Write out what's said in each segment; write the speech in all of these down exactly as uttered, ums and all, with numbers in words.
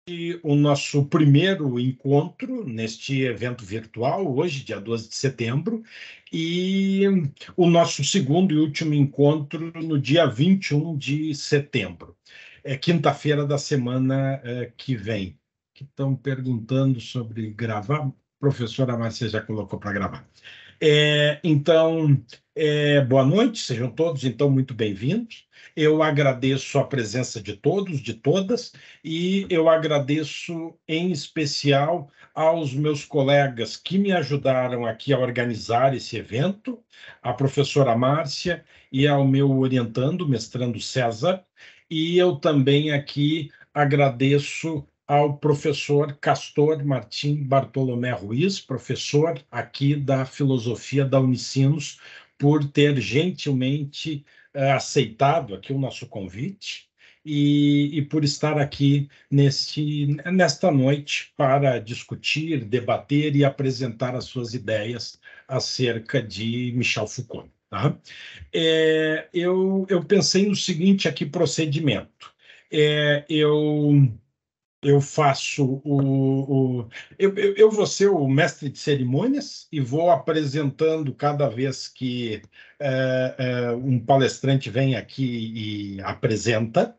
o nosso primeiro encontro neste evento virtual, hoje, dia doze de setembro, e o nosso segundo e último encontro no dia vinte e um de setembro, é quinta-feira da semana é, que vem. Que estão perguntando sobre gravar. A professora Márcia já colocou para gravar. É, então, é, boa noite, sejam todos, então, muito bem-vindos. Eu agradeço a presença de todos, de todas, e eu agradeço em especial aos meus colegas que me ajudaram aqui a organizar esse evento, a professora Márcia e ao meu orientando, mestrando César, e eu também aqui agradeço ao professor Castor Martim Bartolomé Ruiz, professor aqui da Filosofia da Unicinos, por ter gentilmente eh, aceitado aqui o nosso convite e, e por estar aqui neste, nesta noite para discutir, debater e apresentar as suas ideias acerca de Michel Foucault. Tá? É, eu, eu pensei no seguinte aqui procedimento. É, eu eu faço o. o eu, eu, eu vou ser o mestre de cerimônias e vou apresentando cada vez que é, é, um palestrante vem aqui e apresenta.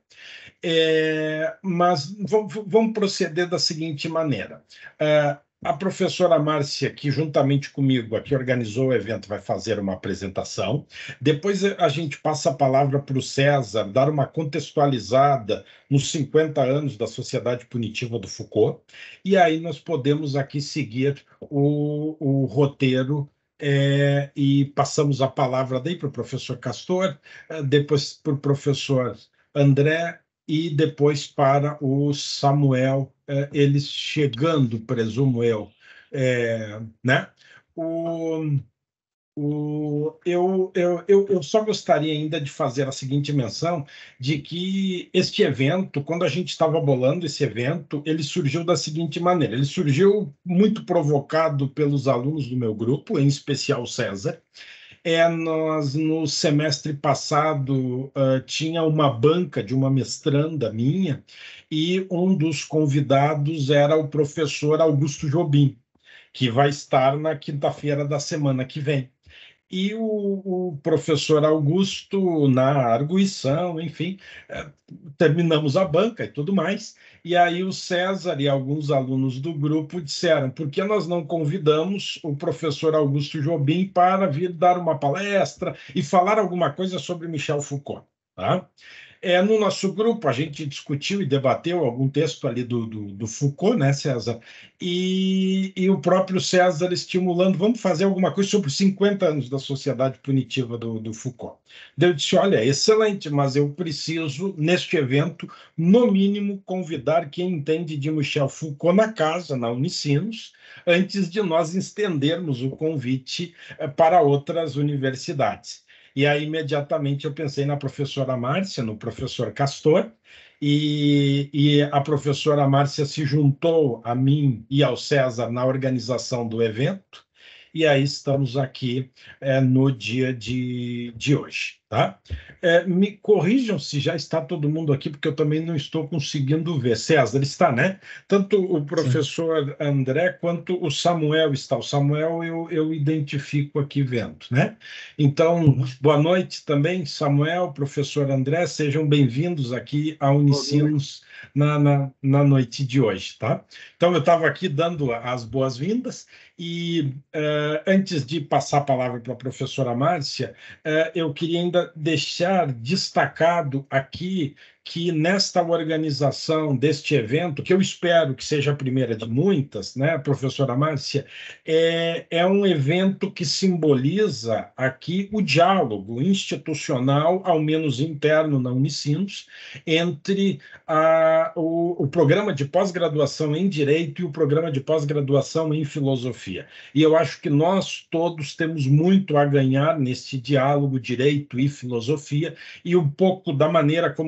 É, mas vamos, vamos proceder da seguinte maneira. É, a professora Márcia, que juntamente comigo aqui organizou o evento, vai fazer uma apresentação. Depois a gente passa a palavra para o César, dar uma contextualizada nos cinquenta anos da Sociedade Punitiva do Foucault. E aí nós podemos aqui seguir o, o roteiro é, e passamos a palavra daí para o professor Castor, é, depois para o professor André e depois para o Samuel, eh, eles chegando, presumo eu, eh, né? O, o, eu, eu, eu, eu só gostaria ainda de fazer a seguinte menção, de que este evento, quando a gente estava bolando esse evento, ele surgiu da seguinte maneira, ele surgiu muito provocado pelos alunos do meu grupo, em especial o César. É, nós, no semestre passado, uh, tinha uma banca de uma mestranda minha, e um dos convidados era o professor Augusto Jobim, que vai estar na quinta-feira da semana que vem. E o, o professor Augusto, na arguição, enfim, eh, terminamos a banca e tudo mais. E aí o César e alguns alunos do grupo disseram: por que nós não convidamos o professor Augusto Jobim para vir dar uma palestra e falar alguma coisa sobre Michel Foucault? Tá? É, no nosso grupo, a gente discutiu e debateu algum texto ali do, do, do Foucault, né, César? E, e o próprio César estimulando, vamos fazer alguma coisa sobre os cinquenta anos da sociedade punitiva do, do Foucault. Daí eu disse, olha, excelente, mas eu preciso, neste evento, no mínimo, convidar quem entende de Michel Foucault na casa, na Unicinos, antes de nós estendermos o convite eh, para outras universidades. E aí, imediatamente, eu pensei na professora Márcia, no professor Castor, e, e a professora Márcia se juntou a mim e ao César na organização do evento, e aí estamos aqui é, no dia de, de hoje. Tá? É, me corrijam se já está todo mundo aqui, porque eu também não estou conseguindo ver. César está, né? Tanto o Sim. professor André quanto o Samuel está. O Samuel eu, eu identifico aqui vendo, né? Então, Uhum. boa noite também, Samuel, professor André, sejam bem-vindos aqui à Boa noite. Unicinos na, na, na noite de hoje, tá? Então, eu estava aqui dando as boas-vindas e uh, antes de passar a palavra para a professora Márcia, uh, eu queria ainda deixar destacado aqui que nesta organização deste evento, que eu espero que seja a primeira de muitas, né, professora Márcia, é, é um evento que simboliza aqui o diálogo institucional, ao menos interno na Unicinos, entre a, o, o programa de pós-graduação em Direito e o programa de pós-graduação em Filosofia. E eu acho que nós todos temos muito a ganhar nesse diálogo Direito e Filosofia, e um pouco da maneira como nós pensamos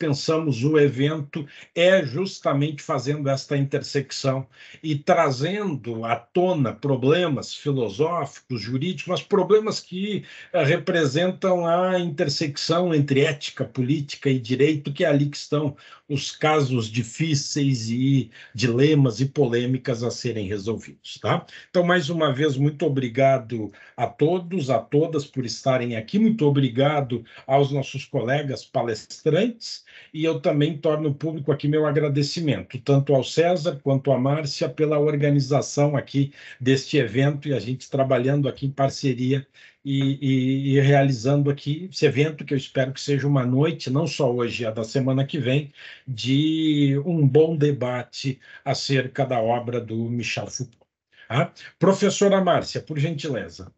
pensamos o evento é justamente fazendo esta intersecção e trazendo à tona problemas filosóficos, jurídicos, mas problemas que eh, representam a intersecção entre ética, política e direito, que é ali que estão os casos difíceis e dilemas e polêmicas a serem resolvidos, tá? Então, mais uma vez, muito obrigado a todos, a todas por estarem aqui, muito obrigado aos nossos colegas palestrantes, e eu também torno público aqui meu agradecimento, tanto ao César quanto à Márcia, pela organização aqui deste evento, e a gente trabalhando aqui em parceria e, e, e realizando aqui esse evento, que eu espero que seja uma noite, não só hoje, a da semana que vem, de um bom debate acerca da obra do Michel Foucault. Ah, professora Márcia, por gentileza.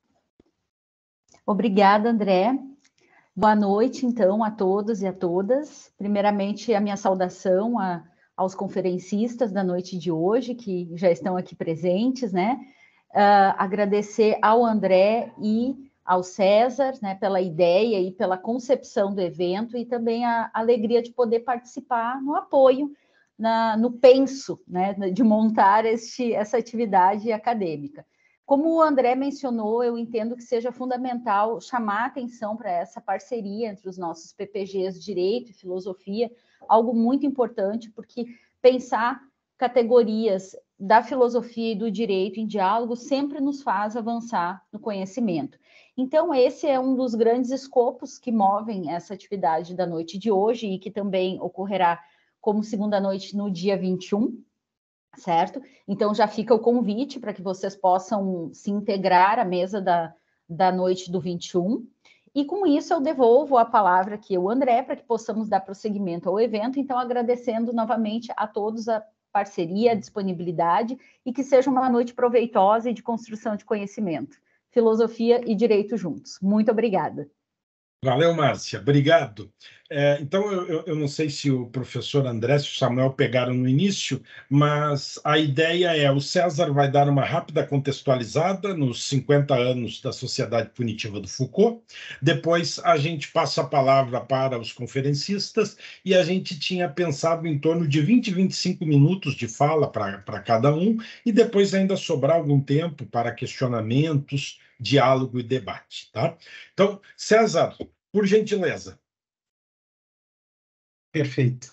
Obrigada, André. Boa noite, então, a todos e a todas. Primeiramente, a minha saudação a, aos conferencistas da noite de hoje, que já estão aqui presentes, né? Uh, agradecer ao André e ao César, né, pela ideia e pela concepção do evento, e também a alegria de poder participar no apoio, na, no penso, né, de montar este, essa atividade acadêmica. Como o André mencionou, eu entendo que seja fundamental chamar a atenção para essa parceria entre os nossos P P Gs Direito e Filosofia, algo muito importante, porque pensar categorias da filosofia e do direito em diálogo sempre nos faz avançar no conhecimento. Então, esse é um dos grandes escopos que movem essa atividade da noite de hoje e que também ocorrerá como segunda noite no dia vinte e um, certo? Então, já fica o convite para que vocês possam se integrar à mesa da, da noite do vinte e um. E com isso, eu devolvo a palavra aqui ao André, para que possamos dar prosseguimento ao evento. Então, agradecendo novamente a todos a parceria, a disponibilidade, e que seja uma noite proveitosa e de construção de conhecimento. Filosofia e direito juntos. Muito obrigada. Valeu, Márcia. Obrigado. É, então, eu, eu não sei se o professor André e o Samuel pegaram no início, mas a ideia é, o César vai dar uma rápida contextualizada nos cinquenta anos da Sociedade Punitiva do Foucault, depois a gente passa a palavra para os conferencistas, e a gente tinha pensado em torno de vinte, vinte e cinco minutos de fala para cada um, e depois ainda sobrar algum tempo para questionamentos, diálogo e debate, tá? Então, César, por gentileza. Perfeito.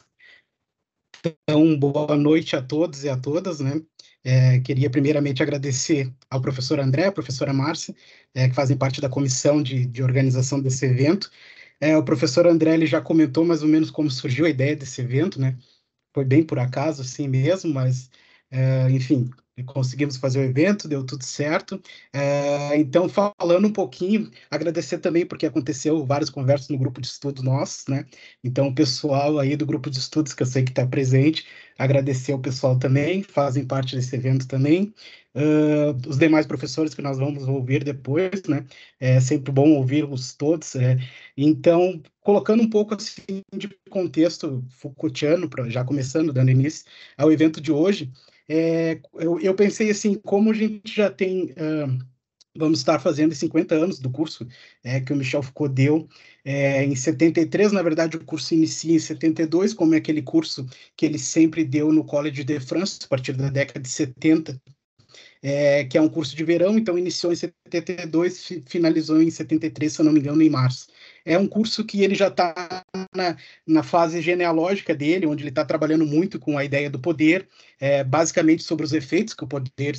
Então, boa noite a todos e a todas, né? É, queria primeiramente agradecer ao professor André, à professora Márcia, é, que fazem parte da comissão de, de organização desse evento. É, o professor André ele já comentou mais ou menos como surgiu a ideia desse evento, né? Foi bem por acaso, assim mesmo, mas, é, enfim, conseguimos fazer o evento, deu tudo certo. É, então, falando um pouquinho, agradecer também, porque aconteceu várias conversas no grupo de estudos nossos, né? Então, o pessoal aí do grupo de estudos, que eu sei que está presente, agradecer ao pessoal também, fazem parte desse evento também. Uh, os demais professores que nós vamos ouvir depois, né? É sempre bom ouvi-los todos. É. Então, colocando um pouco assim de contexto Foucaultiano, pra, já começando, dando início ao evento de hoje, é, eu, eu pensei assim, como a gente já tem, uh, vamos estar fazendo cinquenta anos do curso é, que o Michel Foucault deu, é, em setenta e três, na verdade, o curso inicia em setenta e dois, como é aquele curso que ele sempre deu no Collège de France, a partir da década de setenta, É, que é um curso de verão, então iniciou em setenta e dois, finalizou em setenta e três, se eu não me engano, em março. É um curso que ele já está na, na fase genealógica dele, onde ele está trabalhando muito com a ideia do poder, é, basicamente sobre os efeitos que o poder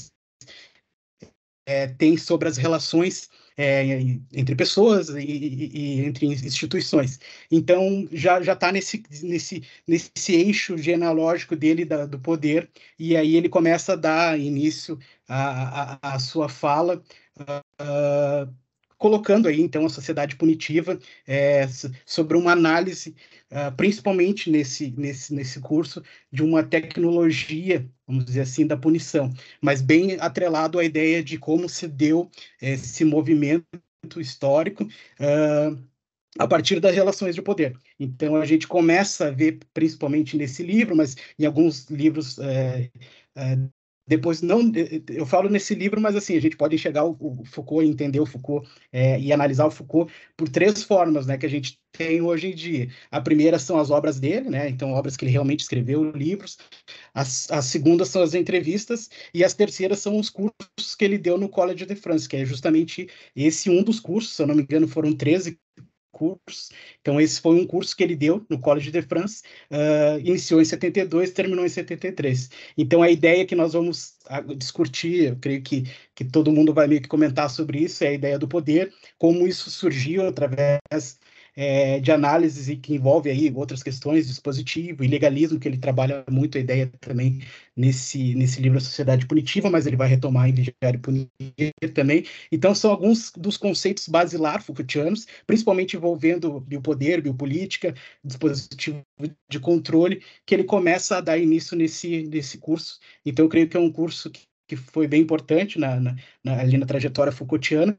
é, tem sobre as relações é, entre pessoas e, e, e entre instituições. Então, já já está nesse, nesse, nesse eixo genealógico dele da, do poder, e aí ele começa a dar início à, à, à sua fala, uh, colocando aí, então, a sociedade punitiva é, sobre uma análise, uh, principalmente nesse, nesse, nesse curso, de uma tecnologia, vamos dizer assim, da punição, mas bem atrelado à ideia de como se deu esse movimento histórico uh, a partir das relações de poder. Então, a gente começa a ver, principalmente nesse livro, mas em alguns livros é, é, depois, não, eu falo nesse livro, mas assim, a gente pode enxergar o, o Foucault, entender o Foucault é, e analisar o Foucault por três formas, né, que a gente tem hoje em dia. A primeira são as obras dele, né, então obras que ele realmente escreveu, livros. As, as segundas são as entrevistas e as terceiras são os cursos que ele deu no Collège de France, que é justamente esse um dos cursos, se eu não me engano, foram treze cursos. Então, esse foi um curso que ele deu no Collège de France, uh, iniciou em setenta e dois, terminou em setenta e três. Então, a ideia que nós vamos discutir, eu creio que, que todo mundo vai meio que comentar sobre isso, é a ideia do poder, como isso surgiu através é, de análises e que envolve aí outras questões, dispositivo e legalismo, que ele trabalha muito a ideia também nesse, nesse livro A Sociedade Punitiva, mas ele vai retomar em Vigiar e Punir também. Então, são alguns dos conceitos basilar Foucaultianos, principalmente envolvendo biopoder, biopolítica, dispositivo de controle, que ele começa a dar início nesse, nesse curso. Então, eu creio que é um curso que, que foi bem importante na, na, na, ali na trajetória Foucaultiana,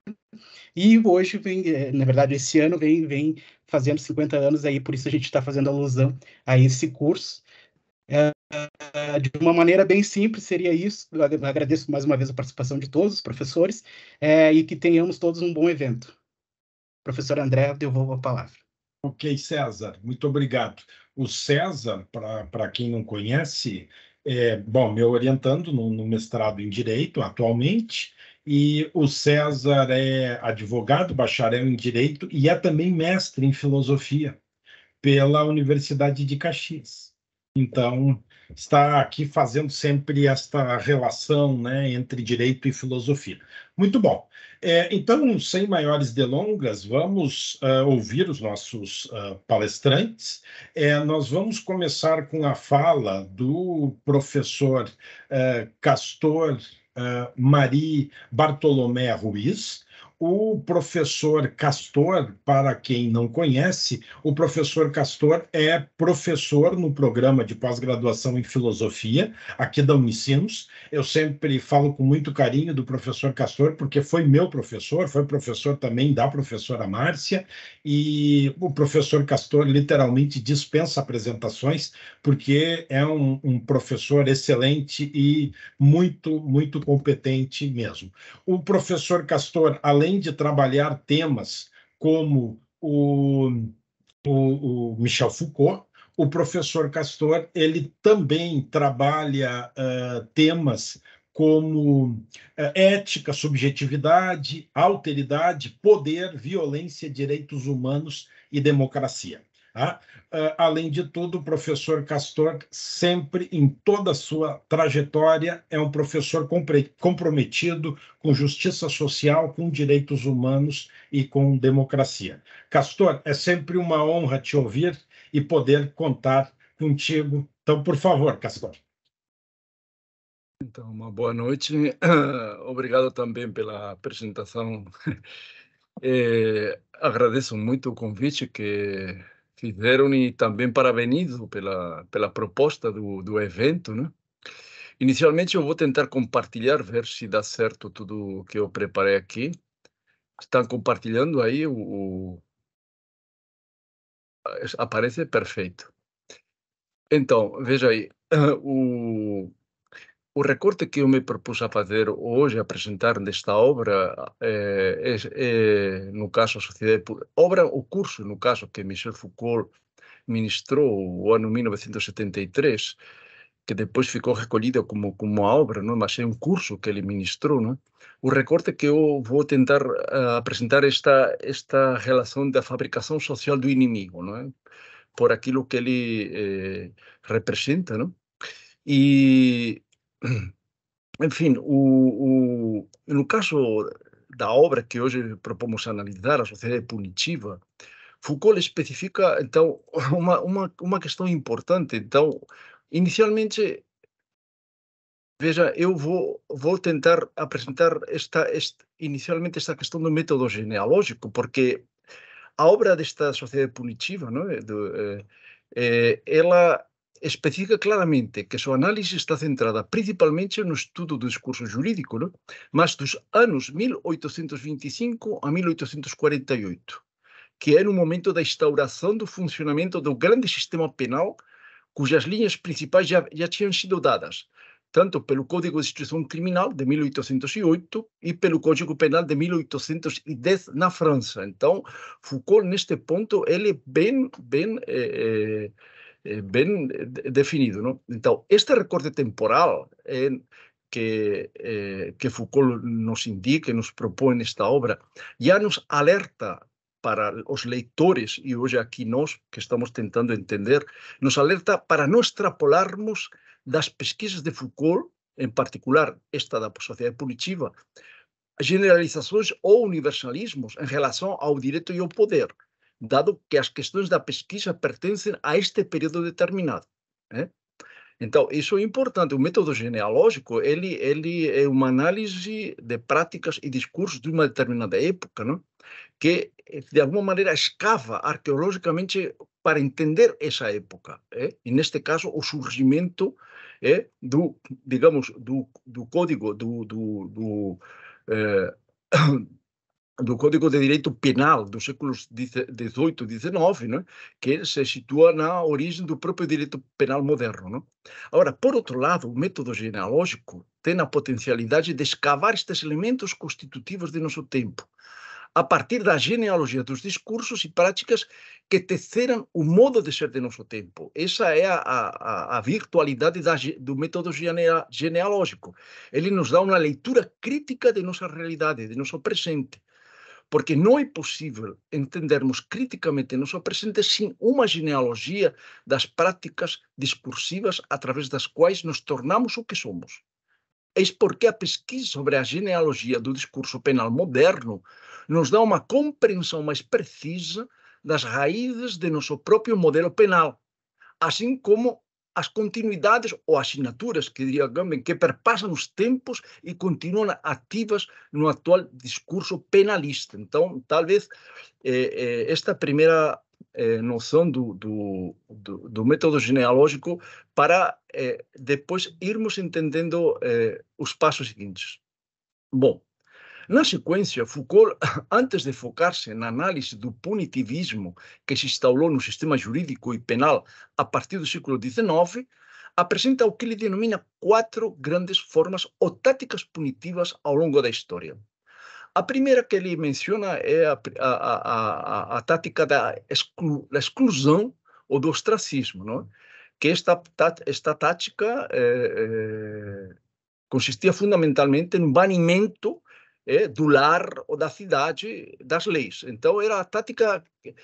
e hoje, vem, na verdade, esse ano vem, vem fazendo cinquenta anos, aí, por isso a gente está fazendo alusão a esse curso. É, de uma maneira bem simples, seria isso. Eu agradeço mais uma vez a participação de todos os professores é, e que tenhamos todos um bom evento. Professor André, eu devolvo a palavra. Ok, César, muito obrigado. O César, para quem não conhece, é, bom, me orientando no, no mestrado em Direito atualmente, e o César é advogado, bacharel em Direito e é também mestre em Filosofia pela Universidade de Caxias. Então, está aqui fazendo sempre esta relação, né, entre direito e filosofia. Muito bom. É, então, sem maiores delongas, vamos uh, ouvir os nossos uh, palestrantes. É, nós vamos começar com a fala do professor uh, Castor uh, Marie Bartolomé Ruiz. O professor Castor, para quem não conhece, o professor Castor é professor no programa de pós-graduação em filosofia aqui da Unicinos. Eu sempre falo com muito carinho do professor Castor, porque foi meu professor, foi professor também da professora Márcia, e o professor Castor literalmente dispensa apresentações, porque é um, um professor excelente e muito, muito competente mesmo. O professor Castor, além de trabalhar temas como o, o, o Michel Foucault, o professor Castor ele também trabalha uh, temas como uh, ética, subjetividade, alteridade, poder, violência, direitos humanos e democracia. Tá? Uh, além de tudo, o professor Castor, sempre em toda a sua trajetória, é um professor comprometido com justiça social, com direitos humanos e com democracia. Castor, é sempre uma honra te ouvir e poder contar contigo. Então, por favor, Castor. Então, uma boa noite. Obrigado também pela apresentação. É, agradeço muito o convite que fizeram e também parabenizo pela, pela proposta do, do evento, né? Inicialmente eu vou tentar compartilhar, ver se dá certo tudo que eu preparei aqui. Estão compartilhando aí? O, o... Aparece perfeito. Então, veja aí, o, o recorte que eu me propus a fazer hoje, a apresentar desta obra, é, é, é no caso, a Sociedade, obra, o curso, no caso, que Michel Foucault ministrou o ano mil novecentos e setenta e três, que depois ficou recolhido como, como uma obra, não? Mas é um curso que ele ministrou. Não? O recorte que eu vou tentar uh, apresentar esta, esta relação da fabricação social do inimigo, não é? Por aquilo que ele eh, representa. Não? E, enfim, o, o, no caso da obra que hoje propomos analisar, a Sociedade Punitiva, Foucault especifica, então, uma, uma, uma questão importante. Então, inicialmente, veja, eu vou, vou tentar apresentar esta, esta, inicialmente esta questão do método genealógico, porque a obra desta Sociedade Punitiva, não é? Do, eh, eh, ela especifica claramente que sua análise está centrada principalmente no estudo do discurso jurídico, não? Mas dos anos mil oitocentos e vinte e cinco a mil oitocentos e quarenta e oito, que é no momento da instauração do funcionamento do grande sistema penal, cujas linhas principais já, já tinham sido dadas. tanto pelo Código de Instrução Criminal de mil oitocentos e oito e pelo Código Penal de mil oitocentos e dez na França. Então, Foucault, neste ponto, ele é bem, bem, é, é, bem definido, não? Então, este recorte temporal é, que, é, que Foucault nos indica, nos propõe nesta obra, já nos alerta para os leitores, e hoje aqui nós, que estamos tentando entender, nos alerta para não extrapolarmos das pesquisas de Foucault, em particular esta da sociedade punitiva, generalizações ou universalismos em relação ao direito e ao poder, dado que as questões da pesquisa pertencem a este período determinado. Né? Então, isso é importante. O método genealógico, ele, ele é uma análise de práticas e discursos de uma determinada época, não? Que, de alguma maneira, escava arqueologicamente para entender essa época. É? E, neste caso, o surgimento é, do, digamos, do, do código, do, do, do, eh, do Código de Direito Penal dos séculos dezoito e dezenove, né, que se situa na origem do próprio direito penal moderno. Né? Agora, por outro lado, o método genealógico tem a potencialidade de escavar estes elementos constitutivos de nosso tempo, a partir da genealogia dos discursos e práticas que teceram o modo de ser de nosso tempo. Essa é a, a, a virtualidade da, do método genealógico. Ele nos dá uma leitura crítica de nossa realidade, de nosso presente. Porque não é possível entendermos criticamente nosso presente sem uma genealogia das práticas discursivas através das quais nos tornamos o que somos. Eis porque a pesquisa sobre a genealogia do discurso penal moderno nos dá uma compreensão mais precisa das raízes de nosso próprio modelo penal, assim como as continuidades ou assinaturas, que diria Agamben, que perpassam os tempos e continuam ativas no atual discurso penalista. Então, talvez eh, eh, esta primeira eh, noção do, do, do, do método genealógico para eh, depois irmos entendendo eh, os passos seguintes. Bom, na sequência, Foucault, antes de focar-se na análise do punitivismo que se instaurou no sistema jurídico e penal a partir do século dezenove, apresenta o que ele denomina quatro grandes formas ou táticas punitivas ao longo da história. A primeira que ele menciona é a, a, a, a, a tática da, exclu, da exclusão ou do ostracismo, não? Que esta, esta tática eh, eh, consistia fundamentalmente no banimento É, do lar ou da cidade das leis. Então, era a tática...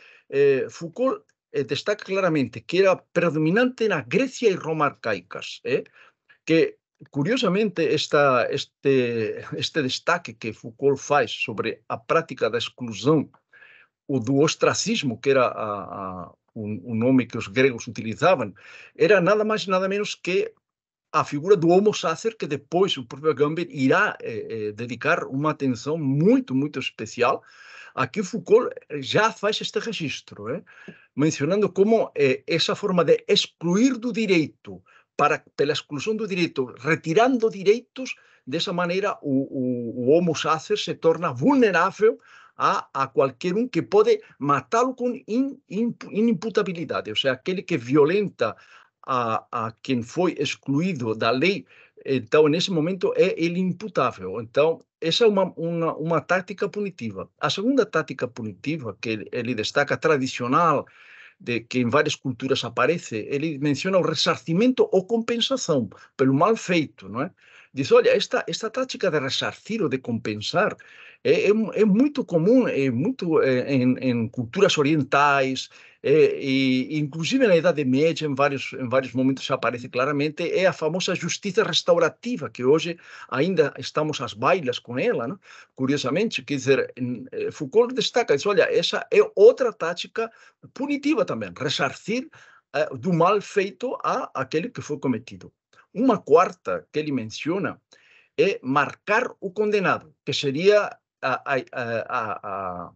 Eh, Foucault eh, destaca claramente que era predominante na Grécia e Roma arcaicas, eh, que, curiosamente, esta, este, este destaque que Foucault faz sobre a prática da exclusão ou do ostracismo, que era a, a, o, o nome que os gregos utilizavam, era nada mais nada menos que a figura do Homo Sacer, que depois o próprio Agamben irá eh, eh, dedicar uma atenção muito, muito especial. Aqui Foucault já faz este registro, eh, mencionando como eh, essa forma de excluir do direito, para, pela exclusão do direito, retirando direitos, dessa maneira o, o, o Homo Sacer se torna vulnerável a, a qualquer um que pode matá-lo com in, in, inimputabilidade, ou seja, aquele que violenta A, a quem foi excluído da lei, então, nesse momento, é ele imputável. Então, essa é uma, uma, uma tática punitiva. A segunda tática punitiva, que ele, ele destaca, tradicional, de, que em várias culturas aparece, ele menciona o ressarcimento ou compensação pelo mal feito, não é? Diz, olha, esta, esta tática de ressarcir ou de compensar é, é, é muito comum, é muito é, em, em culturas orientais, é, e inclusive na Idade Média, em vários, em vários momentos aparece claramente, é a famosa justiça restaurativa, que hoje ainda estamos às bailas com ela, não? Curiosamente, quer dizer, Foucault destaca, diz, olha, essa é outra tática punitiva também, ressarcir uh, do mal feito a aquele que foi cometido. Uma quarta que ele menciona é marcar o condenado, que seria a, a, a, a,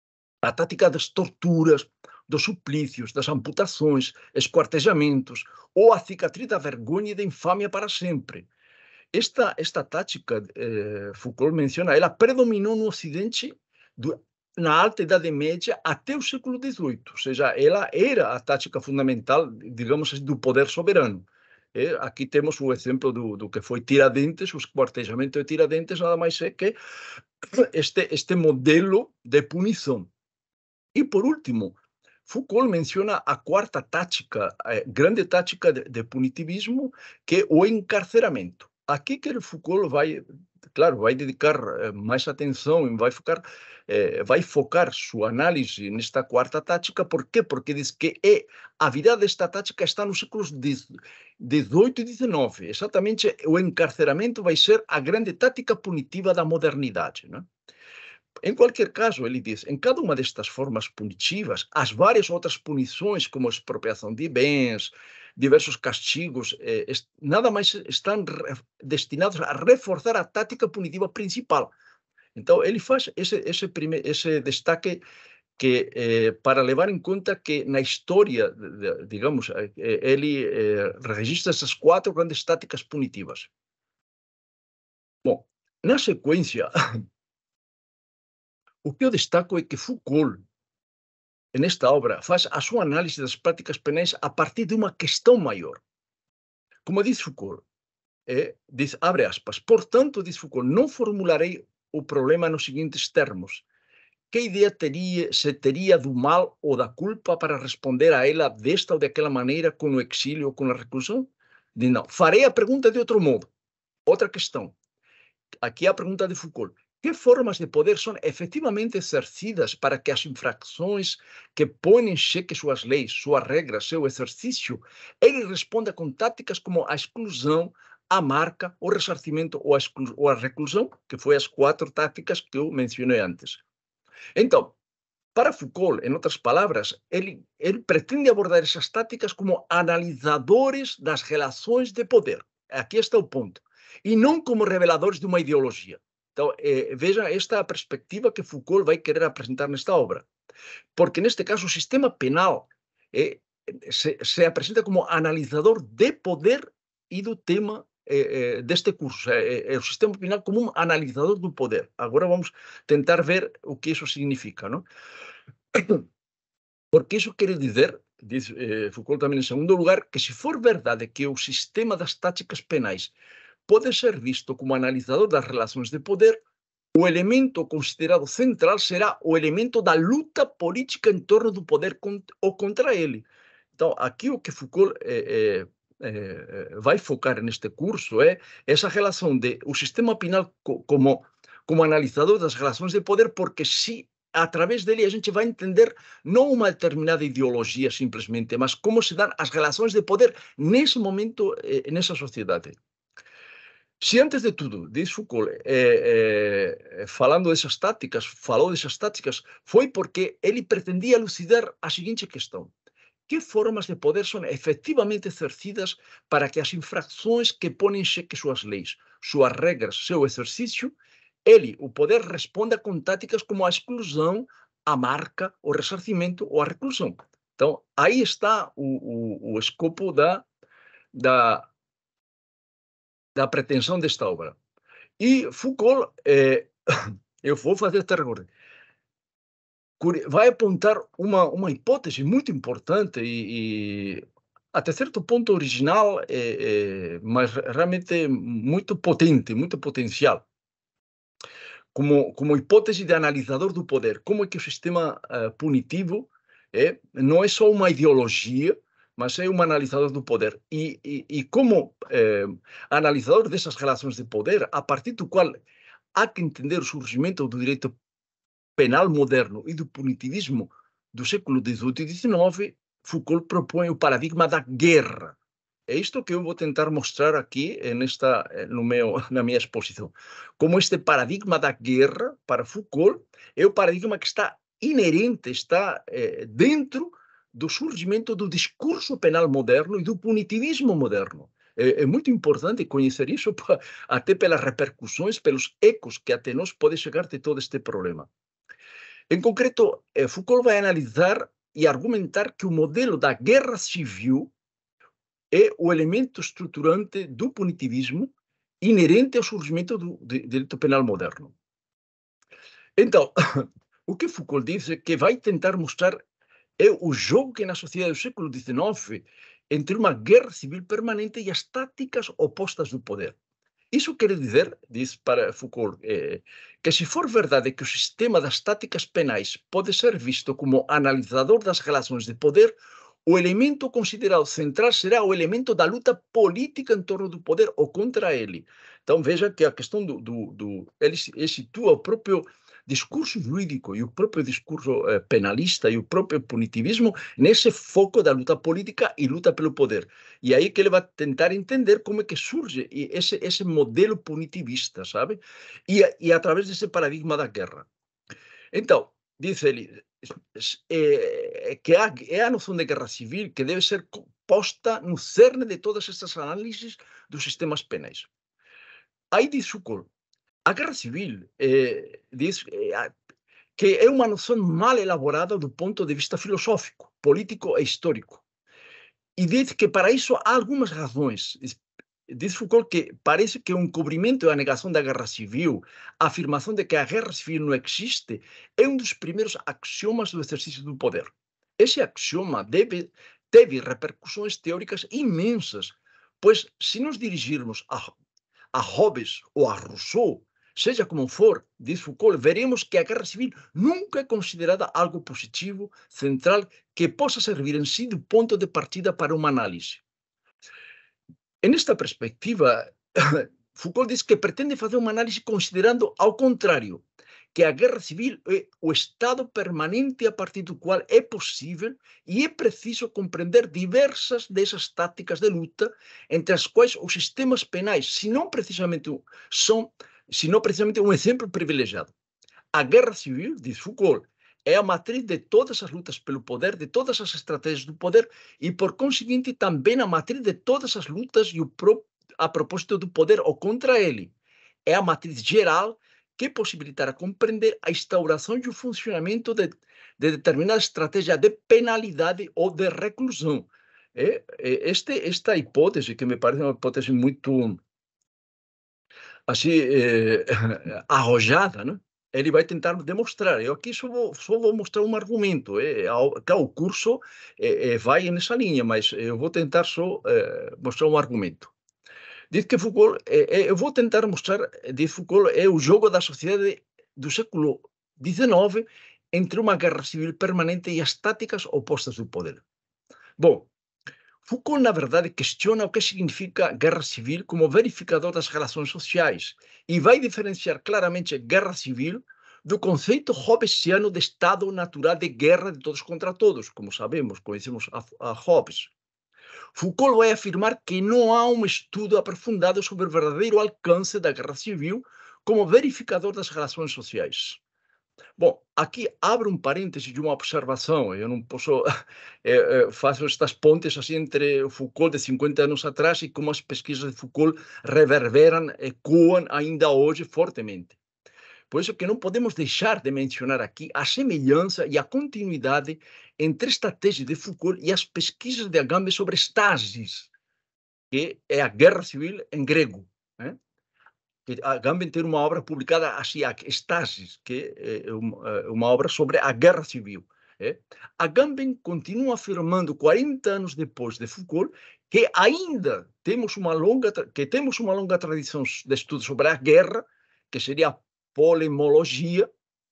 a tática das torturas, dos suplícios, das amputações, esquartejamentos, ou a cicatriz da vergonha e da infâmia para sempre. Esta, esta tática, eh, Foucault menciona, ela predominou no Ocidente do, na Alta Idade Média até o século dezoito, ou seja, ela era a tática fundamental, digamos assim, do poder soberano. É, aqui temos o exemplo do, do que foi Tiradentes, o esquartejamento de Tiradentes nada mais é que este, este modelo de punição. E, por último, Foucault menciona a quarta tática, a grande tática de, de punitivismo, que é o encarceramento. Aqui que Foucault vai, claro, vai dedicar eh, mais atenção e vai focar, eh, vai focar sua análise nesta quarta tática. Por quê? Porque diz que é, a virada desta tática está nos séculos dezoito e dezenove. Exatamente, o encarceramento vai ser a grande tática punitiva da modernidade, né? Em qualquer caso, ele diz, em cada uma destas formas punitivas, as várias outras punições, como expropriação de bens, diversos castigos, eh, est nada mais estão destinados a reforçar a tática punitiva principal. Então, ele faz esse, esse, prime esse destaque que, eh, para levar em conta que na história, de, digamos, eh, ele eh, registra essas quatro grandes táticas punitivas. Bom, na sequência, o que eu destaco é que Foucault, nesta obra, faz a sua análise das práticas penais a partir de uma questão maior. Como diz Foucault, é, diz, abre aspas, portanto, diz Foucault, não formularei o problema nos seguintes termos. Que ideia teria, se teria do mal ou da culpa para responder a ela desta ou daquela maneira, com o exílio ou com a reclusão? Diz, não, farei a pergunta de outro modo. Outra questão. Aqui a pergunta de Foucault. Que formas de poder são efetivamente exercidas para que as infrações que põem em xeque suas leis, suas regras, seu exercício, ele responda com táticas como a exclusão, a marca, o ressarcimento ou a, ou a reclusão, que foi as quatro táticas que eu mencionei antes. Então, para Foucault, em outras palavras, ele, ele pretende abordar essas táticas como analisadores das relações de poder. Aqui está o ponto. E não como reveladores de uma ideologia. Então, eh, veja esta perspectiva que Foucault vai querer apresentar nesta obra. Porque, neste caso, o sistema penal eh, se, se apresenta como analisador de poder e do tema eh, eh, deste curso. É, é o sistema penal como um analisador do poder. Agora vamos tentar ver o que isso significa, não? Porque isso quer dizer, diz eh, Foucault também em segundo lugar, que se for verdade que o sistema das táticas penais pode ser visto como analisador das relações de poder, o elemento considerado central será o elemento da luta política em torno do poder ou contra ele. Então, aqui o que Foucault é, é, é, vai focar neste curso é essa relação de o sistema penal como, como analisador das relações de poder, porque se através dele a gente vai entender não uma determinada ideologia simplesmente, mas como se dão as relações de poder nesse momento, nessa sociedade. Se antes de tudo, diz Foucault, é, é, falando dessas táticas, falou dessas táticas, foi porque ele pretendia elucidar a seguinte questão. Que formas de poder são efetivamente exercidas para que as infrações que põem em xeque suas leis, suas regras, seu exercício, ele, o poder, responda com táticas como a exclusão, a marca, o ressarcimento ou a reclusão. Então, aí está o, o, o escopo da... da da pretensão desta obra. E Foucault, eh, eu vou fazer esta recorte, vai apontar uma, uma hipótese muito importante e, e até certo ponto original, eh, eh, mas realmente muito potente, muito potencial. Como, como hipótese de analisador do poder, como é que o sistema uh, punitivo é, não é só uma ideologia, mas é um analisador do poder. E, e, e como eh, analisador dessas relações de poder, a partir do qual há que entender o surgimento do direito penal moderno e do punitivismo do século dezoito e dezenove, Foucault propõe o paradigma da guerra. É isto que eu vou tentar mostrar aqui nesta, no meu, na minha exposição. Como este paradigma da guerra, para Foucault, é o paradigma que está inerente, está eh, dentro do surgimento do discurso penal moderno e do punitivismo moderno. É, é muito importante conhecer isso, até pelas repercussões, pelos ecos que até nós pode chegar de todo este problema. Em concreto, Foucault vai analisar e argumentar que o modelo da guerra civil é o elemento estruturante do punitivismo inerente ao surgimento do direito penal moderno. Então, o que Foucault diz é que vai tentar mostrar é o jogo que na sociedade do século dezenove entre uma guerra civil permanente e as táticas opostas do poder. Isso quer dizer, diz para Foucault, eh, que se for verdade que o sistema das táticas penais pode ser visto como analisador das relações de poder, o elemento considerado central será o elemento da luta política em torno do poder ou contra ele. Então veja que a questão do... do, do ele, ele situa o próprio discurso jurídico e o próprio discurso eh, penalista e o próprio punitivismo nesse foco da luta política e luta pelo poder. E aí que ele vai tentar entender como é que surge esse, esse modelo punitivista, sabe? E, e através desse paradigma da guerra. Então, diz ele, é, que há, é a noção de guerra civil que deve ser posta no cerne de todas essas análises dos sistemas penais. Aí diz Foucault, a guerra civil eh, diz eh, que é uma noção mal elaborada do ponto de vista filosófico, político e histórico. E diz que para isso há algumas razões. Diz Foucault que parece que o encobrimento e a negação da guerra civil, a afirmação de que a guerra civil não existe, é um dos primeiros axiomas do exercício do poder. Esse axioma deve, teve repercussões teóricas imensas, pois se nos dirigirmos a, a Hobbes ou a Rousseau, seja como for, diz Foucault, veremos que a guerra civil nunca é considerada algo positivo, central, que possa servir em si de ponto de partida para uma análise. Nesta perspectiva, Foucault diz que pretende fazer uma análise considerando, ao contrário, que a guerra civil é o estado permanente a partir do qual é possível e é preciso compreender diversas dessas táticas de luta, entre as quais os sistemas penais, se não precisamente são se não precisamente um exemplo privilegiado. A guerra civil, diz Foucault, é a matriz de todas as lutas pelo poder, de todas as estratégias do poder e, por conseguinte, também a matriz de todas as lutas e o pro, a propósito do poder ou contra ele. É a matriz geral que possibilitará compreender a instauração e o funcionamento de, de determinada estratégia de penalidade ou de reclusão. É, é este, esta hipótese, que me parece uma hipótese muito assim, eh, arrojada, né? Ele vai tentar demonstrar. Eu aqui só vou, só vou mostrar um argumento. É, é, o curso é, é, vai nessa linha, mas eu vou tentar só é, mostrar um argumento. Diz que Foucault, é, eu vou tentar mostrar, diz Foucault, é o jogo da sociedade do século dezenove entre uma guerra civil permanente e as táticas opostas do poder. Bom, Foucault, na verdade, questiona o que significa guerra civil como verificador das relações sociais e vai diferenciar claramente guerra civil do conceito hobbesiano de estado natural de guerra de todos contra todos, como sabemos, conhecemos a, a Hobbes. Foucault vai afirmar que não há um estudo aprofundado sobre o verdadeiro alcance da guerra civil como verificador das relações sociais. Bom, aqui abre um parêntese de uma observação. Eu não posso é, é, fazer estas pontes assim entre o Foucault de cinquenta anos atrás e como as pesquisas de Foucault reverberam, ecoam ainda hoje fortemente. Por isso que não podemos deixar de mencionar aqui a semelhança e a continuidade entre esta tese de Foucault e as pesquisas de Agamben sobre stasis, que é a guerra civil em grego, né? Agamben tem uma obra publicada assim, Stasis, que é uma, uma obra sobre a guerra civil. É? Agamben continua afirmando, quarenta anos depois de Foucault, que ainda temos uma longa, que temos uma longa tradição de estudo sobre a guerra, que seria a polemologia,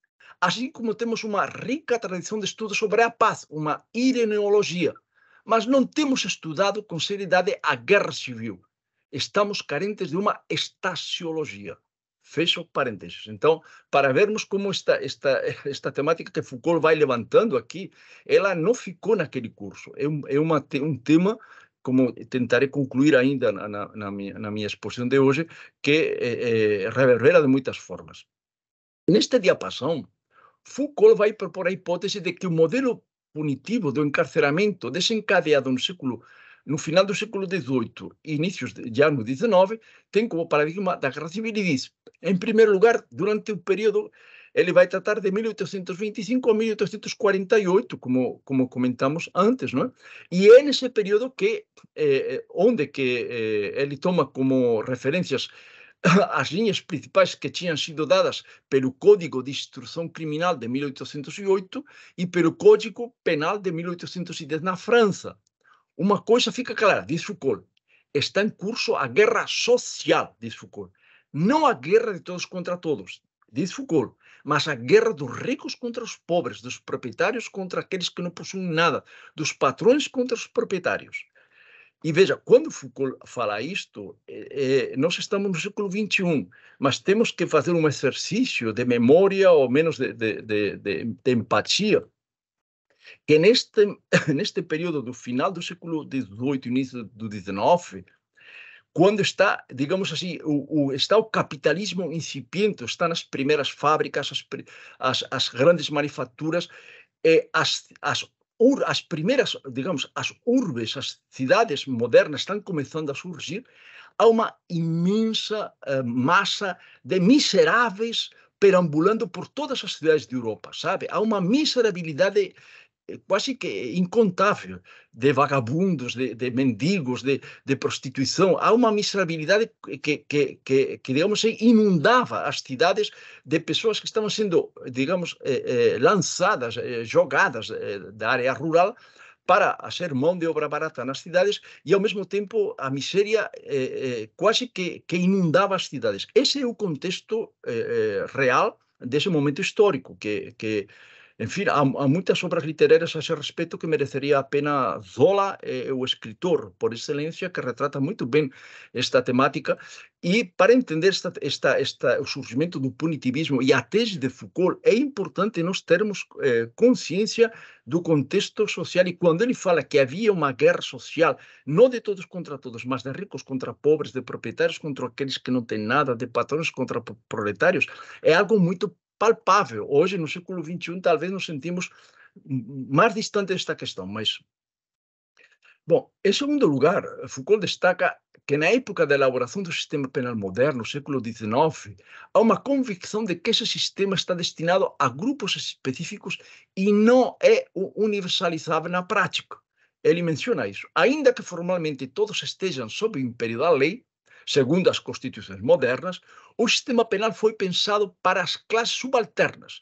assim como temos uma rica tradição de estudo sobre a paz, uma ireneologia, mas não temos estudado com seriedade a guerra civil. Estamos carentes de uma estasiologia. Fecho parênteses. Então, para vermos como esta, esta, esta temática que Foucault vai levantando aqui, ela não ficou naquele curso. É um, é uma, um tema, como tentarei concluir ainda na, na, na, minha, na minha exposição de hoje, que é, é, reverbera de muitas formas. Neste diapasão, Foucault vai propor a hipótese de que o modelo punitivo do encarceramento desencadeado no século no final do século dezoito e inícios de já no dezenove, tem como paradigma da guerra civil e diz, em primeiro lugar, durante o período, ele vai tratar de mil oitocentos e vinte e cinco a mil oitocentos e quarenta e oito, como, como comentamos antes, não é? E é nesse período que, eh, onde que eh, ele toma como referências as linhas principais que tinham sido dadas pelo Código de Instrução Criminal de mil oitocentos e oito e pelo Código Penal de mil oitocentos e dez na França. uma coisa fica clara, diz Foucault, está em curso a guerra social, diz Foucault. Não a guerra de todos contra todos, diz Foucault, mas a guerra dos ricos contra os pobres, dos proprietários contra aqueles que não possuem nada, dos patrões contra os proprietários. E veja, quando Foucault fala isto, é, é, nós estamos no século vinte e um, mas temos que fazer um exercício de memória, ou menos de, de, de, de, de empatia, que neste, neste período do final do século dezoito, início do dezenove, quando está, digamos assim, o, o, está o capitalismo incipiente, está nas primeiras fábricas, as, as, as grandes manufaturas, eh, as, as as primeiras, digamos, as urbes, as cidades modernas estão começando a surgir, há uma imensa uh, massa de miseráveis perambulando por todas as cidades de Europa, sabe? Há uma miserabilidade quase que incontável de vagabundos, de, de mendigos, de, de prostituição. Há uma miserabilidade que, que, que, que, digamos, inundava as cidades de pessoas que estavam sendo, digamos, eh, eh, lançadas, eh, jogadas eh, da área rural para ser mão de obra barata nas cidades e, ao mesmo tempo, a miséria eh, eh, quase que, que inundava as cidades. Esse é o contexto eh, real desse momento histórico, que, que enfim, há, há muitas obras literárias a esse respeito que mereceria a pena. Zola é o escritor por excelência que retrata muito bem esta temática. E para entender esta, esta, esta, o surgimento do punitivismo e a tese de Foucault, é importante nós termos eh, consciência do contexto social. E quando ele fala que havia uma guerra social, não de todos contra todos, mas de ricos contra pobres, de proprietários contra aqueles que não têm nada, de patrões contra proletários, é algo muito palpável. Hoje, no século vinte e um, talvez nos sentimos mais distantes desta questão, mas... Bom, em segundo lugar, Foucault destaca que na época da elaboração do sistema penal moderno, no século dezenove, há uma convicção de que esse sistema está destinado a grupos específicos e não é universalizável na prática. Ele menciona isso. Ainda que formalmente todos estejam sob o império da lei, segundo as constituições modernas, o sistema penal foi pensado para as classes subalternas.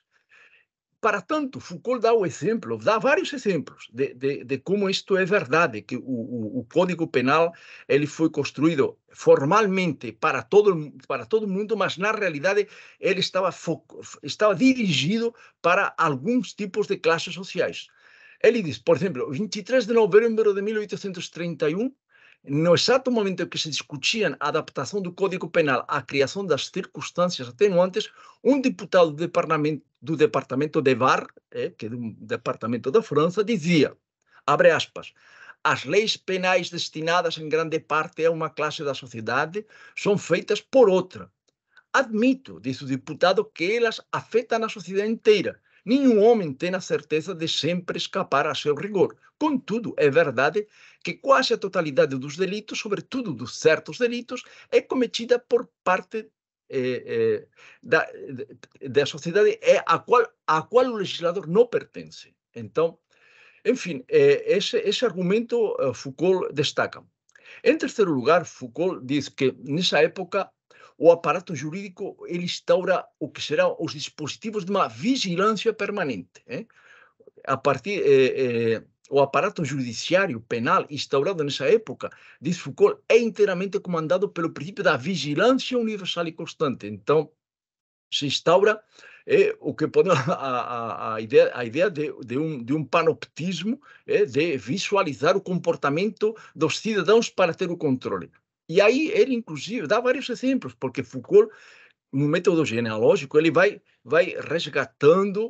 Para tanto, Foucault dá o exemplo, dá vários exemplos de, de, de como isto é verdade, que o, o, o Código Penal ele foi construído formalmente para todo, para todo mundo, mas na realidade ele estava, estava dirigido para alguns tipos de classes sociais. Ele diz, por exemplo, vinte e três de novembro de mil oitocentos e trinta e um, no exato momento em que se discutia a adaptação do Código Penal à criação das circunstâncias atenuantes, um deputado do departamento, do departamento de Var, eh, que é um departamento da França, dizia, abre aspas, as leis penais destinadas em grande parte a uma classe da sociedade são feitas por outra. Admito, disse o deputado, que elas afetam a sociedade inteira. Nenhum homem tem a certeza de sempre escapar a seu rigor. Contudo, é verdade que quase a totalidade dos delitos, sobretudo dos certos delitos, é cometida por parte eh, eh, da, da sociedade a qual, a qual o legislador não pertence. Então, enfim, eh, esse, esse argumento eh, Foucault destaca. Em terceiro lugar, Foucault diz que, nessa época, o aparato jurídico ele instaura o que serão os dispositivos de uma vigilância permanente. Eh? A partir, eh, eh, o aparato judiciário penal instaurado nessa época, diz Foucault, é inteiramente comandado pelo princípio da vigilância universal e constante. Então, se instaura é o que pode a, a, a ideia, a ideia de, de, um, de um panoptismo, é, de visualizar o comportamento dos cidadãos para ter o controle. E aí ele, inclusive, dá vários exemplos, porque Foucault, no método genealógico, ele vai, vai resgatando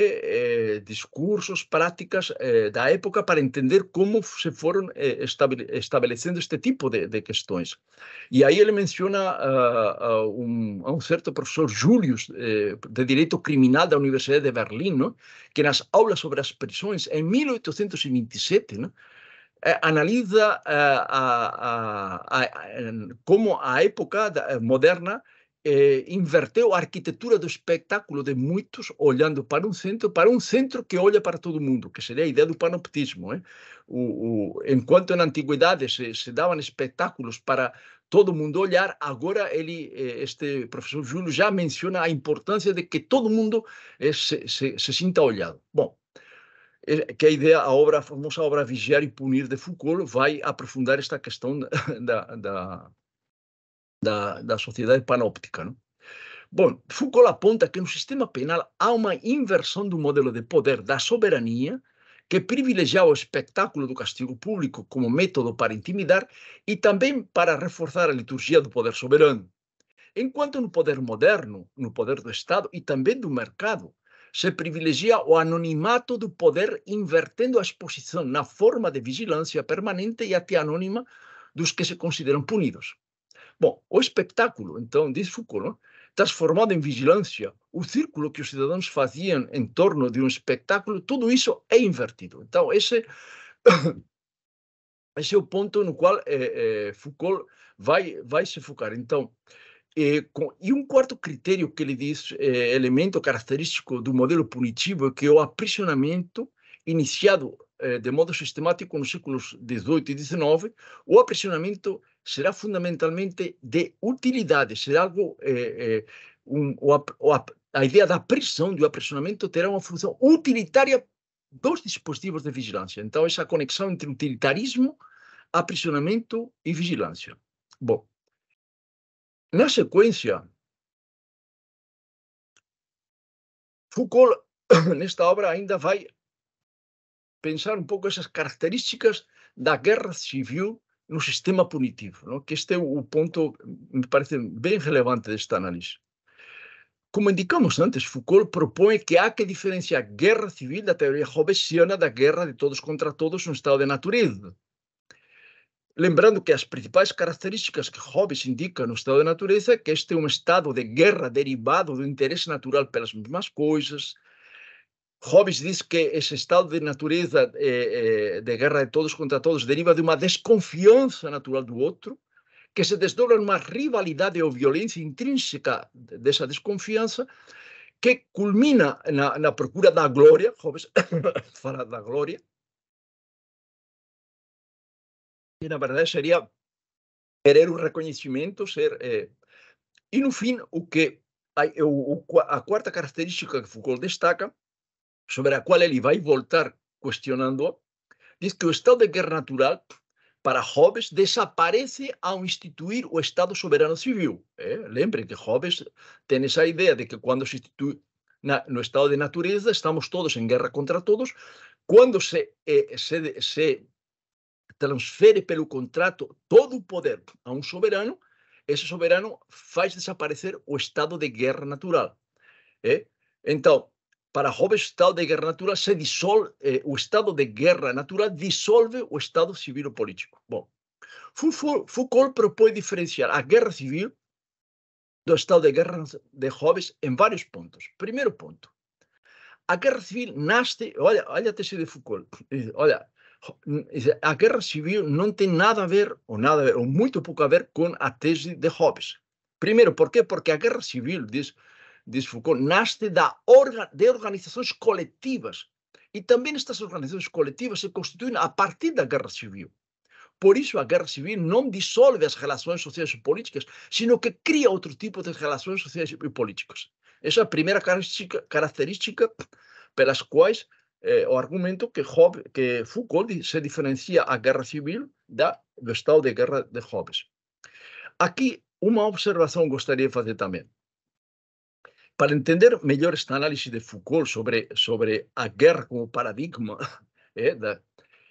é, é, discursos, práticas é, da época para entender como se foram é, estabelecendo este tipo de, de questões. E aí ele menciona uh, uh, um, um certo professor Julius, eh, de Direito Criminal da Universidade de Berlim, não? Que nas aulas sobre as prisões, em mil oitocentos e vinte e sete, não? Eh, analisa uh, a, a, a, como a época da, moderna eh, inverteu a arquitetura do espetáculo de muitos olhando para um centro, para um centro que olha para todo mundo, que seria a ideia do panoptismo. Eh? O, o, enquanto na antiguidade se, se davam espetáculos para todo mundo olhar, agora ele, este professor Júlio já menciona a importância de que todo mundo eh, se, se, se sinta olhado. Bom, que a ideia, a obra, a famosa obra Vigiar e Punir de Foucault vai aprofundar esta questão da, da, da, da sociedade panóptica, não? Bom, Foucault aponta que no sistema penal há uma inversão do modelo de poder da soberania que privilegia o espetáculo do castigo público como método para intimidar e também para reforçar a liturgia do poder soberano. Enquanto no poder moderno, no poder do Estado e também do mercado, se privilegia o anonimato do poder, invertendo a exposição na forma de vigilância permanente e até anônima dos que se consideram punidos. Bom, o espetáculo, então, diz Foucault, não? Transformado em vigilância, o círculo que os cidadãos faziam em torno de um espetáculo, tudo isso é invertido. Então, esse, esse é o ponto no qual eh, eh, Foucault vai, vai se focar. Então, eh, com, e um quarto critério que ele diz, eh, elemento característico do modelo punitivo, é que o aprisionamento, iniciado eh, de modo sistemático nos séculos dezoito e dezenove, o aprisionamento será fundamentalmente de utilidade, será algo, eh, eh, um, o, o, a ideia da prisão, do aprisionamento, terá uma função utilitária dos dispositivos de vigilância. Então, essa conexão entre utilitarismo, aprisionamento e vigilância. Bom, na sequência, Foucault, nesta obra, ainda vai pensar um pouco essas características da guerra civil no sistema punitivo, não? Que este é o ponto, me parece, bem relevante desta análise. Como indicamos antes, Foucault propõe que há que diferenciar a guerra civil da teoria hobbesiana da guerra de todos contra todos no estado de natureza. Lembrando que as principais características que Hobbes indica no estado de natureza é que este é um estado de guerra derivado do interesse natural pelas mesmas coisas. Hobbes diz que esse estado de natureza, eh, eh, de guerra de todos contra todos, deriva de uma desconfiança natural do outro, que se desdobra numa rivalidade ou violência intrínseca dessa desconfiança, que culmina na, na procura da glória. Hobbes fala da glória, e na verdade seria querer o reconhecimento, ser... Eh, e no fim, o que a, o, a quarta característica que Foucault destaca, sobre a qual ele vai voltar questionando, diz que o estado de guerra natural, para Hobbes, desaparece ao instituir o Estado soberano civil. É? Lembrem que Hobbes tem essa ideia de que quando se institui na, no estado de natureza, estamos todos em guerra contra todos. Quando se, eh, se, se transfere pelo contrato todo o poder a um soberano, esse soberano faz desaparecer o estado de guerra natural. É? Então, para Hobbes, o estado de guerra natural se dissolve, eh, o estado de guerra natural dissolve o estado civil ou político. Bom, Foucault propõe diferenciar a guerra civil do estado de guerra de Hobbes em vários pontos. Primeiro ponto, a guerra civil nasce, olha, olha a tese de Foucault, olha, a guerra civil não tem nada a ver, ou nada a ver, ou muito pouco a ver com a tese de Hobbes. Primeiro, por quê? Porque a guerra civil, diz diz Foucault, nasce da orga, de organizações coletivas. E também estas organizações coletivas se constituem a partir da guerra civil. Por isso, a guerra civil não dissolve as relações sociais e políticas, sino que cria outro tipo de relações sociais e políticas. Essa é a primeira característica, característica pelas quais eh, o argumento que, Hobbes, que Foucault se diferencia a guerra civil da, do estado de guerra de Hobbes. Aqui, uma observação gostaria de fazer também. Para entender melhor esta análise de Foucault sobre, sobre a guerra como paradigma, é, da,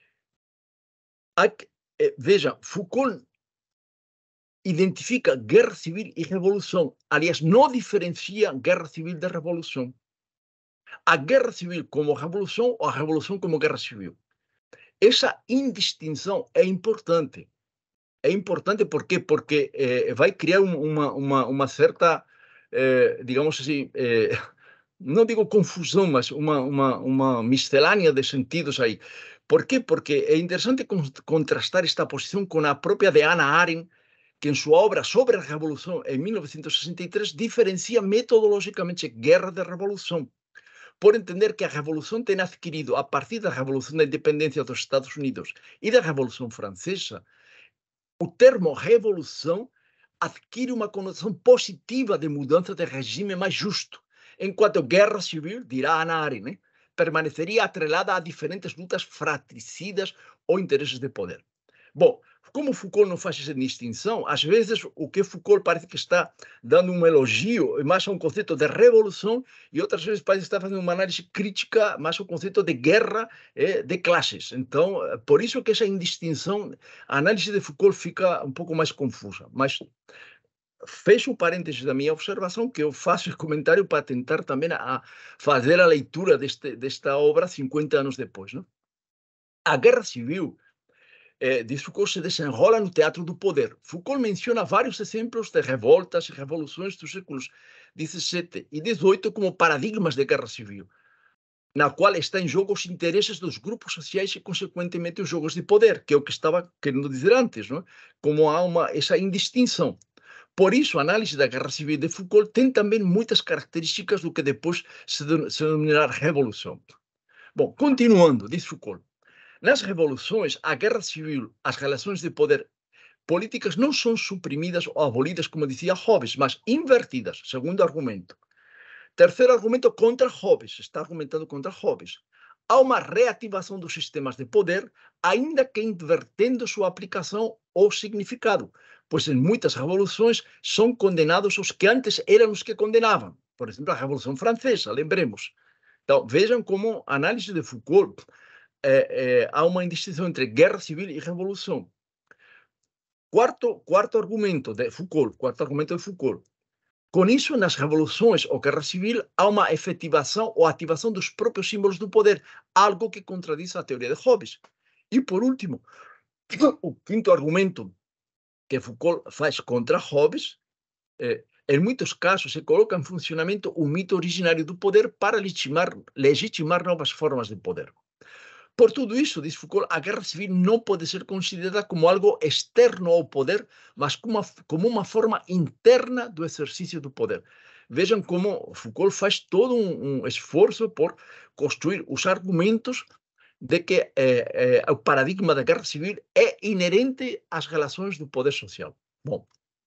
é, veja, Foucault identifica guerra civil e revolução. Aliás, não diferencia guerra civil da revolução. A guerra civil como revolução ou a revolução como guerra civil. Essa indistinção é importante. É importante por quê? Porque eh, vai criar uma, uma, uma certa... Eh, digamos assim, eh, não digo confusão, mas uma, uma, uma miscelânea de sentidos aí. Por quê? Porque é interessante contrastar esta posição com a própria de Hannah Arendt, que em sua obra sobre a Revolução, em mil novecentos e sessenta e três, diferencia metodologicamente guerra de revolução, por entender que a Revolução tem adquirido, a partir da Revolução da Independência dos Estados Unidos e da Revolução Francesa, o termo revolução adquire uma conotação positiva de mudança de regime mais justo, enquanto guerra civil, dirá Hannah Arendt, né, permaneceria atrelada a diferentes lutas fratricidas ou interesses de poder. Bom, como Foucault não faz essa distinção, às vezes o que Foucault parece que está dando um elogio mais a um conceito de revolução e outras vezes parece que está fazendo uma análise crítica mais ao conceito de guerra eh, de classes. Então, por isso que essa indistinção, a análise de Foucault fica um pouco mais confusa. Mas fecho o parênteses da minha observação, que eu faço esse comentário para tentar também a fazer a leitura deste, desta obra cinquenta anos depois. Não? A Guerra Civil, Eh, de Foucault, se desenrola no teatro do poder. Foucault menciona vários exemplos de revoltas e revoluções dos séculos dezessete e dezoito como paradigmas de guerra civil, na qual está em jogo os interesses dos grupos sociais e, consequentemente, os jogos de poder, que é o que estava querendo dizer antes, não? Como há uma, essa indistinção. Por isso, a análise da guerra civil de Foucault tem também muitas características do que depois se, se denominar revolução. Bom, continuando, diz Foucault, nas revoluções, a guerra civil, as relações de poder políticas não são suprimidas ou abolidas, como dizia Hobbes, mas invertidas, segundo argumento. Terceiro argumento, contra Hobbes, está argumentando contra Hobbes. Há uma reativação dos sistemas de poder, ainda que invertendo sua aplicação ou significado, pois em muitas revoluções são condenados os que antes eram os que condenavam. Por exemplo, a Revolução Francesa, lembremos. Então, vejam como a análise de Foucault É, é, há uma indistinção entre guerra civil e revolução. Quarto, quarto argumento de Foucault, quarto argumento de Foucault. Com isso, nas revoluções ou guerra civil, há uma efetivação ou ativação dos próprios símbolos do poder, algo que contradiz a teoria de Hobbes. E, por último, o quinto argumento que Foucault faz contra Hobbes, é, em muitos casos, se coloca em funcionamento o mito originário do poder para legitimar, legitimar novas formas de poder. Por tudo isso, diz Foucault, a guerra civil não pode ser considerada como algo externo ao poder, mas como uma, como uma forma interna do exercício do poder. Vejam como Foucault faz todo um, um esforço por construir os argumentos de que eh, eh, o paradigma da guerra civil é inerente às relações do poder social. Bom,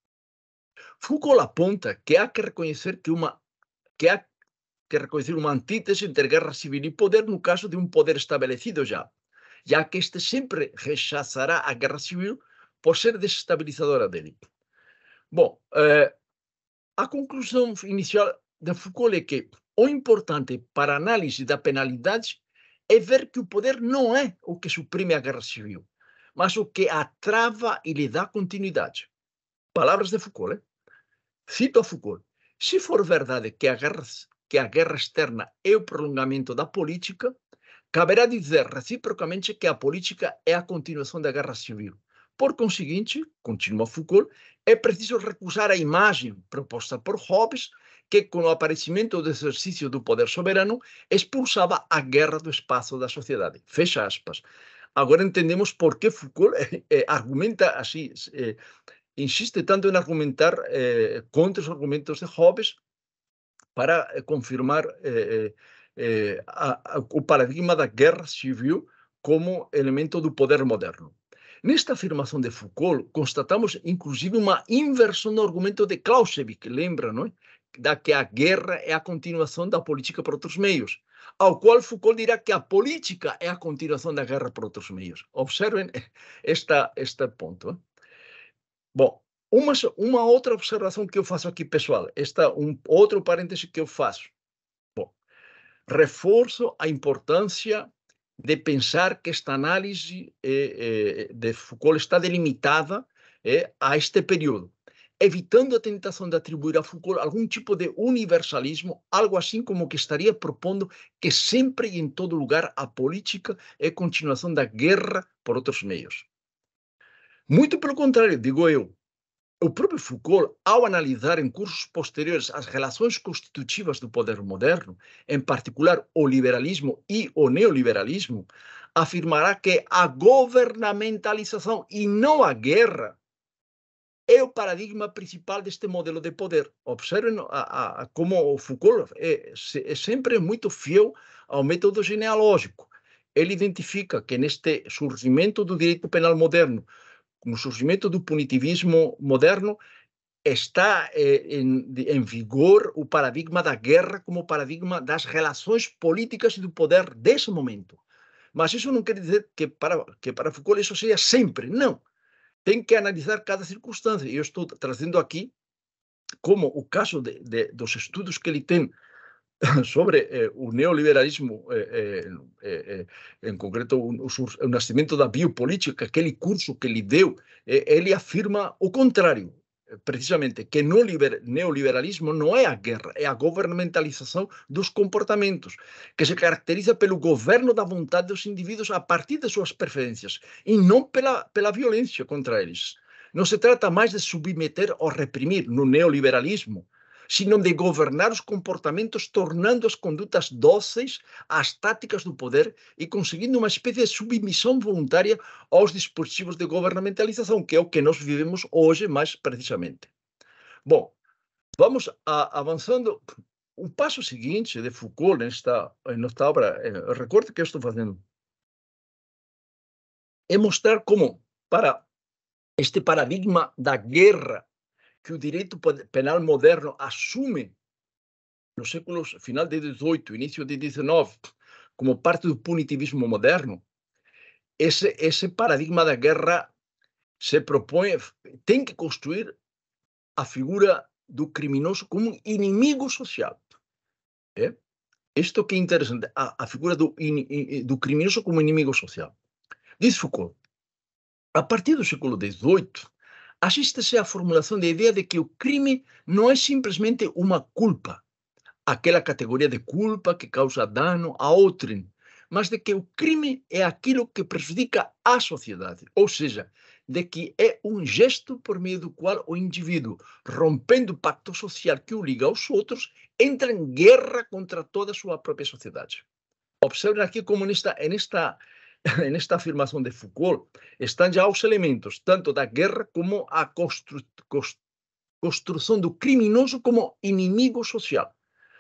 Foucault aponta que há que reconhecer que uma que há que reconhecer uma antítese entre guerra civil e poder no caso de um poder estabelecido já, já que este sempre rechazará a guerra civil por ser desestabilizadora dele. Bom, eh, a conclusão inicial de Foucault é que o importante para a análise da penalidade é ver que o poder não é o que suprime a guerra civil, mas o que a trava e lhe dá continuidade. Palavras de Foucault. Eh? Cito a Foucault. Se for verdade que a guerra que a guerra externa é o prolongamento da política, caberá dizer reciprocamente que a política é a continuação da guerra civil. Por conseguinte, continua Foucault, é preciso recusar a imagem proposta por Hobbes, que com o aparecimento do exercício do poder soberano expulsava a guerra do espaço da sociedade. Fecha aspas. Agora entendemos por que Foucault eh, eh, argumenta assim, eh, insiste tanto em argumentar eh, contra os argumentos de Hobbes, para confirmar eh, eh, a, a, o paradigma da guerra civil como elemento do poder moderno. Nesta afirmação de Foucault, constatamos inclusive uma inversão no argumento de Clausewitz, lembra, não é? Da que a guerra é a continuação da política por outros meios, ao qual Foucault dirá que a política é a continuação da guerra por outros meios. Observem esta, este ponto. Eh? Bom, Uma, uma outra observação que eu faço aqui, pessoal, esta um outro parêntese que eu faço. Bom, reforço a importância de pensar que esta análise eh, eh, de Foucault está delimitada eh, a este período, evitando a tentação de atribuir a Foucault algum tipo de universalismo, algo assim como que estaria propondo que sempre e em todo lugar a política é continuação da guerra por outros meios. Muito pelo contrário, digo eu. O próprio Foucault, ao analisar em cursos posteriores as relações constitutivas do poder moderno, em particular o liberalismo e o neoliberalismo, afirmará que a governamentalização e não a guerra é o paradigma principal deste modelo de poder. Observem a, a, a como o Foucault é, é sempre muito fiel ao método genealógico. Ele identifica que neste surgimento do direito penal moderno, como surgimento do punitivismo moderno, está eh, em, em vigor o paradigma da guerra como paradigma das relações políticas e do poder desse momento. Mas isso não quer dizer que para, que para Foucault isso seja sempre. Não. Tem que analisar cada circunstância. Eu estou trazendo aqui como o caso de, de, dos estudos que ele tem sobre eh, o neoliberalismo, eh, eh, eh, em concreto o, o, o nascimento da biopolítica, aquele curso que ele deu, eh, ele afirma o contrário, precisamente, que no liber, neoliberalismo não é a guerra, é a governamentalização dos comportamentos, que se caracteriza pelo governo da vontade dos indivíduos a partir de suas preferências, e não pela, pela violência contra eles. Não se trata mais de submeter ou reprimir no neoliberalismo, sino de governar os comportamentos, tornando as condutas dóceis às táticas do poder e conseguindo uma espécie de submissão voluntária aos dispositivos de governamentalização, que é o que nós vivemos hoje mais precisamente. Bom, vamos a, avançando. O passo seguinte de Foucault nesta, nesta obra, o recorte que eu estou fazendo, é mostrar como, para este paradigma da guerra que o direito penal moderno assume nos séculos final de dezoito, início de dezenove, como parte do punitivismo moderno, esse, esse paradigma da guerra se propõe, tem que construir a figura do criminoso como um inimigo social. É? Isto que é interessante, a, a figura do, in, do criminoso como inimigo social. Diz Foucault, a partir do século dezoito, assiste-se à formulação da ideia de que o crime não é simplesmente uma culpa, aquela categoria de culpa que causa dano a outrem, mas de que o crime é aquilo que prejudica a sociedade, ou seja, de que é um gesto por meio do qual o indivíduo, rompendo o pacto social que o liga aos outros, entra em guerra contra toda a sua própria sociedade. Observem aqui como nesta, nesta nesta afirmação de Foucault, estão já os elementos, tanto da guerra como a constru construção do criminoso como inimigo social.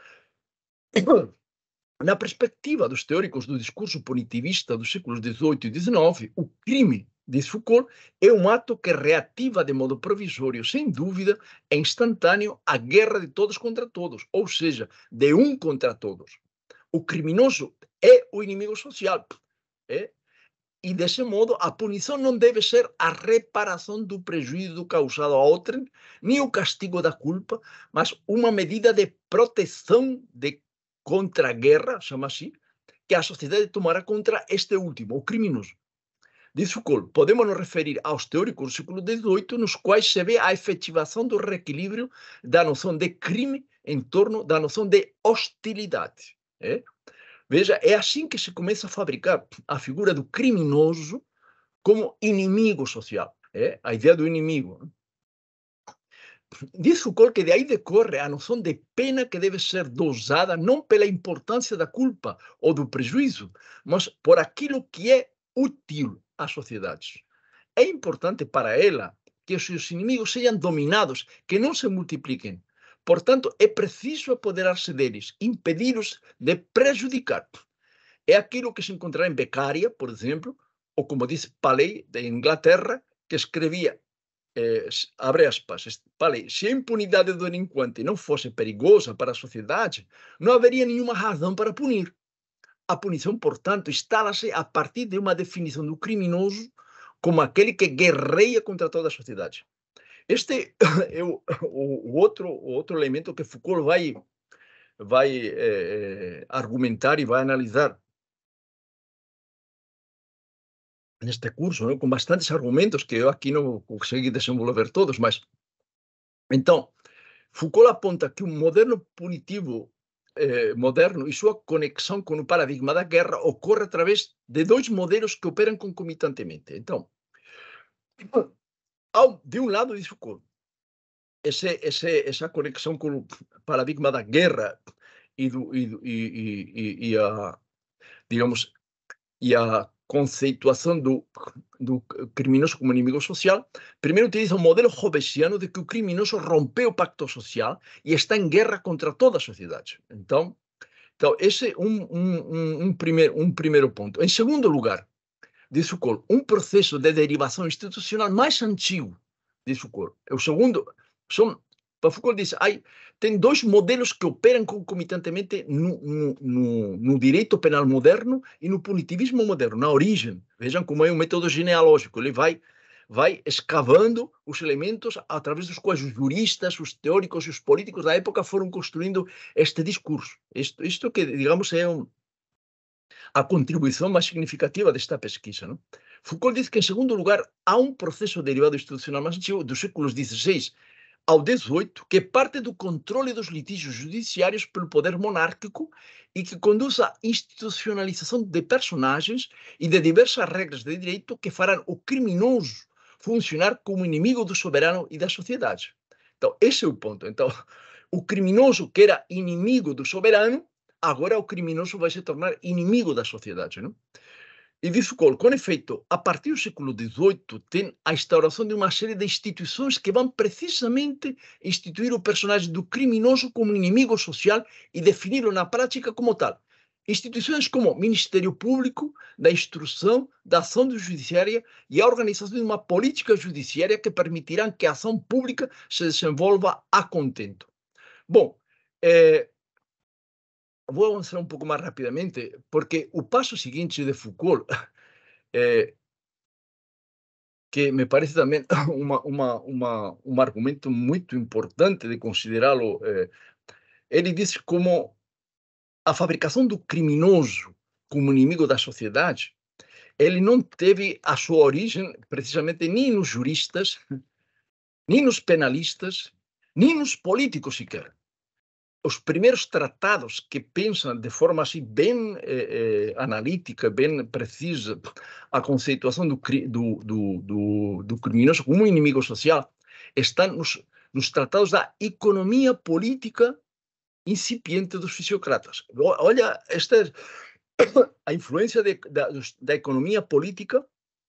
Na perspectiva dos teóricos do discurso punitivista dos séculos dezoito e dezenove, o crime, diz Foucault, é um ato que reativa de modo provisório, sem dúvida, e instantâneo, a guerra de todos contra todos, ou seja, de um contra todos. O criminoso é o inimigo social. É? E, desse modo, a punição não deve ser a reparação do prejuízo causado a outrem, nem o castigo da culpa, mas uma medida de proteção de contra a guerra, chama assim, que a sociedade tomará contra este último, o criminoso. Diz Foucault, podemos nos referir aos teóricos do século dezoito, nos quais se vê a efetivação do reequilíbrio da noção de crime em torno da noção de hostilidade. É? Veja, é assim que se começa a fabricar a figura do criminoso como inimigo social. É? A ideia do inimigo. Diz Foucault que daí decorre a noção de pena que deve ser dosada não pela importância da culpa ou do prejuízo, mas por aquilo que é útil às sociedades. É importante para ela que os seus inimigos sejam dominados, que não se multipliquem. Portanto, é preciso apoderar-se deles, impedi-los de prejudicar. É aquilo que se encontrará em Beccaria, por exemplo, ou como diz Paley, de Inglaterra, que escrevia, eh, abre aspas, Paley, se a impunidade do delinquente não fosse perigosa para a sociedade, não haveria nenhuma razão para punir. A punição, portanto, instala-se a partir de uma definição do criminoso como aquele que guerreia contra toda a sociedade. Este é o, o, outro, o outro elemento que Foucault vai, vai eh, argumentar e vai analisar neste curso, né, com bastantes argumentos que eu aqui não consegui desenvolver todos, mas... Então, Foucault aponta que o moderno punitivo eh, moderno e sua conexão com o paradigma da guerra ocorre através de dois modelos que operam concomitantemente. Então, ao, de um lado, diz Foucault, esse, esse, essa conexão com o paradigma da guerra e, do, e, e, e, e a, digamos, e a conceituação do, do criminoso como inimigo social, primeiro utiliza o modelo hobbesiano de que o criminoso rompeu o pacto social e está em guerra contra toda a sociedade. Então, então esse é um, um, um, primeiro, um primeiro ponto. Em segundo lugar, diz Foucault, um processo de derivação institucional mais antigo, diz Foucault, é o segundo, São, Foucault diz, aí, tem dois modelos que operam concomitantemente no, no, no, no direito penal moderno e no punitivismo moderno, na origem. Vejam como é um método genealógico, ele vai, vai escavando os elementos através dos quais os juristas, os teóricos e os políticos da época foram construindo este discurso. Isto, isto que, digamos, é um, a contribuição mais significativa desta pesquisa. Não? Foucault diz que, em segundo lugar, há um processo derivado institucional mais antigo dos séculos dezesseis ao dezoito, que parte do controle dos litígios judiciários pelo poder monárquico e que conduz à institucionalização de personagens e de diversas regras de direito que farão o criminoso funcionar como inimigo do soberano e da sociedade. Então, esse é o ponto. Então, o criminoso que era inimigo do soberano, agora o criminoso vai se tornar inimigo da sociedade, não? E diz Foucault, com efeito, a partir do século dezoito, tem a instauração de uma série de instituições que vão precisamente instituir o personagem do criminoso como inimigo social e defini-lo na prática como tal. Instituições como o Ministério Público, da Instrução, da Ação Judiciária e a organização de uma política judiciária que permitirão que a ação pública se desenvolva a contento. Bom, eh, vou avançar um pouco mais rapidamente, porque o passo seguinte de Foucault, é, que me parece também uma, uma, uma, um argumento muito importante de considerá-lo, é, ele diz como a fabricação do criminoso como inimigo da sociedade, ele não teve a sua origem precisamente nem nos juristas, nem nos penalistas, nem nos políticos sequer. Os primeiros tratados que pensam de forma assim bem eh, eh, analítica, bem precisa, a conceituação do, do, do, do, do criminoso como um inimigo social, estão nos, nos tratados da economia política incipiente dos fisiocratas. Olha, esta é a influência de, da, da economia política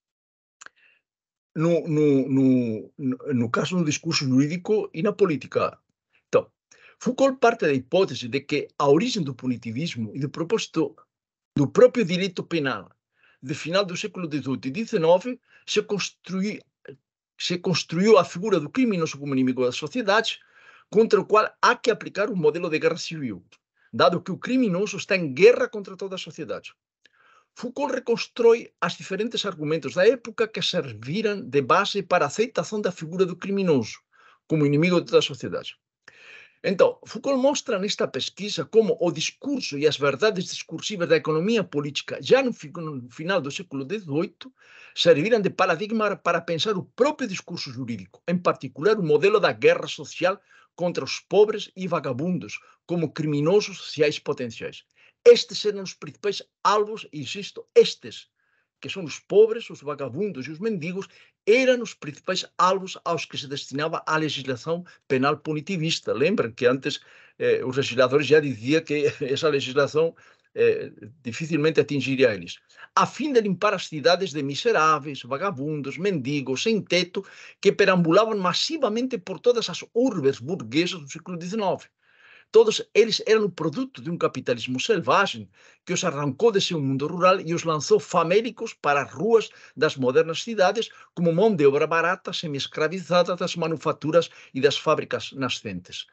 no, no, no, no caso do discurso jurídico e na política. Então, Foucault parte da hipótese de que a origem do punitivismo e do propósito do próprio direito penal do final do século dezoito e dezenove se construiu, se construiu a figura do criminoso como inimigo da sociedade, contra o qual há que aplicar um modelo de guerra civil, dado que o criminoso está em guerra contra toda a sociedade. Foucault reconstrói os diferentes argumentos da época que serviram de base para a aceitação da figura do criminoso como inimigo de toda a sociedade. Então, Foucault mostra nesta pesquisa como o discurso e as verdades discursivas da economia política, já no, no final do século dezoito, serviram de paradigma para pensar o próprio discurso jurídico, em particular o modelo da guerra social contra os pobres e vagabundos, como criminosos sociais potenciais. Estes eram os principais alvos, insisto, estes, que são os pobres, os vagabundos e os mendigos, eram os principais alvos aos que se destinava a legislação penal punitivista. Lembram que antes eh, os legisladores já diziam que essa legislação eh, dificilmente atingiria eles, a fim de limpar as cidades de miseráveis, vagabundos, mendigos, sem teto, que perambulavam massivamente por todas as urbes burguesas do século dezenove. Todos eles eram o produto de um capitalismo selvagem que os arrancou de seu mundo rural e os lançou famélicos para as ruas das modernas cidades como mão de obra barata, semi-escravizada das manufaturas e das fábricas nascentes.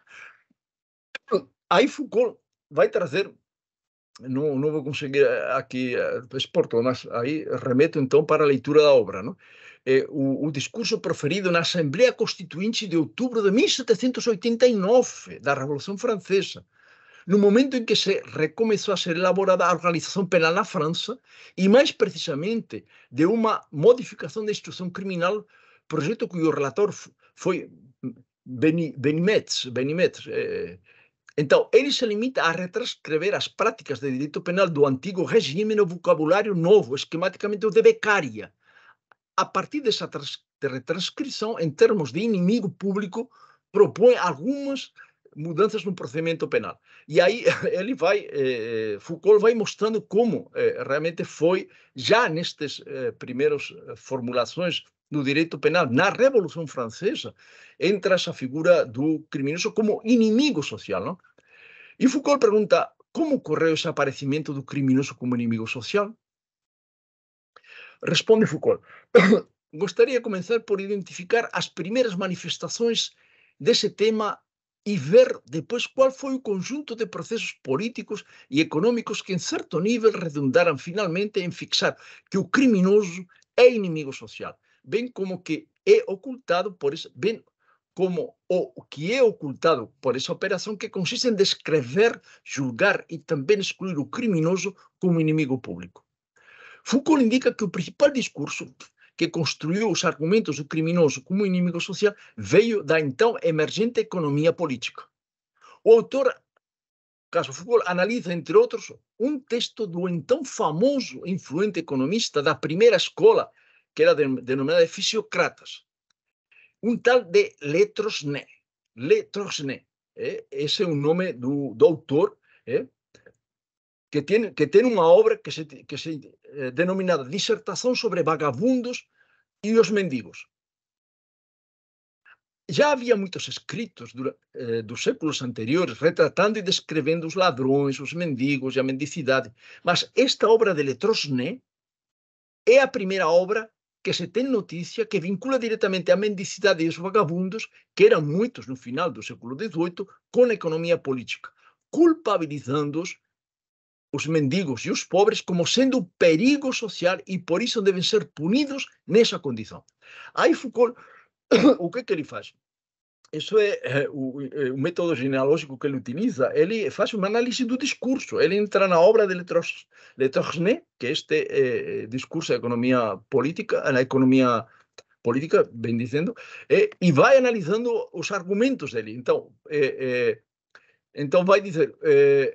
Aí Foucault vai trazer, não, não vou conseguir aqui exporto, mas aí remeto então para a leitura da obra, não? É, o, o discurso proferido na Assembleia Constituinte de outubro de mil setecentos e oitenta e nove, da Revolução Francesa, no momento em que se recomeçou a ser elaborada a organização penal na França, e mais precisamente de uma modificação da instrução criminal, projeto cujo relator foi Benimetz. Benimetz é, então, ele se limita a retranscrever as práticas de direito penal do antigo regime no vocabulário novo, esquematicamente o de Beccaria. A partir dessa de retranscrição, em termos de inimigo público, propõe algumas mudanças no procedimento penal. E aí ele vai, eh, Foucault vai mostrando como eh, realmente foi, já nestas eh, primeiras formulações do direito penal, na Revolução Francesa, entra essa figura do criminoso como inimigo social, não? E Foucault pergunta, como ocorreu esse aparecimento do criminoso como inimigo social? Responde Foucault, gostaria de começar por identificar as primeiras manifestações desse tema e ver depois qual foi o conjunto de processos políticos e econômicos que, em certo nível, redundaram finalmente em fixar que o criminoso é inimigo social, bem como que é ocultado por esse, bem como o que é ocultado por essa operação que consiste em descrever, julgar e também excluir o criminoso como inimigo público. Foucault indica que o principal discurso que construiu os argumentos do criminoso como inimigo social veio da então emergente economia política. O autor, caso Foucault, analisa, entre outros, um texto do então famoso e influente economista da primeira escola, que era denominada de Fisiocratas, um tal de Le Trosnet. Le Trosnet, eh? Esse é o nome do, do autor, eh? que tem, que tem uma obra que se, que se eh, denominada Dissertação sobre Vagabundos e os Mendigos. Já havia muitos escritos do, eh, dos séculos anteriores retratando e descrevendo os ladrões, os mendigos e a mendicidade, mas esta obra de Le Trosnet é a primeira obra que se tem notícia que vincula diretamente a mendicidade e os vagabundos, que eram muitos no final do século dezoito, com a economia política, culpabilizando-os, os mendigos e os pobres, como sendo perigo social e por isso devem ser punidos nessa condição. Aí Foucault, o que, que ele faz? Isso é, é, o, é o método genealógico que ele utiliza. Ele faz uma análise do discurso. Ele entra na obra de Le Trosnet, que é este é, discurso da economia política, na economia política, bem dizendo, é, e vai analisando os argumentos dele. Então, é, é, então vai dizer, é,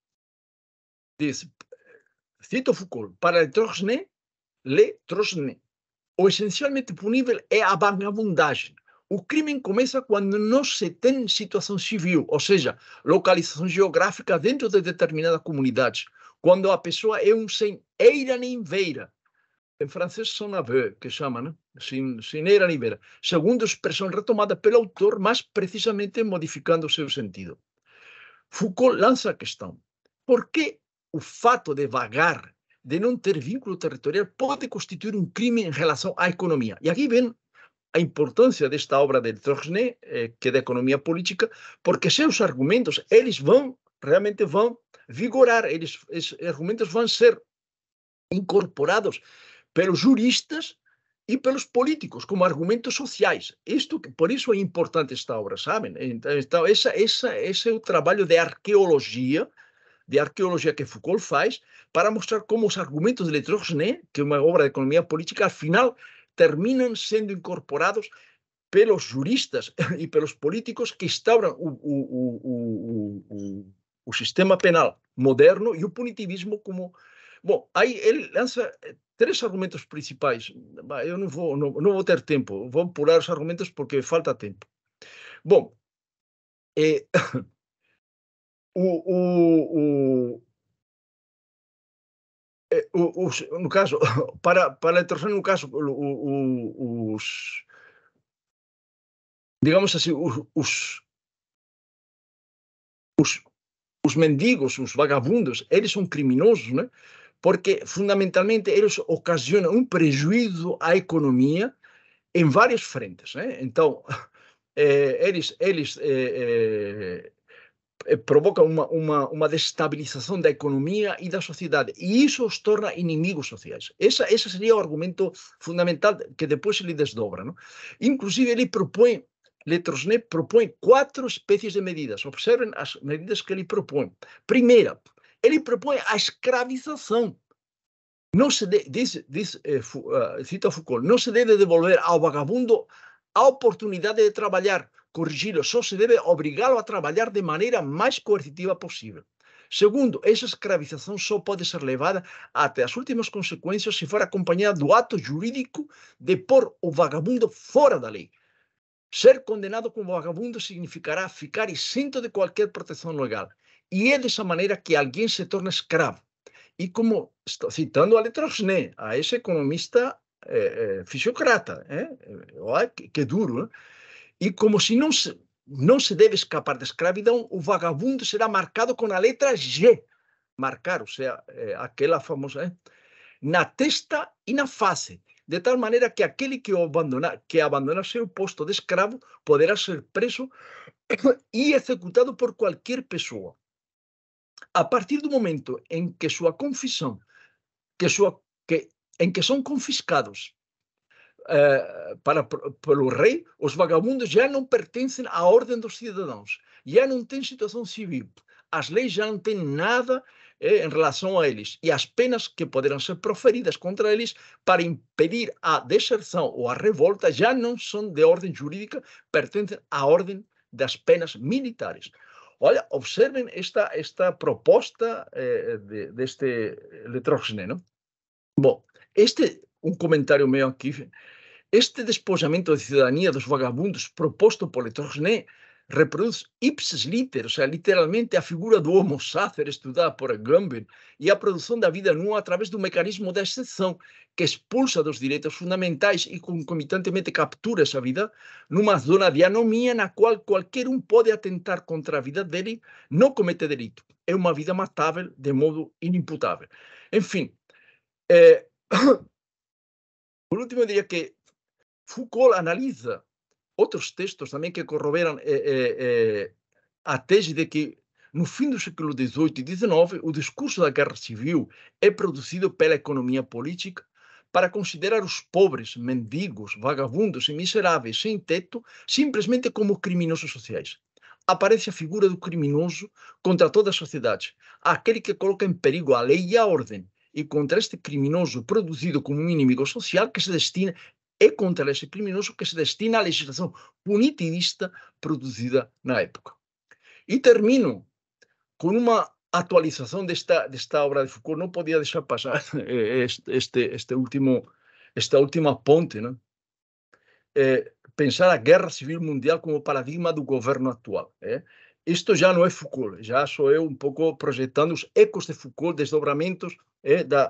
diz, cito Foucault, para Le Trosnet, Le Trosnet, o essencialmente punível é a vagabundagem. O crime começa quando não se tem situação civil, ou seja, localização geográfica dentro de determinada comunidade, quando a pessoa é um sem eira nem veira. Em francês, sans aveu, que chama, né? Sem, sem eira nem veira. Segundo a expressão retomada pelo autor, mas precisamente modificando o seu sentido. Foucault lança a questão: por que o fato de vagar, de não ter vínculo territorial, pode constituir um crime em relação à economia? E aqui vem a importância desta obra de Trosnet, eh, que é da economia política, porque seus argumentos, eles vão, realmente vão vigorar, eles, esses argumentos vão ser incorporados pelos juristas e pelos políticos como argumentos sociais. Isto, por isso é importante esta obra, sabem? Então, essa, essa, esse é o trabalho de arqueologia, de arqueologia que Foucault faz, para mostrar como os argumentos de Le Trosnet, que é uma obra de economia política, afinal, terminam sendo incorporados pelos juristas e pelos políticos que instauram o, o, o, o, o sistema penal moderno e o punitivismo como... Bom, aí ele lança três argumentos principais. Eu não vou, não, não vou ter tempo, vou pular os argumentos porque falta tempo. Bom, é, o... o, o Os, no caso, para, para a Trosnet, no caso, os, digamos assim, os, os, os, os mendigos, os vagabundos, eles são criminosos, né? Porque, fundamentalmente, eles ocasionam um prejuízo à economia em várias frentes, né? Então, é, eles, eles é, é, provoca uma, uma, uma destabilização da economia e da sociedade. E isso os torna inimigos sociais. Essa, esse seria o argumento fundamental que depois ele desdobra, não? Inclusive, ele propõe, Le Trosnet propõe quatro espécies de medidas. Observem as medidas que ele propõe. Primeira, ele propõe a escravização. Não se de, diz, diz, eh, uh, cita Foucault, não se deve devolver ao vagabundo a oportunidade de trabalhar, corrigi-lo, só se deve obrigá-lo a trabalhar de maneira mais coercitiva possível. Segundo, essa escravização só pode ser levada até as últimas consequências se for acompanhada do ato jurídico de pôr o vagabundo fora da lei. Ser condenado como vagabundo significará ficar isento de qualquer proteção legal. E é dessa maneira que alguém se torna escravo. E como estou citando a Le Trosnet, a esse economista eh, eh, fisiocrata, eh? Olha que, que duro, né? E como se não se, não se deve escapar da escravidão, o vagabundo será marcado com a letra G. Marcar, ou seja, é, aquela famosa, é, na testa e na face, de tal maneira que aquele que, o abandonar, que abandonar seu posto de escravo poderá ser preso e executado por qualquer pessoa. A partir do momento em que sua confissão, que sua, que, em que são confiscados uh, para, pelo rei, os vagabundos já não pertencem à ordem dos cidadãos, já não têm situação civil, as leis já não têm nada eh, em relação a eles, e as penas que poderão ser proferidas contra eles para impedir a deserção ou a revolta já não são de ordem jurídica, pertencem à ordem das penas militares. Olha, observem esta, esta proposta eh, de, deste Letros-Genet, não? Bom, este, um comentário meu aqui, este despojamento de cidadania dos vagabundos proposto por Letros-Genet reproduz ipsis liter, ou seja, literalmente a figura do homo sacer estudada por Agamben e a produção da vida nua através do mecanismo da exceção, que expulsa dos direitos fundamentais e concomitantemente captura essa vida numa zona de anomia na qual qualquer um pode atentar contra a vida dele, não comete delito. É uma vida matável de modo inimputável. Enfim, é... por último, eu diria que Foucault analisa outros textos também que corroboram é, é, é, a tese de que, no fim do século dezoito e dezenove, o discurso da guerra civil é produzido pela economia política para considerar os pobres, mendigos, vagabundos e miseráveis sem teto simplesmente como criminosos sociais. Aparece a figura do criminoso contra toda a sociedade, aquele que coloca em perigo a lei e a ordem, e contra este criminoso produzido como um inimigo social que se destina é contra esse criminoso que se destina à legislação punitivista produzida na época. E termino com uma atualização desta, desta obra de Foucault. Não podia deixar passar este, este, este último, esta última ponte, né? É, pensar a guerra civil mundial como paradigma do governo atual. É? Isto já não é Foucault, já sou eu um pouco projetando os ecos de Foucault, desdobramentos é, da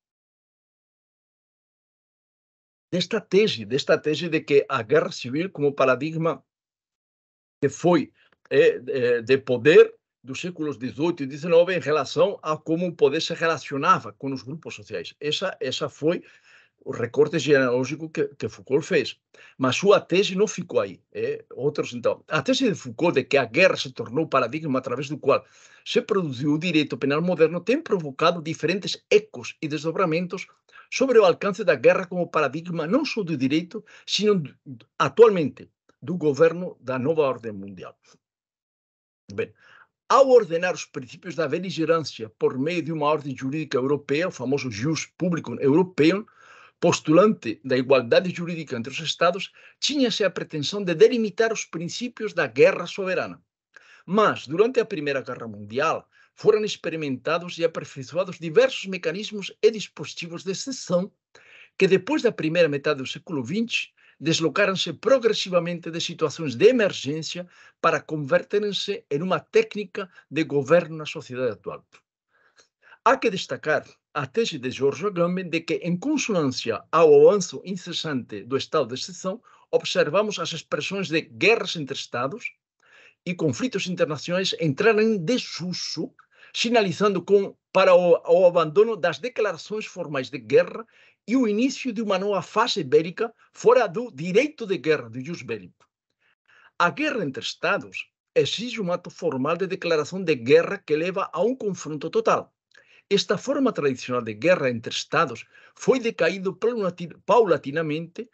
desta tese, desta tese de que a guerra civil como paradigma que foi é, de poder dos séculos dezoito e dezenove em relação a como o poder se relacionava com os grupos sociais. Essa, essa foi o recorte genealógico que, que Foucault fez. Mas sua tese não ficou aí. É, outros, então, a tese de Foucault de que a guerra se tornou o paradigma através do qual se produziu o direito penal moderno tem provocado diferentes ecos e desdobramentos sobre o alcance da guerra como paradigma não só do direito, sino atualmente do governo da nova ordem mundial. Bem, ao ordenar os princípios da beligerância por meio de uma ordem jurídica europeia, o famoso Jus Publicum Europeum, postulante da igualdade jurídica entre os Estados, tinha-se a pretensão de delimitar os princípios da guerra soberana. Mas, durante a Primeira Guerra Mundial, foram experimentados e aperfeiçoados diversos mecanismos e dispositivos de exceção que, depois da primeira metade do século vinte, deslocaram-se progressivamente de situações de emergência para converterem-se em uma técnica de governo na sociedade atual. Há que destacar a tese de George Agamben de que, em consonância ao avanço incessante do estado de exceção, observamos as expressões de guerras entre Estados e conflitos internacionais entrarem em desuso, sinalizando com, para o, o abandono das declarações formais de guerra e o início de uma nova fase bélica fora do direito de guerra, do jus bellico. A guerra entre Estados exige um ato formal de declaração de guerra que leva a um confronto total. Esta forma tradicional de guerra entre Estados foi decaindo paulatinamente,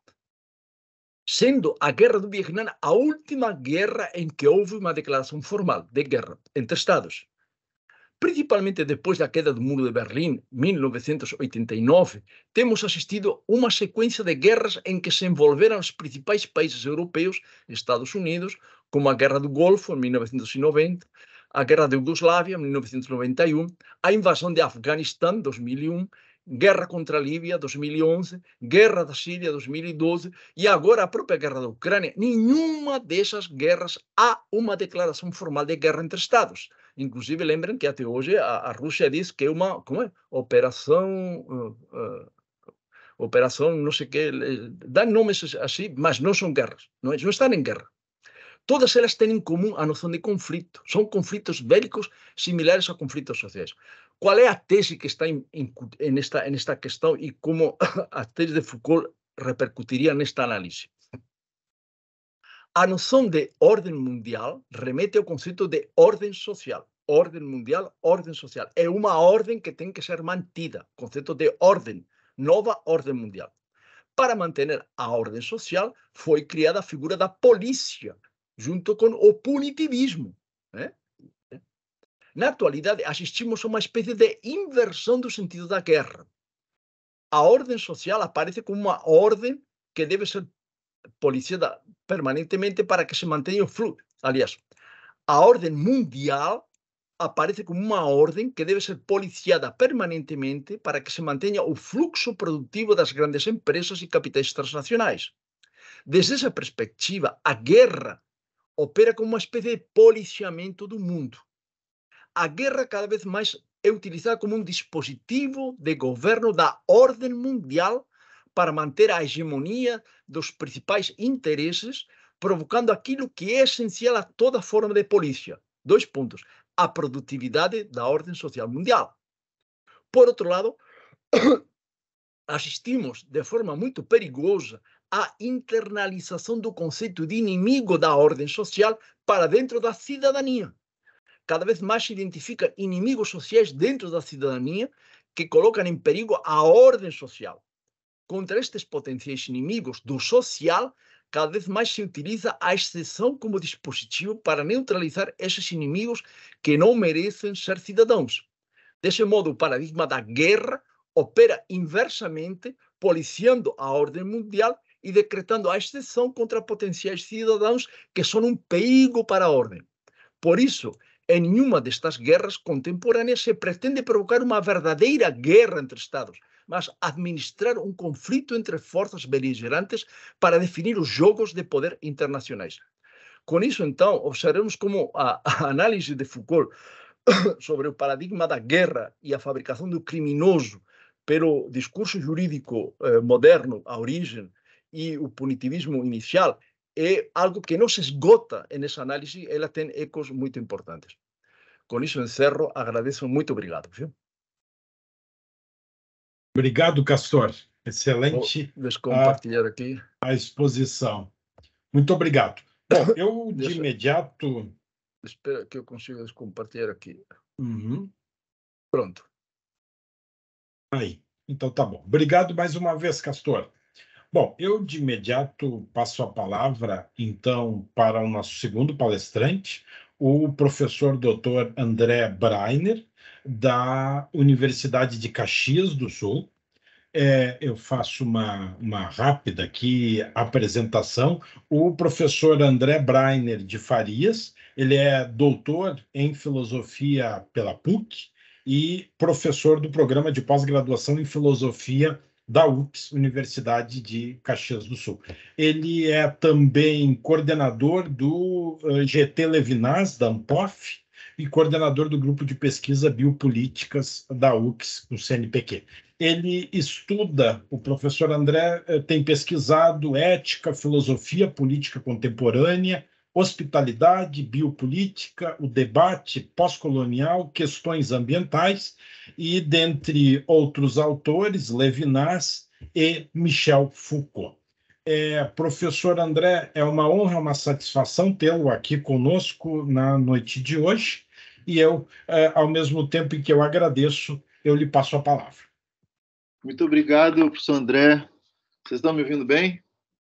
sendo a Guerra do Vietnã a última guerra em que houve uma declaração formal de guerra entre Estados. Principalmente depois da queda do Muro de Berlim, mil novecentos e oitenta e nove, temos assistido a uma sequência de guerras em que se envolveram os principais países europeus, Estados Unidos, como a Guerra do Golfo, em mil novecentos e noventa, a Guerra da Iugoslávia, em mil novecentos e noventa e um, a invasão de Afeganistão, em dois mil e um, Guerra contra a Líbia, dois mil e onze, Guerra da Síria, dois mil e doze, e agora a própria Guerra da Ucrânia. Nenhuma dessas guerras há uma declaração formal de guerra entre Estados. Inclusive, lembrem que até hoje a, a Rússia diz que é uma como é? operação, uh, uh, operação não sei o que, dá nomes assim, mas não são guerras, não, é? Não estão em guerra. Todas elas têm em comum a noção de conflito. São conflitos bélicos similares a conflitos sociais. Qual é a tese que está em, em, nesta, nesta questão e como a tese de Foucault repercutiria nesta análise? A noção de ordem mundial remete ao conceito de ordem social. Ordem mundial, ordem social. É uma ordem que tem que ser mantida. Conceito de ordem, nova ordem mundial. Para manter a ordem social, foi criada a figura da polícia, junto com o punitivismo. Né? Na atualidade, assistimos a uma espécie de inversão do sentido da guerra. A ordem social aparece como uma ordem que deve ser policiada permanentemente para que se mantenha o fluxo. Aliás, a ordem mundial aparece como uma ordem que deve ser policiada permanentemente para que se mantenha o fluxo produtivo das grandes empresas e capitais transnacionais. Desde essa perspectiva, a guerra opera como uma espécie de policiamento do mundo. A guerra cada vez mais é utilizada como um dispositivo de governo da ordem mundial para manter a hegemonia dos principais interesses, provocando aquilo que é essencial a toda forma de polícia. Dois pontos. A produtividade da ordem social mundial. Por outro lado, assistimos de forma muito perigosa à internalização do conceito de inimigo da ordem social para dentro da cidadania. Cada vez mais se identifica inimigos sociais dentro da cidadania que colocam em perigo a ordem social. Contra estes potenciais inimigos do social, cada vez mais se utiliza a exceção como dispositivo para neutralizar esses inimigos que não merecem ser cidadãos. Desse modo, o paradigma da guerra opera inversamente, policiando a ordem mundial e decretando a exceção contra potenciais cidadãos que são um perigo para a ordem. Por isso, em nenhuma destas guerras contemporâneas se pretende provocar uma verdadeira guerra entre Estados, mas administrar um conflito entre forças beligerantes para definir os jogos de poder internacionais. Com isso, então, observamos como a, a análise de Foucault sobre o paradigma da guerra e a fabricação do criminoso pelo discurso jurídico eh, moderno, a origem, e o punitivismo inicial, é algo que não se esgota nessa análise, ela tem ecos muito importantes. Com isso encerro, agradeço, muito obrigado. Viu? Obrigado, Castor. Excelente. Deixa eu compartilhar aqui. A exposição. Muito obrigado. Bom, eu de Deixa, imediato... Espera que eu consiga compartilhar aqui. Uhum. Pronto. Aí. Então tá bom. Obrigado mais uma vez, Castor. Bom, eu de imediato passo a palavra, então, para o nosso segundo palestrante, o professor doutor André Breiner, da Universidade de Caxias do Sul. É, eu faço uma, uma rápida aqui apresentação. O professor André Breiner de Farias, ele é doutor em filosofia pela P U C e professor do programa de pós-graduação em filosofia da U F S, Universidade de Caxias do Sul. Ele é também coordenador do uh, G T Levinas, da ANPOF, e coordenador do grupo de pesquisa biopolíticas da U F S, o C N P Q. Ele estuda, o professor André tem pesquisado ética, filosofia política contemporânea, hospitalidade, biopolítica, o debate pós-colonial, questões ambientais, e, dentre outros autores, Levinas e Michel Foucault. É, professor André, é uma honra, uma satisfação tê-lo aqui conosco na noite de hoje, e eu, é, ao mesmo tempo em que eu agradeço, eu lhe passo a palavra. Muito obrigado, professor André. Vocês estão me ouvindo bem?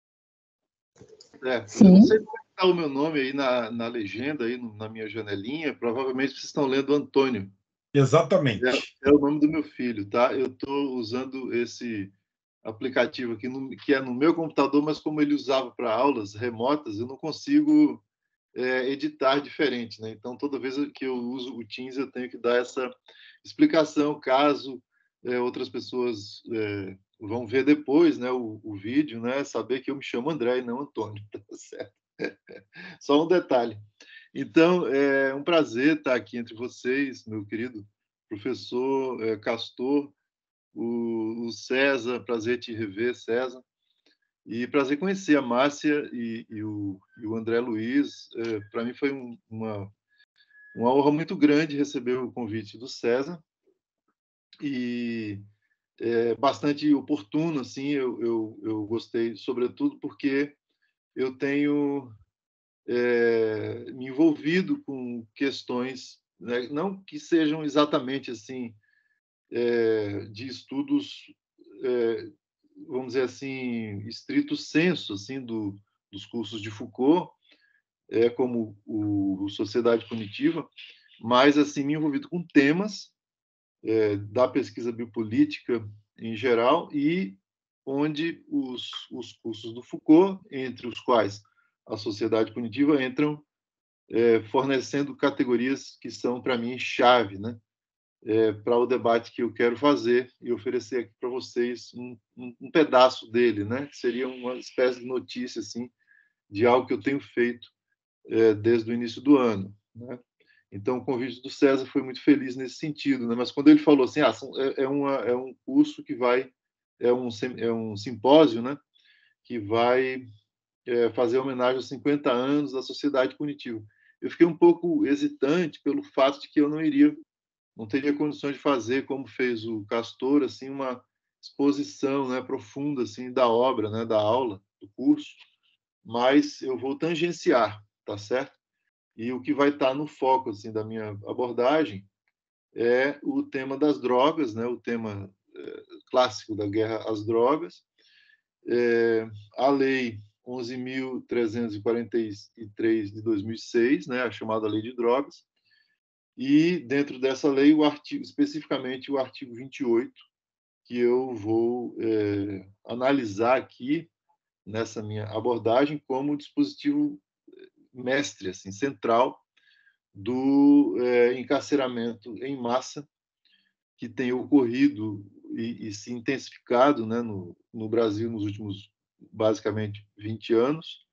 É, Sim. Eu não sei como está o meu nome aí na, na legenda, aí na minha janelinha. Provavelmente vocês estão lendo Antônio. Exatamente. É, é o nome do meu filho, tá? Eu estou usando esse aplicativo aqui, no, que é no meu computador, mas como ele usava para aulas remotas, eu não consigo é, editar diferente, né? Então, toda vez que eu uso o Teams, eu tenho que dar essa explicação, caso é, outras pessoas é, vão ver depois, né, o, o vídeo, né, saber que eu me chamo André e não Antônio, tá certo? Só um detalhe. Então, é um prazer estar aqui entre vocês, meu querido professor é, Castor, o, o César, prazer te rever, César. E prazer conhecer a Márcia e, e, o, e o André Luiz. É, para mim foi um, uma, uma honra muito grande receber o convite do César, e é bastante oportuno, assim, eu, eu, eu gostei, sobretudo porque eu tenho é, me envolvido com questões, né, não que sejam exatamente assim, é, de estudos, é, vamos dizer assim, estrito sensu, assim, do, dos cursos de Foucault, é, como o, o Sociedade Punitiva, mas assim me envolvido com temas é, da pesquisa biopolítica em geral, e onde os, os cursos do Foucault, entre os quais a Sociedade Punitiva, entram é, fornecendo categorias que são, para mim, chave, né? É, para o debate que eu quero fazer e oferecer aqui para vocês um, um, um pedaço dele, né? Que seria uma espécie de notícia, assim, de algo que eu tenho feito é, desde o início do ano, né? Então, o convite do César foi muito feliz nesse sentido, né? Mas quando ele falou assim, ah, é, é, uma, é um curso que vai, é um, é um simpósio, né? Que vai é, fazer homenagem aos cinquenta anos da Sociedade Punitiva. Eu fiquei um pouco hesitante pelo fato de que eu não iria, não teria condições de fazer, como fez o Castor, assim, uma exposição, né, profunda, assim, da obra, né, da aula, do curso, mas eu vou tangenciar, tá certo? E o que vai estar no foco, assim, da minha abordagem é o tema das drogas, né, o tema é, clássico da guerra às drogas, é, a lei onze mil trezentos e quarenta e três de dois mil e seis, né, a chamada Lei de Drogas, e dentro dessa lei, o artigo, especificamente o artigo vinte e oito, que eu vou é, analisar aqui nessa minha abordagem como dispositivo mestre, assim, central do é, encarceramento em massa que tem ocorrido e, e se intensificado, né, no, no Brasil nos últimos, basicamente, vinte anos,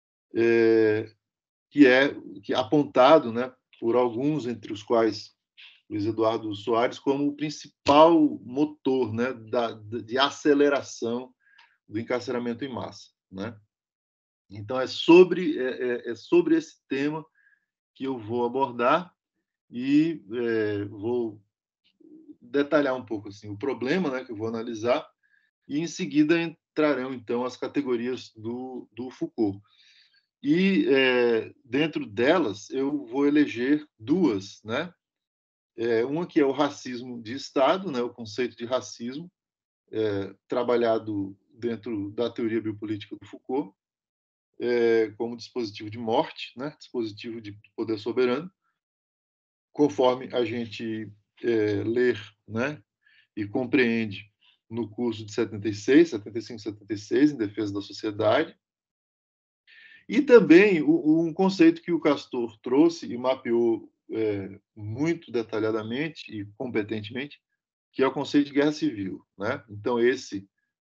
é, que é que é apontado, né, por alguns, entre os quais Luiz Eduardo Soares, como o principal motor, né, da, de aceleração do encarceramento em massa, né? Então é sobre é, é sobre esse tema que eu vou abordar e é, vou detalhar um pouco assim o problema, né, que eu vou analisar, e em seguida entrarão então as categorias do, do Foucault. E é, dentro delas eu vou eleger duas, né? É, uma que é o racismo de Estado, né, o conceito de racismo, é, trabalhado dentro da teoria biopolítica do Foucault, é, como dispositivo de morte, né, dispositivo de poder soberano, conforme a gente é, ler, né, e compreende no curso de setenta e seis, setenta e cinco, setenta e seis, em defesa da sociedade. E também o, um conceito que o Castor trouxe e mapeou é, muito detalhadamente e competentemente, que é o conceito de guerra civil, né? Então esse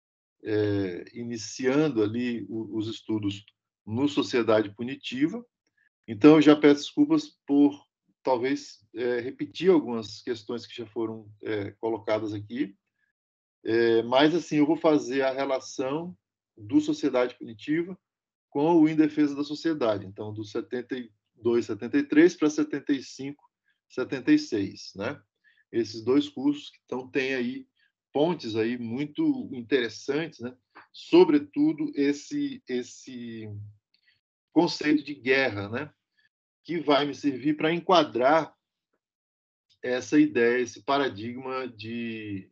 é, iniciando ali o, os estudos no Sociedade Punitiva. Então eu já peço desculpas por talvez é, repetir algumas questões que já foram é, colocadas aqui, é, mas assim eu vou fazer a relação do Sociedade Punitiva com o Em Defesa da Sociedade, então do setenta e dois, setenta e três para setenta e cinco, setenta e seis, né? Esses dois cursos que então têm aí pontes aí muito interessantes, né? Sobretudo esse esse conceito de guerra, né? Que vai me servir para enquadrar essa ideia, esse paradigma de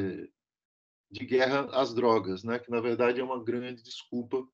de guerra às drogas, né? Que na verdade é uma grande desculpa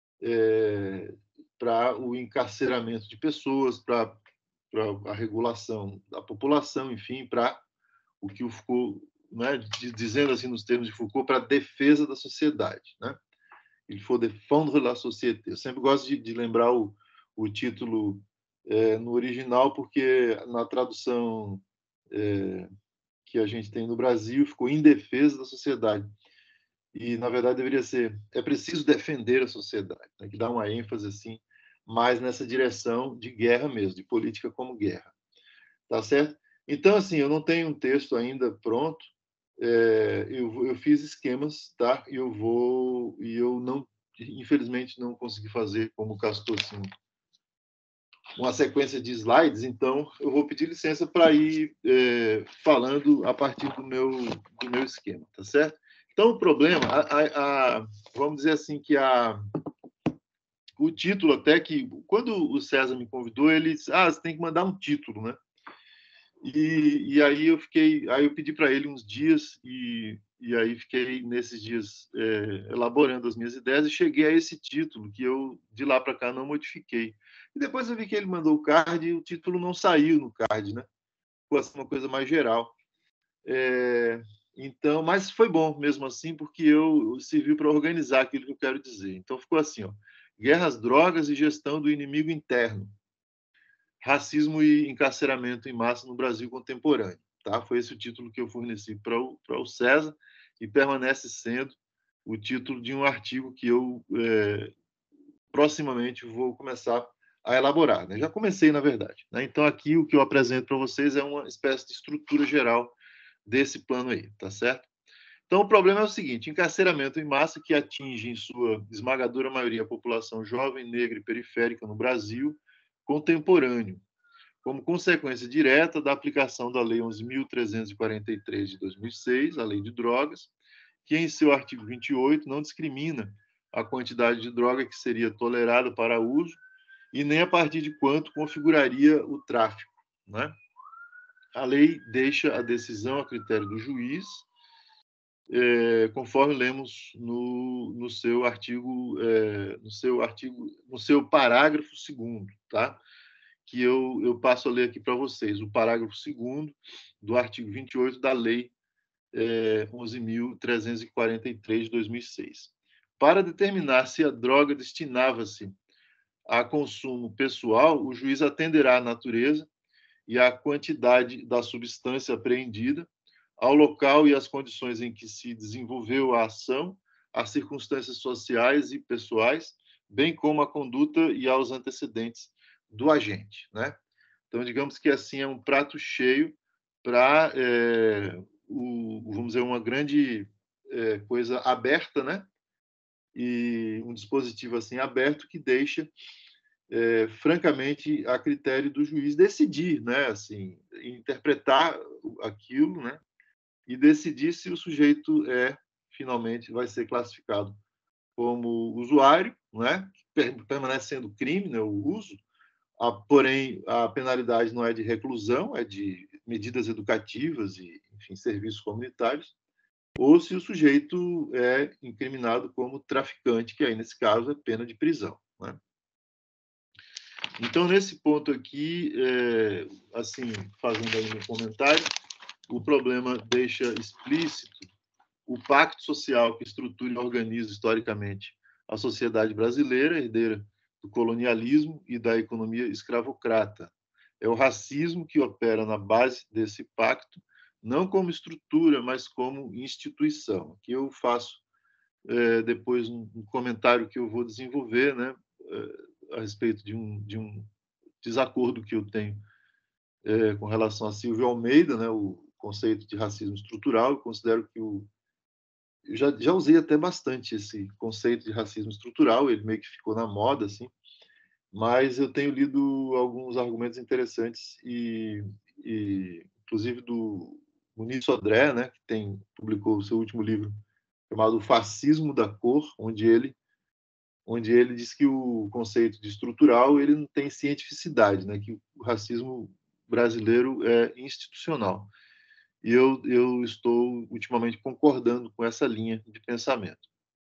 é, para o encarceramento de pessoas, para a regulação da população, enfim, para o que o Foucault, né, dizendo assim nos termos de Foucault, para a defesa da sociedade, né? Il faut défendre la société. Eu sempre gosto de, de lembrar o, o título é, no original, porque na tradução é, que a gente tem no Brasil ficou Em Defesa da Sociedade. E, na verdade, deveria ser é preciso defender a sociedade, né? Que dá uma ênfase assim, mais nessa direção de guerra mesmo, de política como guerra. Tá certo? Então, assim, eu não tenho um texto ainda pronto, é, eu, eu fiz esquemas, tá? E eu vou, e eu não infelizmente não consegui fazer, como o Castor, assim, uma sequência de slides, então eu vou pedir licença para ir é, falando a partir do meu, do meu esquema, tá certo? Então, o problema, a, a, a, vamos dizer assim, que a, o título até que, quando o César me convidou, ele disse, ah, você tem que mandar um título, né? E, e aí eu fiquei, aí eu pedi para ele uns dias e, e aí fiquei nesses dias é, elaborando as minhas ideias e cheguei a esse título que eu de lá para cá não modifiquei. E depois eu vi que ele mandou o card e o título não saiu no card, né? Ficou assim, uma coisa mais geral. É, então, mas foi bom mesmo assim porque eu serviu para organizar aquilo que eu quero dizer. Então ficou assim, ó: Guerras, drogas e gestão do inimigo interno. Racismo e encarceramento em massa no Brasil contemporâneo. Tá? Foi esse o título que eu forneci para o, para o César e permanece sendo o título de um artigo que eu é, proximamente vou começar a elaborar. Né? Já comecei, na verdade. Né? Então, aqui o que eu apresento para vocês é uma espécie de estrutura geral desse plano aí, tá certo? Então, o problema é o seguinte: encarceramento em massa que atinge, em sua esmagadora maioria, a população jovem, negra e periférica no Brasil contemporâneo, como consequência direta da aplicação da Lei onze mil trezentos e quarenta e três de dois mil e seis, a Lei de Drogas, que em seu artigo vinte e oito não discrimina a quantidade de droga que seria tolerada para uso e nem a partir de quanto configuraria o tráfico, né? A lei deixa a decisão a critério do juiz, é, conforme lemos no, no seu artigo, é, no seu artigo, no seu parágrafo segundo, tá? Que eu, eu passo a ler aqui para vocês, o parágrafo segundo do artigo vinte e oito da Lei é, onze mil trezentos e quarenta e três de dois mil e seis. Para determinar se a droga destinava-se a consumo pessoal, o juiz atenderá à natureza e à quantidade da substância apreendida, ao local e às condições em que se desenvolveu a ação, às circunstâncias sociais e pessoais, bem como à conduta e aos antecedentes do agente, né? Então, digamos que assim é um prato cheio para, é, vamos dizer, uma grande é, coisa aberta, né? E um dispositivo assim aberto que deixa, é, francamente, a critério do juiz decidir, né? Assim, interpretar aquilo, né? E decidir se o sujeito é finalmente vai ser classificado como usuário, né? Permanece sendo crime, né? O uso. A, porém, a penalidade não é de reclusão, é de medidas educativas e, enfim, serviços comunitários, ou se o sujeito é incriminado como traficante, que aí, nesse caso, é pena de prisão, né? Então, nesse ponto aqui, é, assim, fazendo aí um comentário, o problema deixa explícito o pacto social que estrutura e organiza historicamente a sociedade brasileira, herdeira do colonialismo e da economia escravocrata. É o racismo que opera na base desse pacto, não como estrutura, mas como instituição. Aqui eu faço é, depois um, um comentário que eu vou desenvolver, né, é, a respeito de um, de um desacordo que eu tenho é, com relação a Silvio Almeida, né, o conceito de racismo estrutural. Eu considero que o eu já, já usei até bastante esse conceito de racismo estrutural, ele meio que ficou na moda, assim, mas eu tenho lido alguns argumentos interessantes, e, e inclusive do Muniz Sodré, né, que tem, publicou o seu último livro chamado Fascismo da Cor, onde ele, onde ele diz que o conceito de estrutural ele não tem cientificidade, né, que o racismo brasileiro é institucional. E eu, eu estou ultimamente concordando com essa linha de pensamento.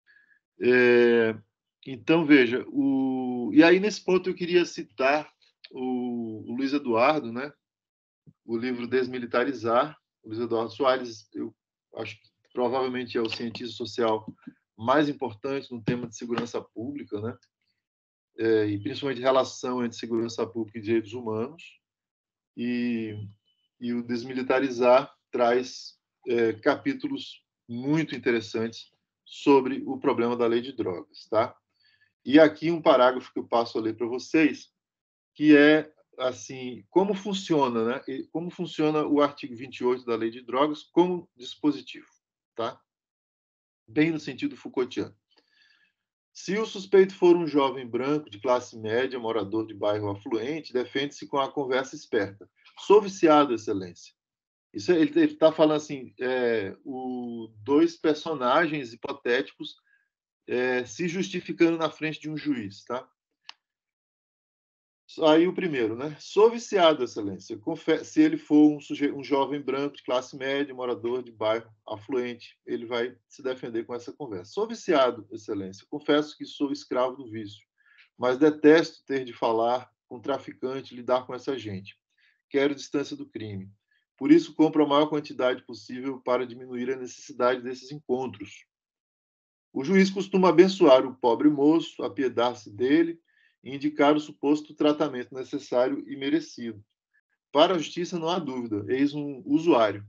É, então, veja, o, e aí nesse ponto eu queria citar o, o Luiz Eduardo, né? O livro Desmilitarizar. O Luiz Eduardo Soares, eu acho que provavelmente é o cientista social mais importante no tema de segurança pública, né? É, e principalmente relação entre segurança pública e direitos humanos. E, e o Desmilitarizar traz é, capítulos muito interessantes sobre o problema da lei de drogas, tá? E aqui um parágrafo que eu passo a ler para vocês, que é assim, como funciona, né? Como funciona o artigo vinte e oito da lei de drogas como dispositivo, tá? Bem no sentido Foucaultiano. Se o suspeito for um jovem branco de classe média, morador de bairro afluente, defende-se com a conversa esperta. Sou viciado, excelência. Isso, ele está falando assim, é, o, dois personagens hipotéticos é, se justificando na frente de um juiz, tá? Aí o primeiro, né? Sou viciado, excelência. Confe- se ele for um, suje... um jovem branco de classe média, morador de bairro afluente, ele vai se defender com essa conversa. Sou viciado, excelência. Confesso que sou escravo do vício, mas detesto ter de falar com traficante, lidar com essa gente. Quero distância do crime. Por isso, compro a maior quantidade possível para diminuir a necessidade desses encontros. O juiz costuma abençoar o pobre moço, apiedar-se dele e indicar o suposto tratamento necessário e merecido. Para a justiça, não há dúvida, eis um usuário.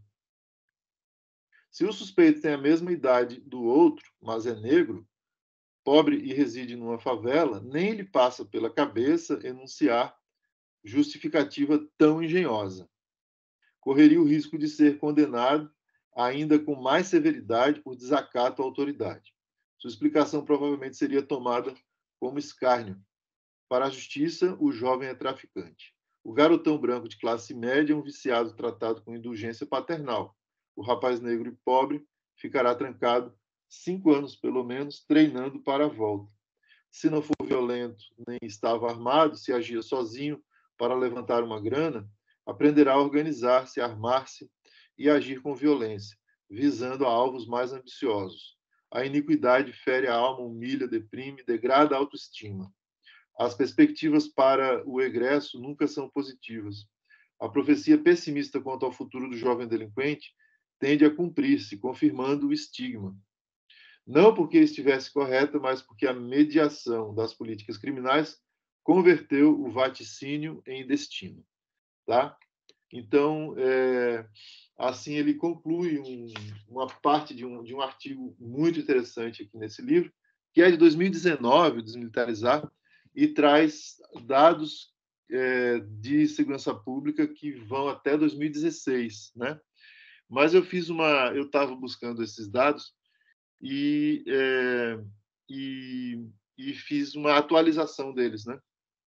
Se o suspeito tem a mesma idade do outro, mas é negro, pobre e reside numa favela, nem lhe passa pela cabeça enunciar justificativa tão engenhosa. Correria o risco de ser condenado ainda com mais severidade por desacato à autoridade. Sua explicação provavelmente seria tomada como escárnio. Para a justiça, o jovem é traficante. O garotão branco de classe média é um viciado tratado com indulgência paternal. O rapaz negro e pobre ficará trancado cinco anos, pelo menos, treinando para a volta. Se não for violento nem estava armado, se agia sozinho para levantar uma grana, aprenderá a organizar-se, armar-se e agir com violência, visando a alvos mais ambiciosos. A iniquidade fere a alma, humilha, deprime, degrada a autoestima. As perspectivas para o egresso nunca são positivas. A profecia pessimista quanto ao futuro do jovem delinquente tende a cumprir-se, confirmando o estigma. Não porque estivesse correta, mas porque a mediação das políticas criminais converteu o vaticínio em destino. Tá? Então, é, assim ele conclui um, uma parte de um, de um artigo muito interessante aqui nesse livro, que é de dois mil e dezenove, o Desmilitarizar, e traz dados é, de segurança pública que vão até dois mil e dezesseis, né? Mas eu fiz uma, eu estava buscando esses dados e, é, e, e fiz uma atualização deles, né?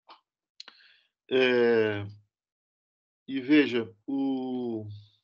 É, e veja, o,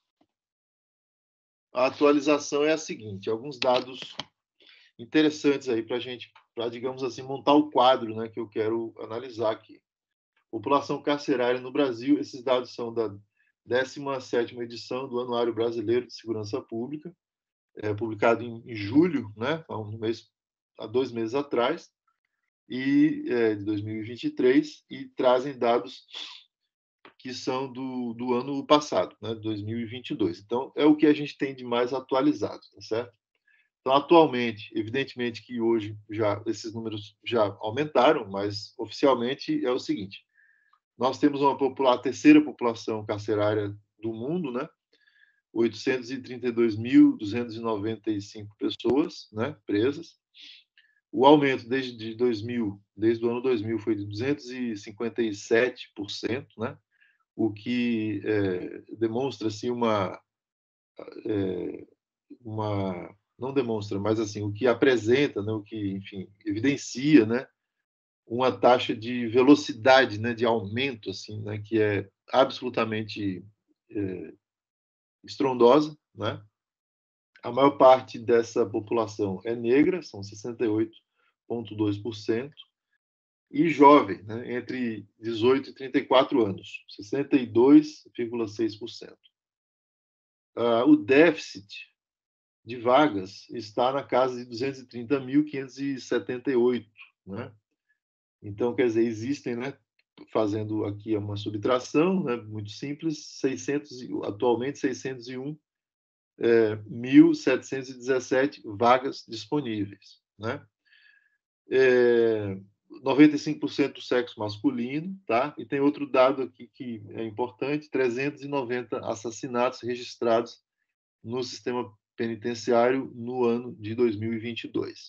a atualização é a seguinte: alguns dados interessantes aí para a gente, para, digamos assim, montar o quadro, né, que eu quero analisar aqui. População carcerária no Brasil, esses dados são da décima sétima edição do Anuário Brasileiro de Segurança Pública, é, publicado em, em julho, né, há, um mês, há dois meses atrás, e, é, de dois mil e vinte e três, e trazem dados que são do, do ano passado, né, dois mil e vinte e dois. Então, é o que a gente tem de mais atualizado, tá certo? Então, atualmente, evidentemente que hoje já esses números já aumentaram, mas oficialmente é o seguinte: nós temos uma popula- a terceira população carcerária do mundo, né? oitocentos e trinta e dois mil duzentas e noventa e cinco pessoas, né, presas. O aumento desde dois mil, desde o ano dois mil, foi de duzentos e cinquenta e sete por cento, né? O que é, demonstra assim uma é, uma não demonstra, mas assim o que apresenta, né? O que, enfim, evidencia, né? Uma taxa de velocidade, né? De aumento, assim, né? Que é absolutamente é, estrondosa, né? A maior parte dessa população é negra, são sessenta e oito vírgula dois por cento, e jovem, né? Entre dezoito e trinta e quatro anos, sessenta e dois vírgula seis por cento. Uh, o déficit de vagas está na casa de duzentos e trinta mil quinhentos e setenta e oito, né? Então, quer dizer, existem, né? Fazendo aqui uma subtração, né? Muito simples, seiscentos, atualmente seiscentos e um é, mil setecentos e dezessete vagas disponíveis, né? É, noventa e cinco por cento do sexo masculino, tá? E tem outro dado aqui que é importante: trezentos e noventa assassinatos registrados no sistema penitenciário no ano de dois mil e vinte e dois.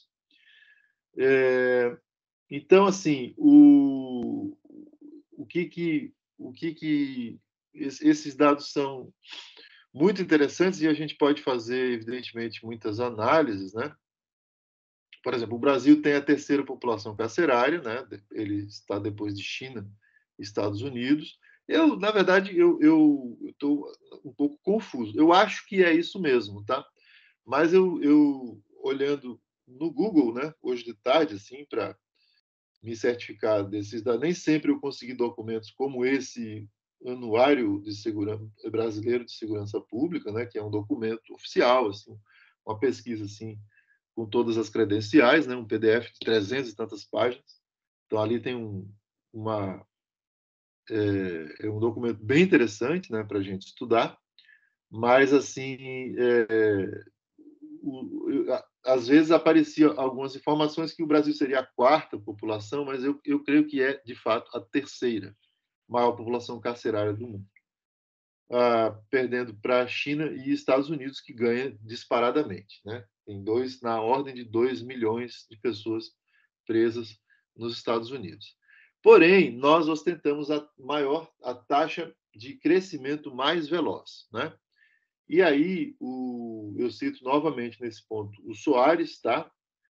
É, então, assim, o, o que que o que que esses dados são muito interessantes e a gente pode fazer, evidentemente, muitas análises, né? por exemplo, o Brasil tem a terceira população carcerária, né? Ele está depois de China e Estados Unidos. Eu, na verdade, eu estou um pouco confuso. Eu acho que é isso mesmo, tá? Mas eu, eu olhando no Google, né, hoje de tarde, assim, para me certificar desses dados, nem sempre eu consegui documentos como esse Anuário de Segurança Brasileiro de Segurança Pública, né, que é um documento oficial, assim, uma pesquisa assim, com todas as credenciais, né, um P D F de trezentas e tantas páginas. Então ali tem um, uma é, é um documento bem interessante, né, para a gente estudar. Mas assim, é, o, às vezes apareciam algumas informações que o Brasil seria a quarta população, mas eu, eu creio que é, de fato, a terceira maior população carcerária do mundo, ah, perdendo para a China e Estados Unidos, que ganha disparadamente, né? Tem dois, na ordem de dois milhões de pessoas presas nos Estados Unidos. Porém, nós ostentamos a maior, a taxa de crescimento mais veloz, né? E aí, o, eu cito novamente nesse ponto o Soares, tá?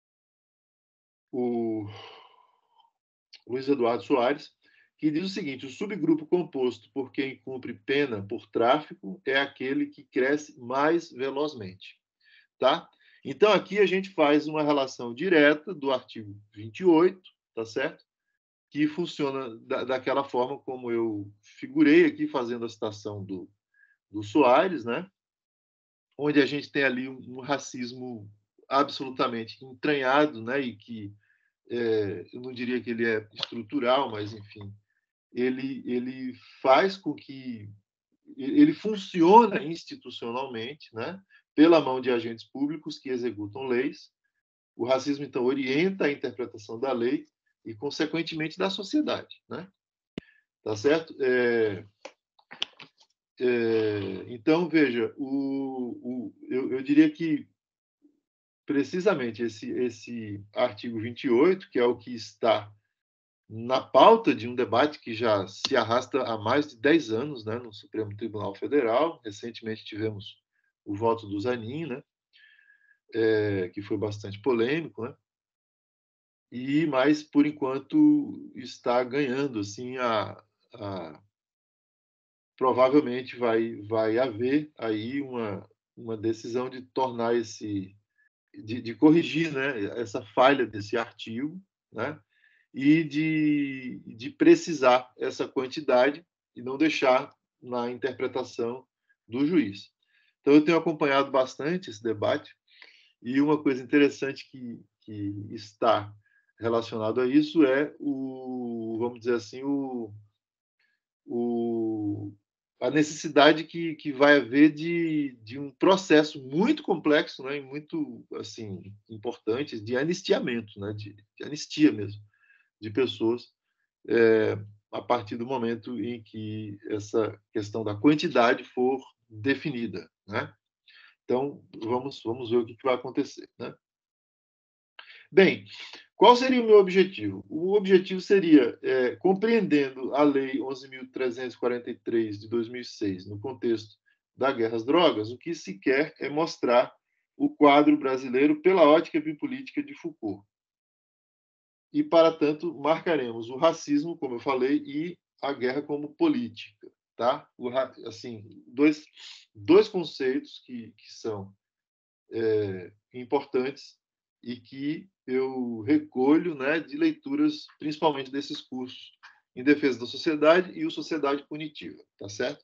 O Luiz Eduardo Soares, que diz o seguinte: o subgrupo composto por quem cumpre pena por tráfico é aquele que cresce mais velozmente, tá? Então, aqui a gente faz uma relação direta do artigo vinte e oito, tá certo? Que funciona da, daquela forma como eu figurei aqui, fazendo a citação do, do Soares, né? Onde a gente tem ali um, um racismo absolutamente entranhado, né? E que é, eu não diria que ele é estrutural, mas, enfim, ele, ele faz com que ele funciona institucionalmente, né? Pela mão de agentes públicos que executam leis. O racismo, então, orienta a interpretação da lei e, consequentemente, da sociedade, né? Tá certo? É, é, então, veja, o, o, eu, eu diria que precisamente esse, esse artigo vinte e oito, que é o que está na pauta de um debate que já se arrasta há mais de dez anos, né, no Supremo Tribunal Federal. Recentemente tivemos o voto do Zanin, né, é, que foi bastante polêmico, né, e, mas, por enquanto, está ganhando, assim, a, a provavelmente vai, vai haver aí uma, uma decisão de tornar esse, de, de corrigir, né, essa falha desse artigo, né, e de, de precisar essa quantidade e não deixar na interpretação do juiz. Então, eu tenho acompanhado bastante esse debate e uma coisa interessante que, que está relacionado a isso é o, vamos dizer assim, o, o, a necessidade que, que vai haver de, de um processo muito complexo, né, e muito assim importante de anistiamento, né, de, de anistia mesmo, de pessoas, é, a partir do momento em que essa questão da quantidade for definida, né? Então, vamos, vamos ver o que vai acontecer, né? Bem, qual seria o meu objetivo? O objetivo seria, é, compreendendo a Lei onze mil trezentos e quarenta e três de dois mil e seis, no contexto da guerra às drogas, o que se quer é mostrar o quadro brasileiro pela ótica bipolítica de Foucault. E, para tanto, marcaremos o racismo, como eu falei, e a guerra como política, tá? O, assim, dois, dois conceitos que, que são é, importantes e que eu recolho, né, de leituras, principalmente desses cursos em defesa da sociedade e o Sociedade Punitiva, tá certo?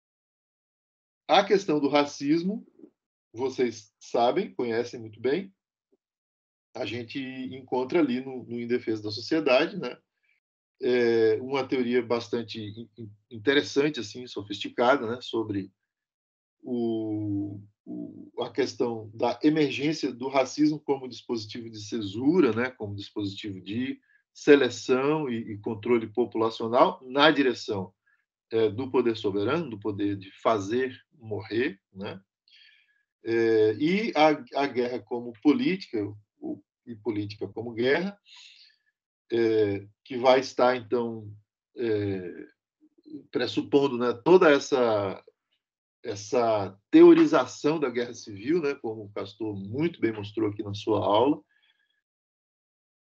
A questão do racismo, vocês sabem, conhecem muito bem, a gente encontra ali no, no Em Defesa da Sociedade, né? É uma teoria bastante interessante, assim, sofisticada, né? Sobre o, o, a questão da emergência do racismo como dispositivo de censura, né? Como dispositivo de seleção e, e controle populacional na direção é, do poder soberano, do poder de fazer morrer, né? É, e a, a guerra como política, e política como guerra, é, que vai estar, então, é, pressupondo, né, toda essa, essa teorização da guerra civil, né, como o Castor muito bem mostrou aqui na sua aula,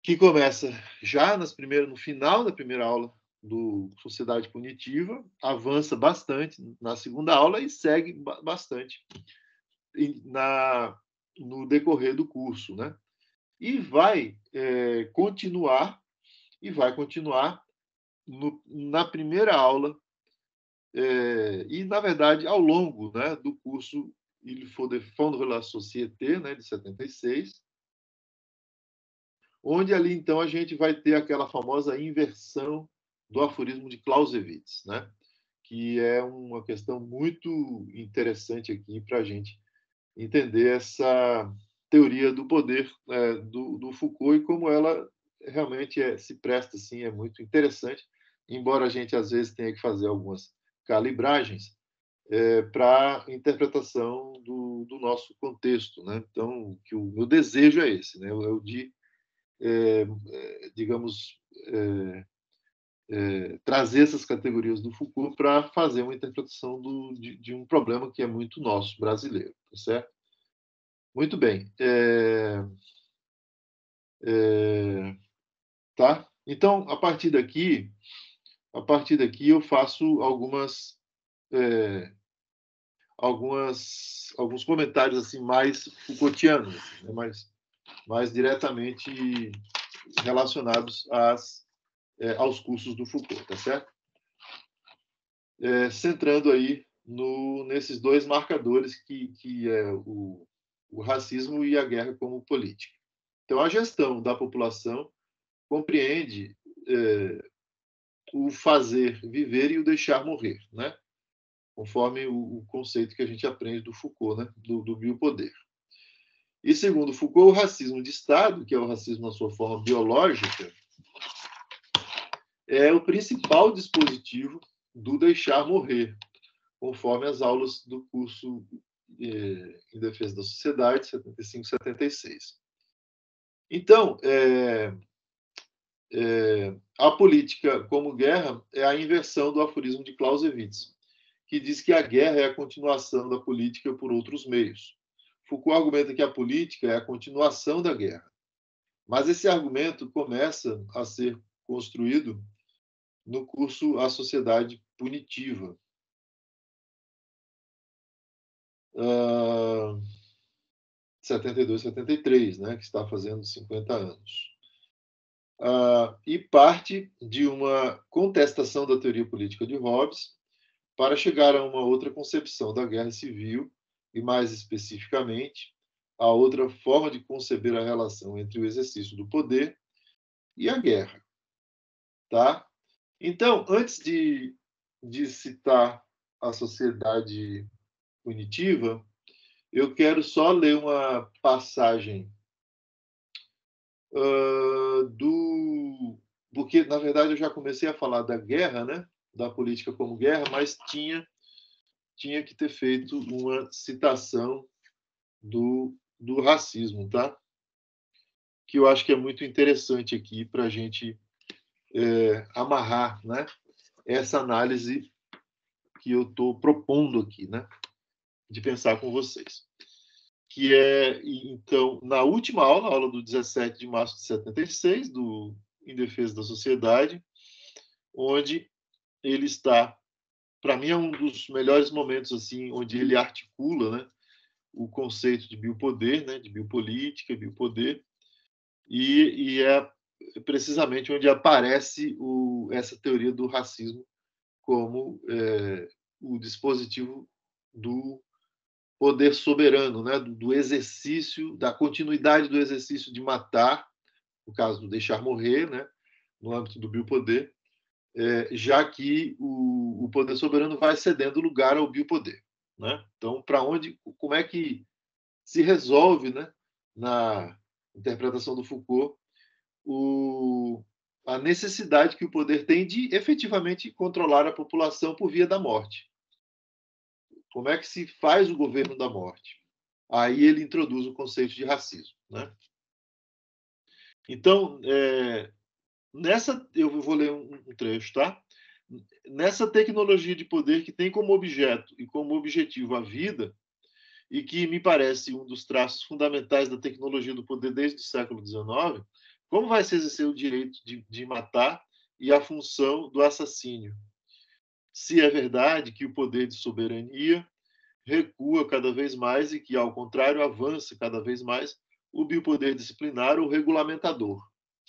que começa já nas primeiras, no final da primeira aula do Sociedade Punitiva, avança bastante na segunda aula e segue bastante na, no decorrer do curso, né? E vai é, continuar, e vai continuar no, na primeira aula, é, e, na verdade, ao longo, né, do curso Il faut défendre la société, né, de setenta e seis, onde ali, então, a gente vai ter aquela famosa inversão do aforismo de Clausewitz, né, que é uma questão muito interessante aqui para a gente entender essa teoria do poder é, do, do Foucault e como ela realmente é, se presta, assim, é muito interessante, embora a gente, às vezes, tenha que fazer algumas calibragens é, para a interpretação do, do nosso contexto, né? Então, que o meu desejo é esse, né? É o de, é, é, digamos, é, é, trazer essas categorias do Foucault para fazer uma interpretação do, de, de um problema que é muito nosso, brasileiro, tá certo? Muito bem. É, é, tá? Então, a partir daqui, a partir daqui eu faço algumas é, algumas alguns comentários assim mais Foucaultianos, né? mais mais diretamente relacionados às é, aos cursos do Foucault, tá certo? É, centrando aí no nesses dois marcadores que que é o, o racismo e a guerra como política. Então, a gestão da população compreende é, o fazer viver e o deixar morrer, né? Conforme o, o conceito que a gente aprende do Foucault, né? do, do biopoder. E, segundo Foucault, o racismo de Estado, que é o racismo na sua forma biológica, é o principal dispositivo do deixar morrer, conforme as aulas do curso é, em Defesa da Sociedade, setenta e cinco, setenta e seis. Então, é, é, a política como guerra é a inversão do aforismo de Clausewitz, que diz que a guerra é a continuação da política por outros meios. Foucault argumenta que a política é a continuação da guerra. Mas esse argumento começa a ser construído no curso A Sociedade Punitiva. Uh, setenta e dois, setenta e três, né, que está fazendo cinquenta anos. Uh, e parte de uma contestação da teoria política de Hobbes para chegar a uma outra concepção da guerra civil e, mais especificamente, a outra forma de conceber a relação entre o exercício do poder e a guerra. Tá? Então, antes de, de citar a Sociedade Punitiva, eu quero só ler uma passagem Uh, do porque na verdade eu já comecei a falar da guerra, né, da política como guerra, mas tinha tinha que ter feito uma citação do, do racismo, tá? Que eu acho que é muito interessante aqui para a gente é, amarrar, né, essa análise que eu estou propondo aqui, né, de pensar com vocês. Que é, então, na última aula, a aula do dezessete de março de setenta e seis, do Em Defesa da Sociedade, onde ele está, para mim, é um dos melhores momentos, assim, onde ele articula, né, o conceito de biopoder, né, de biopolítica, biopoder, e, e é precisamente onde aparece o, essa teoria do racismo como é, o dispositivo do poder soberano, né, do exercício, da continuidade do exercício de matar, no caso do deixar morrer, né, no âmbito do biopoder, é, já que o, o poder soberano vai cedendo lugar ao biopoder, né? Então, para onde, como é que se resolve, né, na interpretação do Foucault, o, a necessidade que o poder tem de efetivamente controlar a população por via da morte? Como é que se faz o governo da morte? Aí ele introduz o conceito de racismo, né? Então, é, nessa, eu vou ler um, um trecho, tá? Nessa tecnologia de poder que tem como objeto e como objetivo a vida, e que me parece um dos traços fundamentais da tecnologia do poder desde o século dezenove, Como vai se exercer o direito de, de matar e a função do assassínio? Se é verdade que o poder de soberania recua cada vez mais e que, ao contrário, avança cada vez mais o biopoder disciplinar ou regulamentador.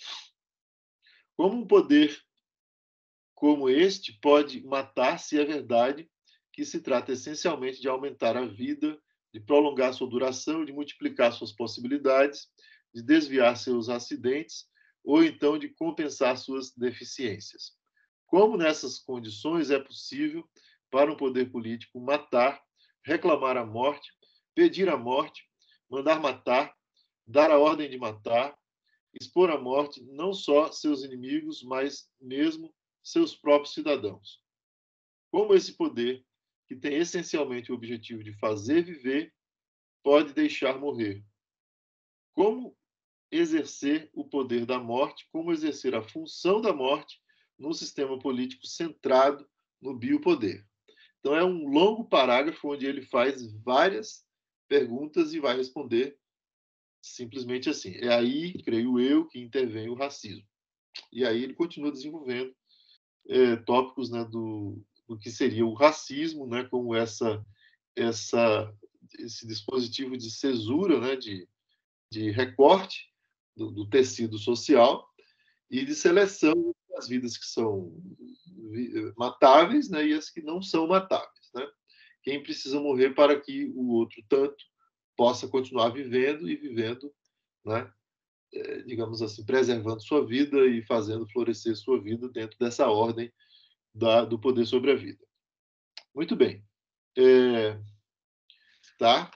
Como um poder como este pode matar se é verdade que se trata essencialmente de aumentar a vida, de prolongar sua duração, de multiplicar suas possibilidades, de desviar seus acidentes ou então de compensar suas deficiências? Como nessas condições é possível para um poder político matar, reclamar a morte, pedir a morte, mandar matar, dar a ordem de matar, expor à morte não só seus inimigos, mas mesmo seus próprios cidadãos? Como esse poder, que tem essencialmente o objetivo de fazer viver, pode deixar morrer? Como exercer o poder da morte, como exercer a função da morte num sistema político centrado no biopoder? Então, é um longo parágrafo onde ele faz várias perguntas e vai responder simplesmente assim. É aí, creio eu, que intervém o racismo. E aí ele continua desenvolvendo é, tópicos, né, do, do que seria o racismo, né, como essa, essa, esse dispositivo de cesura, né, de, de recorte do, do tecido social e de seleção das vidas que são matáveis, né, e as que não são matáveis, né? Quem precisa morrer para que o outro tanto possa continuar vivendo e vivendo, né, é, digamos assim, preservando sua vida e fazendo florescer sua vida dentro dessa ordem da, do poder sobre a vida. Muito bem. É, tá?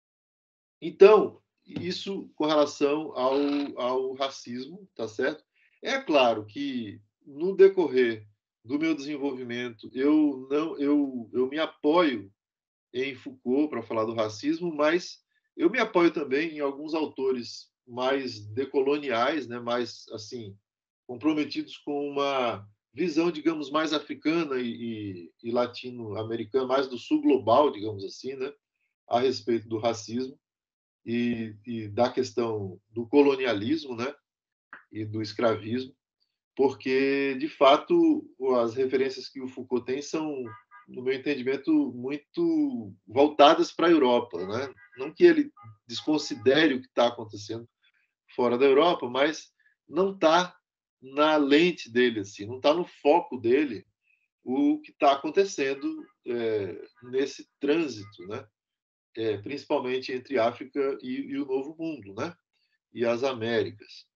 Então, isso com relação ao, ao racismo, tá certo? É claro que no decorrer do meu desenvolvimento, eu não eu, eu me apoio em Foucault para falar do racismo, mas eu me apoio também em alguns autores mais decoloniais, né, mais assim comprometidos com uma visão, digamos, mais africana e, e, e latino-americana, mais do sul global, digamos assim, né, a respeito do racismo e, e da questão do colonialismo, né, e do escravismo, porque de fato as referências que o Foucault tem são, no meu entendimento, muito voltadas para a Europa, né? Não que ele desconsidere o que está acontecendo fora da Europa, mas não está na lente dele, assim, não está no foco dele o que está acontecendo é, nesse trânsito, né? É, principalmente entre África e, e o Novo Mundo, né? E as Américas.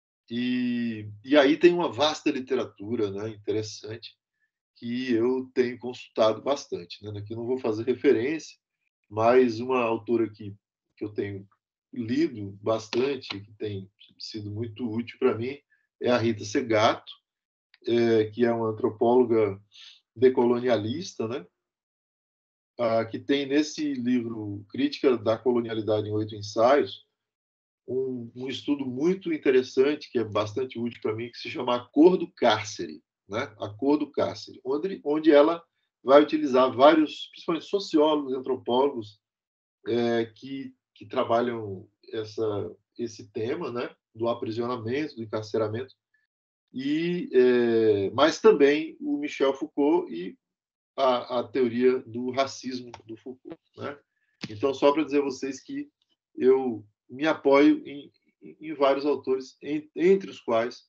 E, e aí tem uma vasta literatura, né? Interessante, que eu tenho consultado bastante, né? Aqui não vou fazer referência, mas uma autora que, que eu tenho lido bastante, que tem sido muito útil para mim, é a Rita Segato, é, que é uma antropóloga decolonialista, né? Ah, que tem nesse livro Crítica da Colonialidade em Oito Ensaios, um, um estudo muito interessante, que é bastante útil para mim, que se chama A Cor do Cárcere, né? A Cor do Cárcere, onde, onde ela vai utilizar vários, principalmente sociólogos, antropólogos, é, que, que trabalham essa, esse tema, né? Do aprisionamento, do encarceramento, e, é, mas também o Michel Foucault e a, a teoria do racismo do Foucault, né? Então, só para dizer a vocês que eu me apoio em, em vários autores, em, entre os quais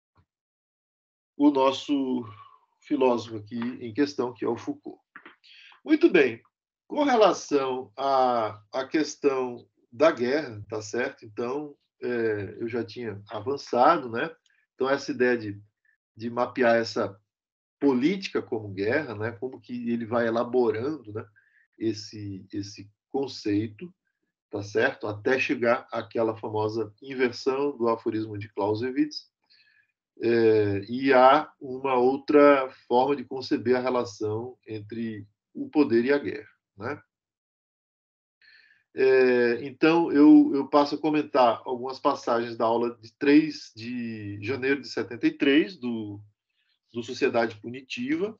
o nosso filósofo aqui em questão, que é o Foucault. Muito bem. Com relação à, à questão da guerra, tá certo? Então, é, eu já tinha avançado, né? Então, essa ideia de, de mapear essa política como guerra, né? Como que ele vai elaborando, né? esse, esse conceito, tá certo? Até chegar àquela famosa inversão do aforismo de Clausewitz. É, e há uma outra forma de conceber a relação entre o poder e a guerra, né? É, então, eu, eu passo a comentar algumas passagens da aula de três de janeiro de setenta e três, do, do Sociedade Punitiva,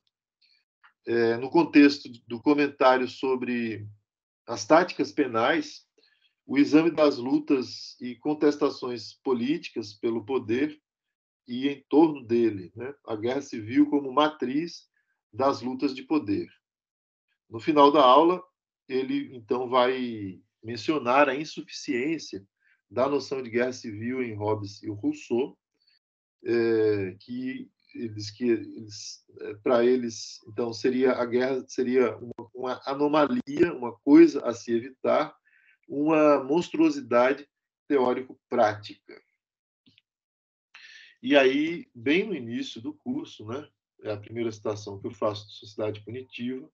é, no contexto do comentário sobre as táticas penais o exame das lutas e contestações políticas pelo poder e em torno dele, né? A guerra civil como matriz das lutas de poder. No final da aula, ele então vai mencionar a insuficiência da noção de guerra civil em Hobbes e Rousseau, é, que eles que eles, para eles então seria a guerra seria uma, uma anomalia, uma coisa a se evitar, uma monstruosidade teórico-prática. E aí, bem no início do curso, né, é a primeira citação que eu faço de Sociedade Punitiva,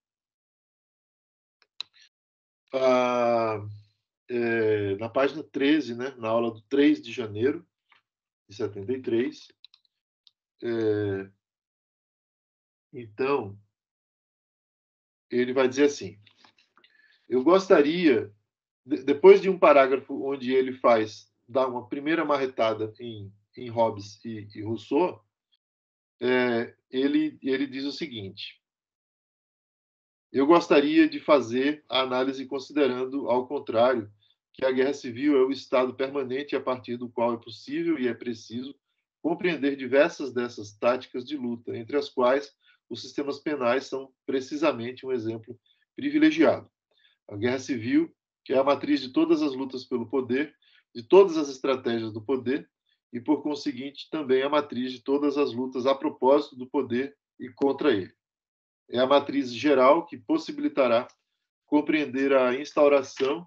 ah, é, na página treze, né, na aula do três de janeiro de setenta e três, é, então, ele vai dizer assim, eu gostaria, de, depois de um parágrafo onde ele faz, dá uma primeira marretada em, em Hobbes e, e Rousseau, é, ele, ele diz o seguinte, eu gostaria de fazer a análise considerando, ao contrário, que a guerra civil é o estado permanente a partir do qual é possível e é preciso compreender diversas dessas táticas de luta, entre as quais os sistemas penais são precisamente um exemplo privilegiado. A guerra civil, que é a matriz de todas as lutas pelo poder, de todas as estratégias do poder, e, por conseguinte, também a matriz de todas as lutas a propósito do poder e contra ele. É a matriz geral que possibilitará compreender a instauração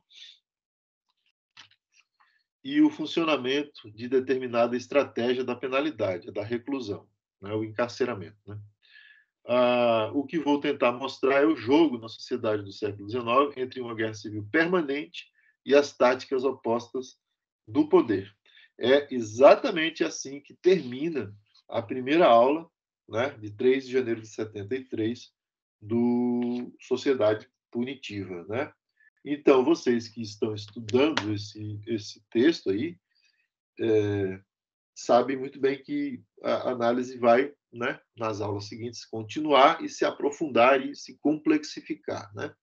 e o funcionamento de determinada estratégia da penalidade, da reclusão, né, o encarceramento. Né? Ah, o que vou tentar mostrar é o jogo na sociedade do século dezenove entre uma guerra civil permanente e as táticas opostas do poder. É exatamente assim que termina a primeira aula, né, de três de janeiro de setenta e três, do Sociedade Punitiva, né? Então, vocês que estão estudando esse, esse texto aí, é, sabem muito bem que a análise vai, né, nas aulas seguintes, continuar e se aprofundar e se complexificar, né?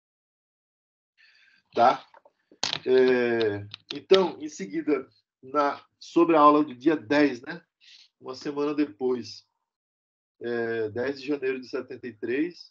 Tá? É, então, em seguida, na, sobre a aula do dia dez, né? Uma semana depois, é, dez de janeiro de setenta e três,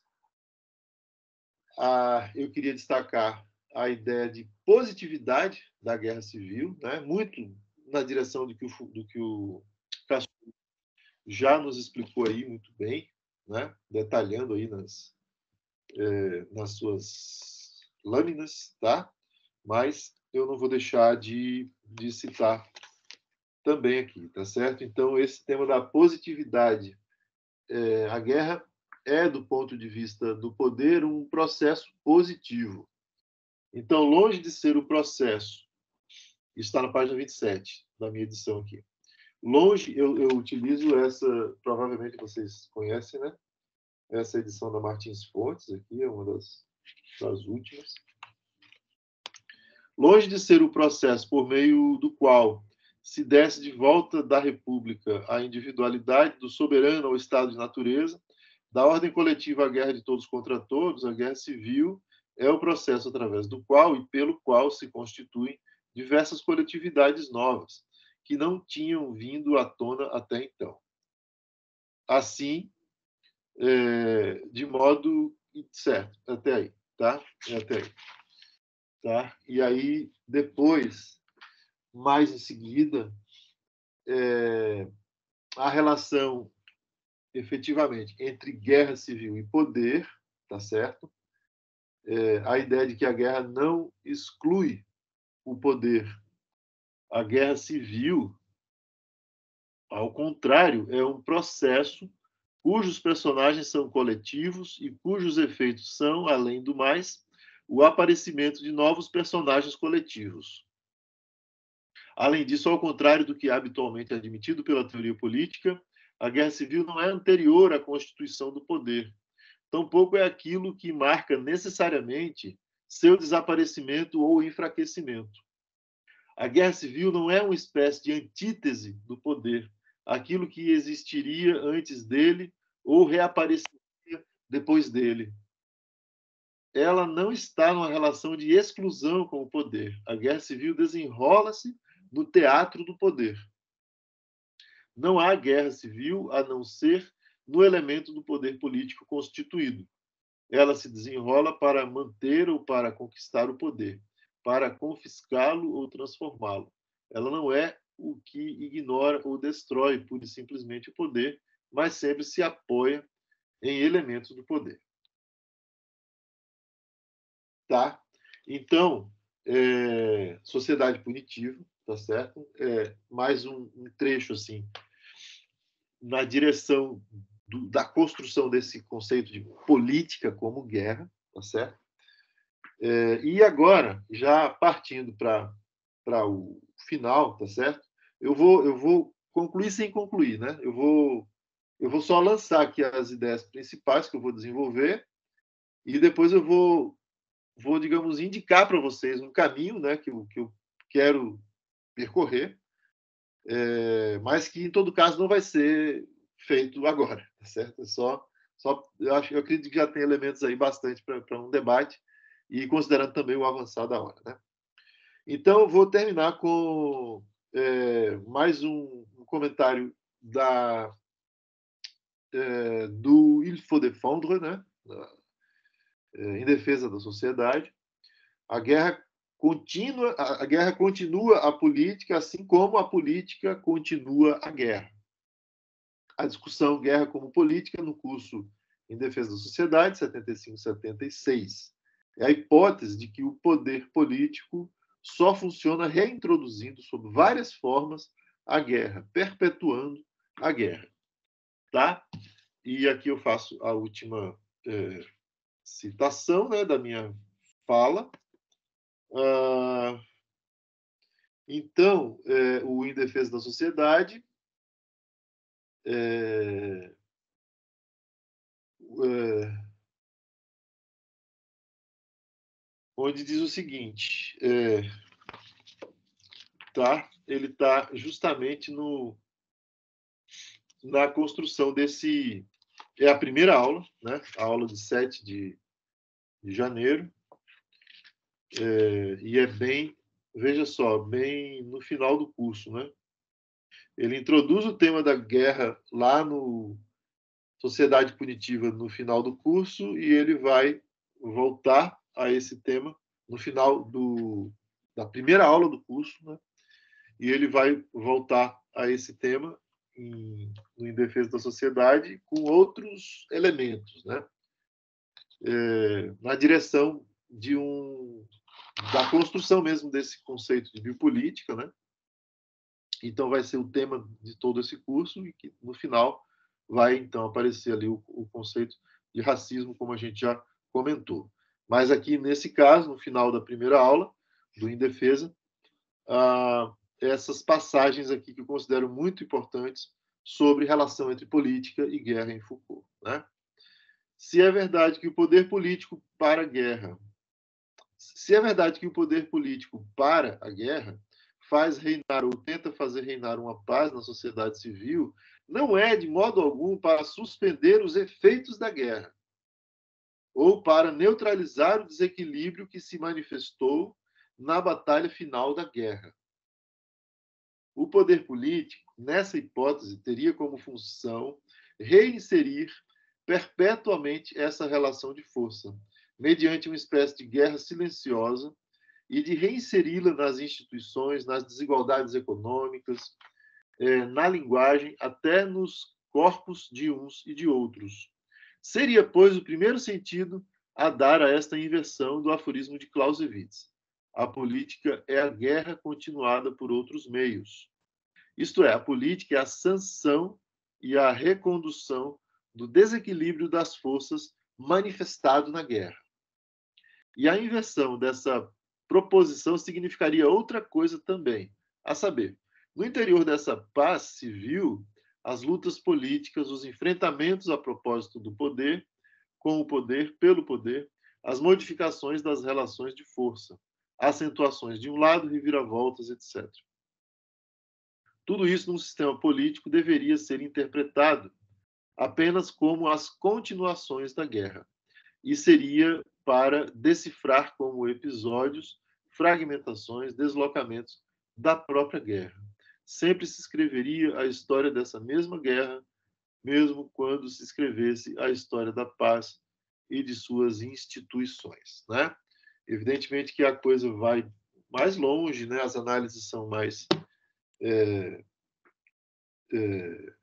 Ah, eu queria destacar a ideia de positividade da guerra civil, né? Muito na direção do que o, do que o Castro já nos explicou aí muito bem, né? Detalhando aí nas, é, nas suas lâminas, tá? Mas eu não vou deixar de, de citar também aqui, tá certo? Então, esse tema da positividade, é, a guerra é, do ponto de vista do poder, um processo positivo. Então, longe de ser o processo, isso está na página vinte e sete da minha edição aqui. Longe, eu, eu utilizo essa, provavelmente vocês conhecem, né? Essa edição da Martins Fontes, aqui é uma das, das últimas. Longe de ser o processo por meio do qual se desce de volta da República a individualidade do soberano ao estado de natureza, da ordem coletiva à guerra de todos contra todos, a guerra civil é o processo através do qual e pelo qual se constituem diversas coletividades novas, que não tinham vindo à tona até então. Assim, é, de modo certo, até aí, tá? Até aí. Tá? E aí, depois, mais em seguida, é, a relação, efetivamente, entre guerra civil e poder, tá certo? É, a ideia de que a guerra não exclui o poder. A guerra civil, ao contrário, é um processo cujos personagens são coletivos e cujos efeitos são, além do mais, o aparecimento de novos personagens coletivos. Além disso, ao contrário do que é habitualmente admitido pela teoria política, a guerra civil não é anterior à constituição do poder. Tampouco é aquilo que marca necessariamente seu desaparecimento ou enfraquecimento. A guerra civil não é uma espécie de antítese do poder, aquilo que existiria antes dele ou reapareceria depois dele. ela não está numa relação de exclusão com o poder. A guerra civil desenrola-se no teatro do poder. Não há guerra civil a não ser no elemento do poder político constituído. Ela se desenrola para manter ou para conquistar o poder, para confiscá-lo ou transformá-lo. Ela não é o que ignora ou destrói pura e simplesmente o poder, mas sempre se apoia em elementos do poder. Tá? Então, é, sociedade punitiva, tá certo? É, mais um, um trecho assim na direção do, da construção desse conceito de política como guerra, tá certo? É, e agora, já partindo para para o final, tá certo? Eu vou eu vou concluir sem concluir, né? Eu vou eu vou só lançar aqui as ideias principais que eu vou desenvolver e depois eu vou vou digamos indicar para vocês um caminho, né? Que eu, que eu quero percorrer, é, mas que em todo caso não vai ser feito agora, tá certo? É só só eu acho eu acredito que já tem elementos aí bastante para um debate e considerando também o avançar da hora, né? Então, eu vou terminar com é, mais um, um comentário da, é, do Il faut défendre, né? Da, é, em defesa da sociedade. A guerra continua, a, a guerra continua a política, assim como a política continua a guerra. A discussão Guerra como Política no curso Em Defesa da Sociedade, setenta e cinco setenta e seis. É a hipótese de que o poder político só funciona reintroduzindo, sob várias formas, a guerra, perpetuando a guerra. Tá? E aqui eu faço a última é, citação, né, da minha fala. Ah, então, é, o Em Defesa da Sociedade é, é, onde diz o seguinte, é, tá? Ele está justamente no, na construção desse... É a primeira aula, né? A aula de sete de, de janeiro. É, e é bem, veja só, bem no final do curso, né? Ele introduz o tema da guerra lá no Sociedade Punitiva no final do curso e ele vai voltar a esse tema no final do, da primeira aula do curso, né? E ele vai voltar a esse tema em, em Defesa da Sociedade com outros elementos, né? É, na direção de um da construção mesmo desse conceito de biopolítica, né? Então vai ser o tema de todo esse curso e que no final vai então aparecer ali o, o conceito de racismo, como a gente já comentou. Mas aqui nesse caso, no final da primeira aula do Em Defesa, ah, essas passagens aqui que eu considero muito importantes sobre relação entre política e guerra em Foucault, né? Se é verdade que o poder político para a guerra, se é verdade que o poder político para a guerra faz reinar ou tenta fazer reinar uma paz na sociedade civil, não é de modo algum para suspender os efeitos da guerra ou para neutralizar o desequilíbrio que se manifestou na batalha final da guerra. O poder político, nessa hipótese, teria como função reinserir perpetuamente essa relação de força, mediante uma espécie de guerra silenciosa, e de reinseri-la nas instituições, nas desigualdades econômicas, na linguagem, até nos corpos de uns e de outros. Seria, pois, o primeiro sentido a dar a esta inversão do aforismo de Clausewitz. A política é a guerra continuada por outros meios. Isto é, a política é a sanção e a recondução do desequilíbrio das forças manifestado na guerra. E a inversão dessa proposição significaria outra coisa também, a saber, no interior dessa paz civil, as lutas políticas, os enfrentamentos a propósito do poder, com o poder, pelo poder, as modificações das relações de força, acentuações de um lado, reviravoltas, etcétera. Tudo isso num sistema político deveria ser interpretado apenas como as continuações da guerra, e seria para decifrar como episódios, fragmentações, deslocamentos da própria guerra. Sempre se escreveria a história dessa mesma guerra, mesmo quando se escrevesse a história da paz e de suas instituições, né? Evidentemente que a coisa vai mais longe, né? As análises são mais é, é,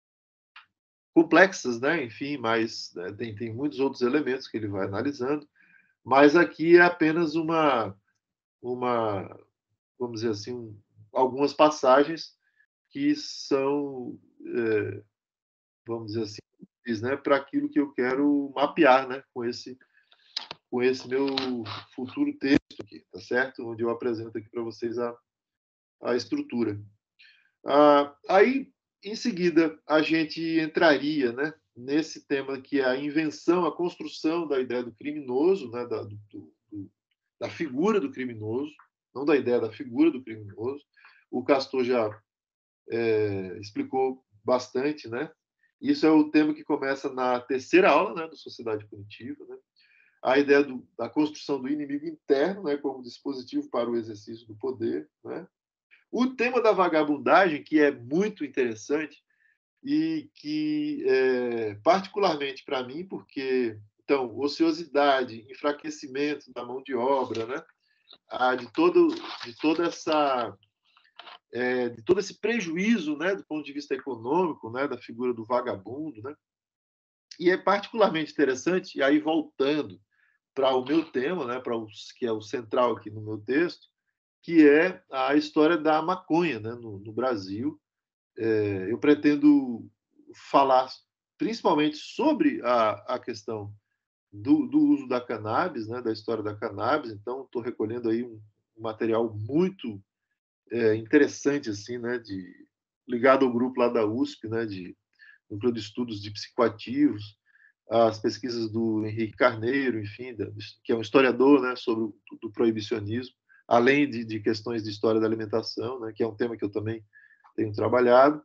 complexas, né? Enfim, mas né, tem, tem muitos outros elementos que ele vai analisando, mas aqui é apenas uma, uma vamos dizer assim, um, algumas passagens que são, é, vamos dizer assim, né, para aquilo que eu quero mapear, né, com esse, com esse meu futuro texto aqui, tá certo? Onde eu apresento aqui para vocês a, a estrutura. Ah, aí, em seguida, a gente entraria, né, nesse tema que é a invenção, a construção da ideia do criminoso, né, da, do, do, da figura do criminoso, não da ideia da figura do criminoso. O Castor já é, explicou bastante, né? Isso é o tema que começa na terceira aula, né, do Sociedade Punitiva, né? A ideia do, da construção do inimigo interno, né, como dispositivo para o exercício do poder, né? O tema da vagabundagem, que é muito interessante e que, é, particularmente para mim, porque, então, ociosidade, enfraquecimento da mão de obra, né? Ah, de, todo, de toda essa... É, de todo esse prejuízo, né, do ponto de vista econômico, né, da figura do vagabundo, né? E é particularmente interessante, e aí voltando para o meu tema, né, para o que é o central aqui no meu texto, que é a história da maconha, né, no, no Brasil. É, eu pretendo falar principalmente sobre a, a questão do, do uso da cannabis, né, da história da cannabis. Então, estou recolhendo aí um, um material muito é, interessante, assim, né, de, ligado ao grupo lá da U S P, né, de Núcleo de Estudos de Psicoativos, as pesquisas do Henrique Carneiro, enfim, da, que é um historiador, né, sobre o do proibicionismo, além de, de questões de história da alimentação, né, que é um tema que eu também tenho trabalhado.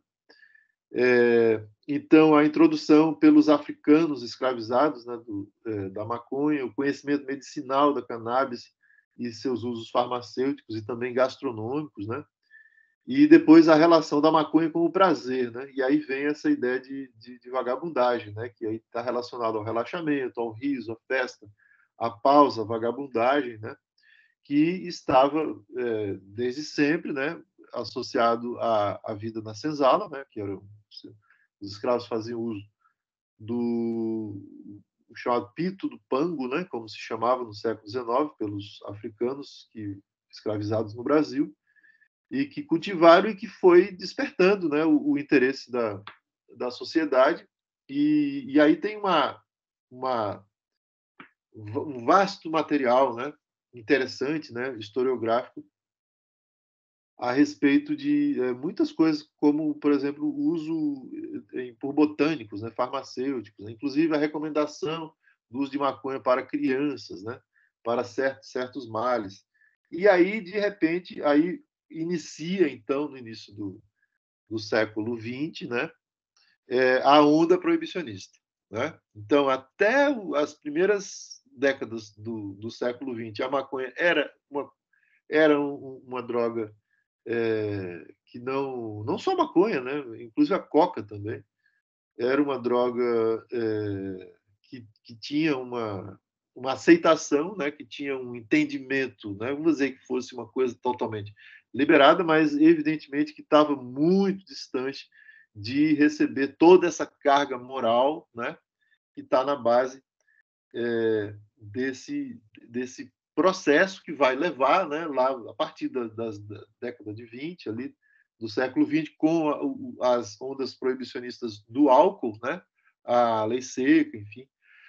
É, então, a introdução pelos africanos escravizados, né, do, é, da maconha, o conhecimento medicinal da cannabis e seus usos farmacêuticos e também gastronômicos, né? E depois a relação da maconha com o prazer, né? E aí vem essa ideia de, de, de vagabundagem, né? Que aí está relacionado ao relaxamento, ao riso, à festa, à pausa, à vagabundagem, né? Que estava é, desde sempre, né? Associado à, à vida na senzala, né? Que era, os escravos faziam uso do o chamado pito do pango, né? Como se chamava no século dezenove pelos africanos que escravizados no Brasil, e que cultivaram e que foi despertando, né, o, o interesse da, da sociedade. E, e aí tem uma, uma, um vasto material, né, interessante, né, historiográfico, a respeito de é, muitas coisas, como, por exemplo, o uso em, por botânicos, né, farmacêuticos, né, inclusive a recomendação do uso de maconha para crianças, né, para certos, certos males. E aí, de repente, aí inicia, então, no início do, do século vinte, né, é, a onda proibicionista. Né? Então, até as primeiras décadas do, do século vinte, a maconha era uma, era um, uma droga é, que não... Não só a maconha, né? Inclusive a coca também. Era uma droga é, que, que tinha uma, uma aceitação, né, que tinha um entendimento, né, vamos dizer que fosse uma coisa totalmente liberada, mas evidentemente que estava muito distante de receber toda essa carga moral, né, que está na base é, desse, desse processo que vai levar, né, lá a partir da, das, da década de vinte, ali, do século vinte, com a, as ondas proibicionistas do álcool, né, a lei seca, enfim,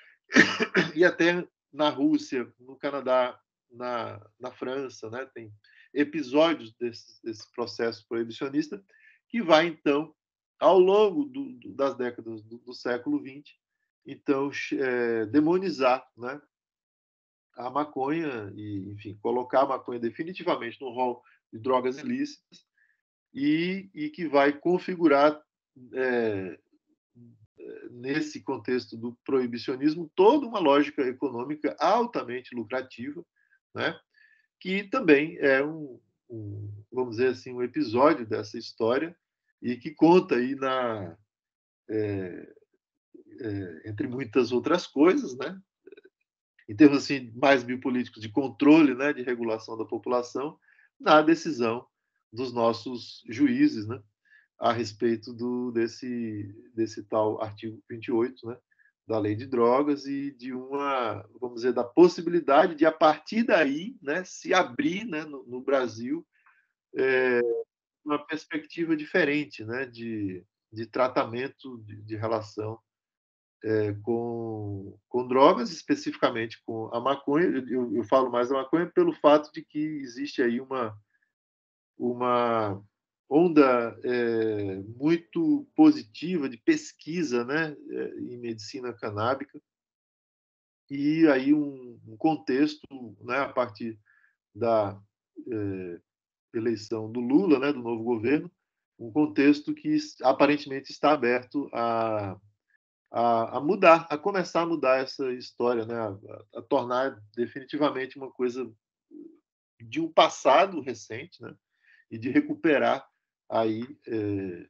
e até na Rússia, no Canadá, na, na França, né, tem episódios desse, desse processo proibicionista que vai, então, ao longo do, do, das décadas do, do século vinte, então, é, demonizar, né, a maconha e, enfim, colocar a maconha definitivamente no rol de drogas ilícitas e, e que vai configurar é, nesse contexto do proibicionismo, toda uma lógica econômica altamente lucrativa, né? Que também é um, um, vamos dizer assim, um episódio dessa história e que conta aí na, é, é, entre muitas outras coisas, né? Em termos assim mais biopolíticos de controle, né, de regulação da população, na decisão dos nossos juízes, né, a respeito do, desse, desse tal artigo vinte e oito, né, da lei de drogas e de uma, vamos dizer, da possibilidade de, a partir daí, né, se abrir, né, no, no Brasil, é, uma perspectiva diferente, né, de, de tratamento, de, de relação é, com, com drogas, especificamente com a maconha. Eu, eu falo mais da maconha pelo fato de que existe aí uma, uma onda é, muito positiva de pesquisa, né, em medicina canábica, e aí um, um contexto, né, a partir da é, eleição do Lula, né, do novo governo, um contexto que aparentemente está aberto a, a, a mudar, a começar a mudar essa história, né, a, a tornar definitivamente uma coisa de um passado recente, né, e de recuperar aí é,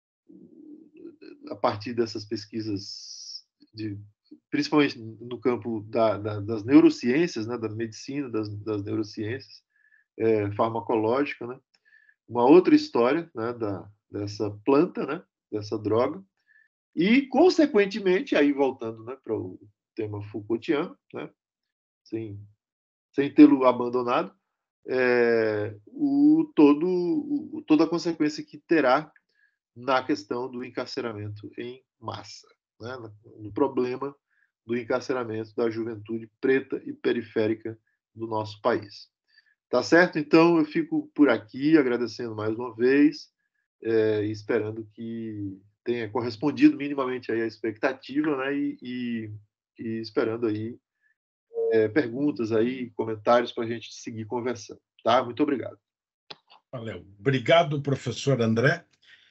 a partir dessas pesquisas, de, principalmente no campo da, da, das neurociências, né, da medicina, das, das neurociências, é, farmacológica, né, uma outra história, né, da, dessa planta, né, dessa droga, e, consequentemente, aí voltando, né, para o tema Foucaultiano, né, sem, sem tê-lo abandonado, é, o, todo, o, toda a consequência que terá na questão do encarceramento em massa, né, no problema do encarceramento da juventude preta e periférica do nosso país. Tá certo? Então, eu fico por aqui, agradecendo mais uma vez, é, esperando que tenha correspondido minimamente aí a expectativa, né, e, e, e esperando aí é, perguntas aí, comentários para a gente seguir conversando. Tá? Muito obrigado. Valeu. Obrigado, professor André.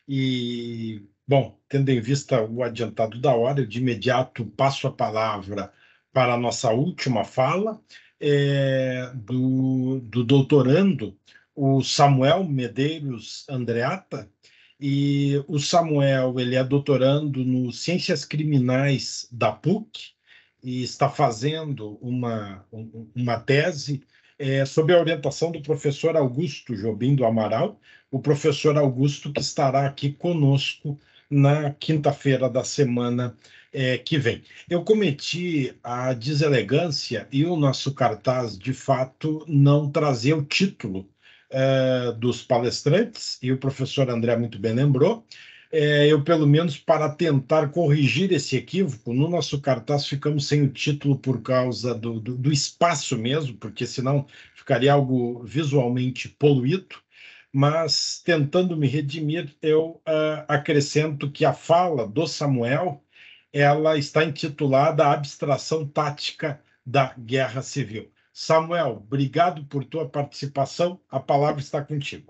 E, bom, tendo em vista o adiantado da hora, eu de imediato passo a palavra para a nossa última fala, é, do, do doutorando, o Samuel Medeiros Andreata. E o Samuel, ele é doutorando no Ciências Criminais da P U C e está fazendo uma, uma tese é, sob a orientação do professor Augusto Jobim do Amaral, o professor Augusto que estará aqui conosco na quinta-feira da semana é, que vem. Eu cometi a deselegância e o nosso cartaz, de fato, não trazer o título é, dos palestrantes, e o professor André muito bem lembrou. É, eu, pelo menos, para tentar corrigir esse equívoco, no nosso cartaz ficamos sem o título por causa do, do, do espaço mesmo, porque senão ficaria algo visualmente poluído, mas tentando me redimir, eu uh, acrescento que a fala do Samuel, ela está intitulada Abstração Tática da Guerra Civil. Samuel, obrigado por tua participação, a palavra está contigo.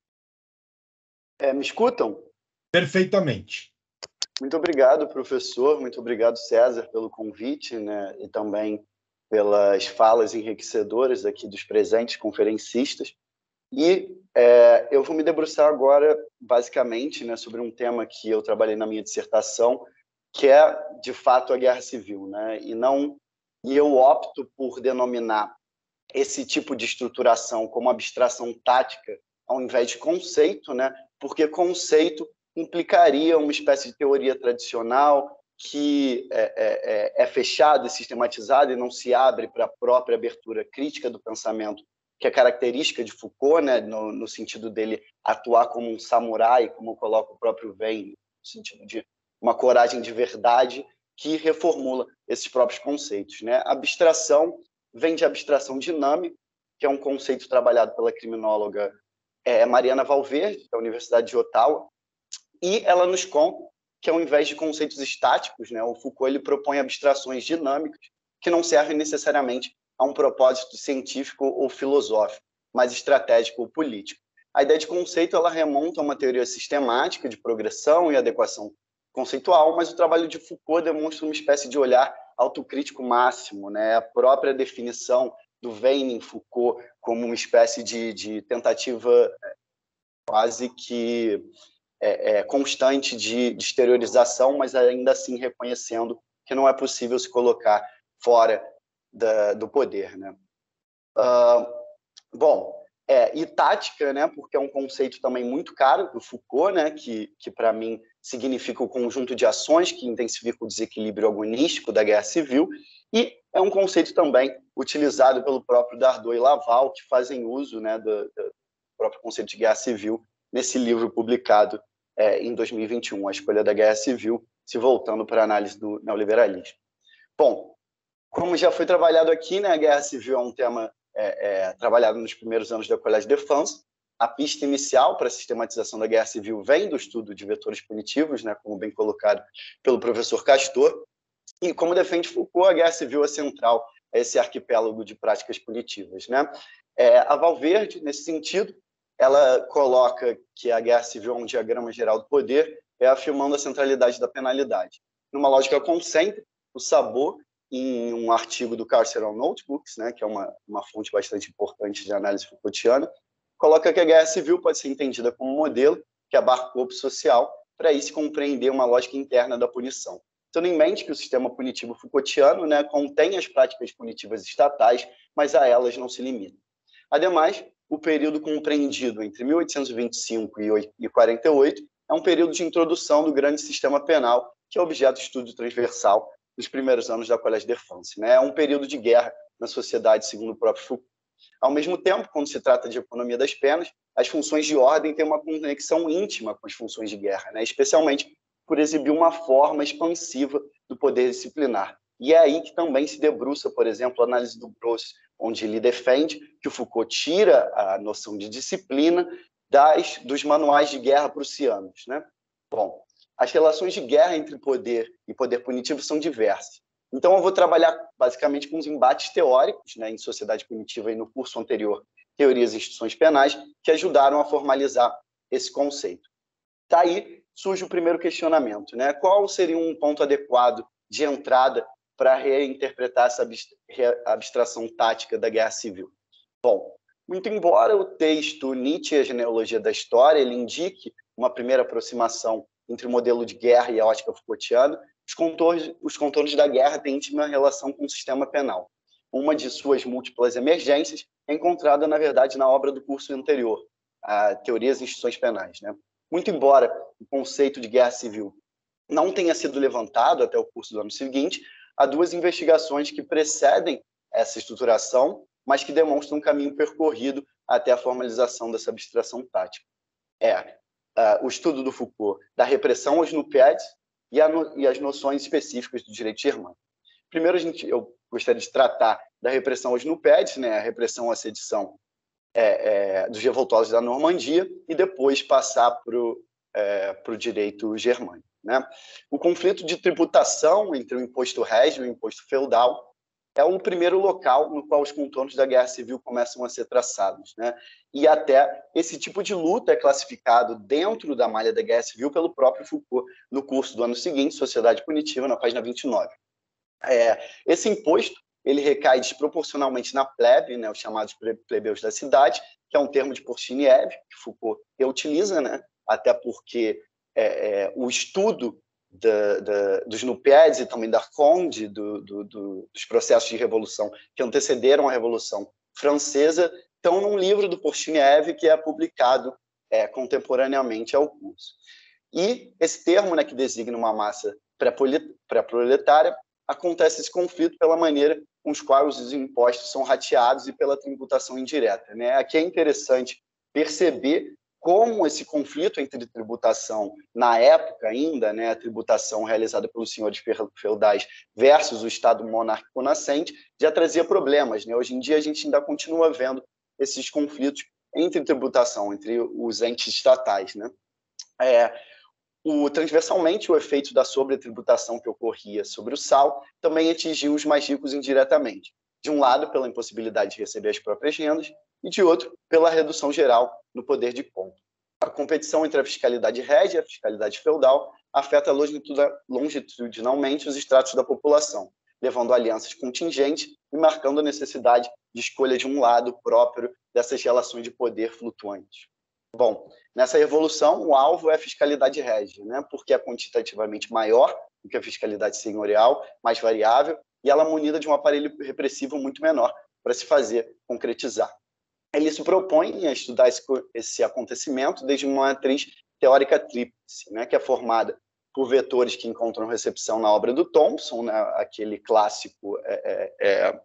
É, me escutam? Perfeitamente. Muito obrigado, professor. Muito obrigado, César, pelo convite, né? E também pelas falas enriquecedoras aqui dos presentes conferencistas. E é, eu vou me debruçar agora, basicamente, né, sobre um tema que eu trabalhei na minha dissertação, que é, de fato, a guerra civil, né? E, não, e eu opto por denominar esse tipo de estruturação como abstração tática, ao invés de conceito, né? Porque conceito implicaria uma espécie de teoria tradicional que é, é, é fechada e sistematizada e não se abre para a própria abertura crítica do pensamento, que é característica de Foucault, né, no, no sentido dele atuar como um samurai, como coloca o próprio Veyne, no sentido de uma coragem de verdade que reformula esses próprios conceitos, né? Abstração vem de abstração dinâmica, que é um conceito trabalhado pela criminóloga é, Mariana Valverde, da Universidade de Ottawa, e ela nos conta que, ao invés de conceitos estáticos, né, o Foucault ele propõe abstrações dinâmicas que não servem necessariamente a um propósito científico ou filosófico, mas estratégico ou político. A ideia de conceito ela remonta a uma teoria sistemática de progressão e adequação conceitual, mas o trabalho de Foucault demonstra uma espécie de olhar autocrítico máximo, né? A própria definição do Veyne em Foucault como uma espécie de, de tentativa quase que é, é, constante de, de exteriorização, mas ainda assim reconhecendo que não é possível se colocar fora da, do poder, né? Uh, bom, é, e tática, né? Porque é um conceito também muito caro do Foucault, né? Que, que para mim significa o conjunto de ações que intensifica o desequilíbrio agonístico da guerra civil, e é um conceito também utilizado pelo próprio Dardot e Laval, que fazem uso, né, do, do próprio conceito de guerra civil nesse livro publicado é, em dois mil e vinte e um, A Escolha da Guerra Civil, se voltando para a análise do neoliberalismo. Bom, como já foi trabalhado aqui, né, a guerra civil é um tema é, é, trabalhado nos primeiros anos da Collège de France. A pista inicial para a sistematização da guerra civil vem do estudo de vetores punitivos, né, como bem colocado pelo professor Castor, e como defende Foucault, a guerra civil é central a esse arquipélago de práticas punitivas, né? É, a Valverde, nesse sentido, ela coloca que a guerra civil é um diagrama geral do poder, é afirmando a centralidade da penalidade. Numa lógica concêntrica, o Sabot, em um artigo do Carceral Notebooks, né, que é uma, uma fonte bastante importante de análise Foucaultiana, coloca que a guerra civil pode ser entendida como um modelo que abarca o corpo social, para aí se compreender uma lógica interna da punição. Tendo em mente que o sistema punitivo Foucaultiano, né, contém as práticas punitivas estatais, mas a elas não se limita. Ademais, o período compreendido entre mil oitocentos e vinte e cinco e quarenta e oito é um período de introdução do grande sistema penal, que é objeto de estudo transversal nos primeiros anos da Collège de France, né? É um período de guerra na sociedade, segundo o próprio Foucault. Ao mesmo tempo, quando se trata de economia das penas, as funções de ordem têm uma conexão íntima com as funções de guerra, né? Especialmente por exibir uma forma expansiva do poder disciplinar. E é aí que também se debruça, por exemplo, a análise do Gross, onde ele defende que o Foucault tira a noção de disciplina das, dos manuais de guerra prussianos, né? Bom, as relações de guerra entre poder e poder punitivo são diversas. Então, eu vou trabalhar basicamente com os embates teóricos, né, em sociedade punitiva e no curso anterior, Teorias e Instituições Penais, que ajudaram a formalizar esse conceito. Daí surge o primeiro questionamento, né? Qual seria um ponto adequado de entrada para reinterpretar essa abstração tática da guerra civil? Bom, muito embora o texto Nietzsche e a genealogia da história ele indique uma primeira aproximação entre o modelo de guerra e a ótica Foucaultiana, os contornos, os contornos da guerra têm íntima relação com o sistema penal. Uma de suas múltiplas emergências é encontrada, na verdade, na obra do curso anterior, a Teorias e Instituições Penais, né? Muito embora o conceito de guerra civil não tenha sido levantado até o curso do ano seguinte, há duas investigações que precedem essa estruturação, mas que demonstram um caminho percorrido até a formalização dessa abstração tática. É uh, o estudo do Foucault da repressão aos nupédes e, no, e as noções específicas do direito germânico. Primeiro, a gente, eu gostaria de tratar da repressão aos nupédes, né, a repressão à sedição é, é, dos revoltosos da Normandia, e depois passar para o é, pro direito germânico, né? O conflito de tributação entre o imposto régio e o imposto feudal é o primeiro local no qual os contornos da guerra civil começam a ser traçados, né? E até esse tipo de luta é classificado dentro da malha da guerra civil pelo próprio Foucault no curso do ano seguinte, Sociedade Punitiva, na página vinte e nove. É, esse imposto ele recai desproporcionalmente na plebe, né, os chamados plebeus da cidade, que é um termo de Porchniev, que Foucault reutiliza, né, até porque é, é, o estudo da, da, dos nupédes e também da Conde, do, do, do, dos processos de revolução que antecederam a Revolução Francesa, estão num livro do Porchniev que é publicado é, contemporaneamente ao curso. E esse termo, né, que designa uma massa pré-proletária, acontece esse conflito pela maneira com os quais os impostos são rateados e pela tributação indireta, né? Aqui é interessante perceber como esse conflito entre tributação, na época ainda, né, a tributação realizada pelos senhores feudais versus o Estado monárquico nascente, já trazia problemas, né? Hoje em dia a gente ainda continua vendo esses conflitos entre tributação, entre os entes estatais, né? É, O, transversalmente, o efeito da sobretributação que ocorria sobre o sal também atingiu os mais ricos indiretamente. De um lado, pela impossibilidade de receber as próprias rendas, e de outro, pela redução geral no poder de compra. A competição entre a fiscalidade régia e a fiscalidade feudal afeta longitudinalmente os estratos da população, levando a alianças contingentes e marcando a necessidade de escolha de um lado próprio dessas relações de poder flutuantes. Bom, nessa revolução, o alvo é a fiscalidade régia, né, porque é quantitativamente maior do que a fiscalidade senhorial, mais variável, e ela é munida de um aparelho repressivo muito menor para se fazer concretizar. Ele se propõe a estudar esse, esse acontecimento desde uma matriz teórica tríplice, né, que é formada por vetores que encontram recepção na obra do Thompson, né, aquele clássico é, é, é,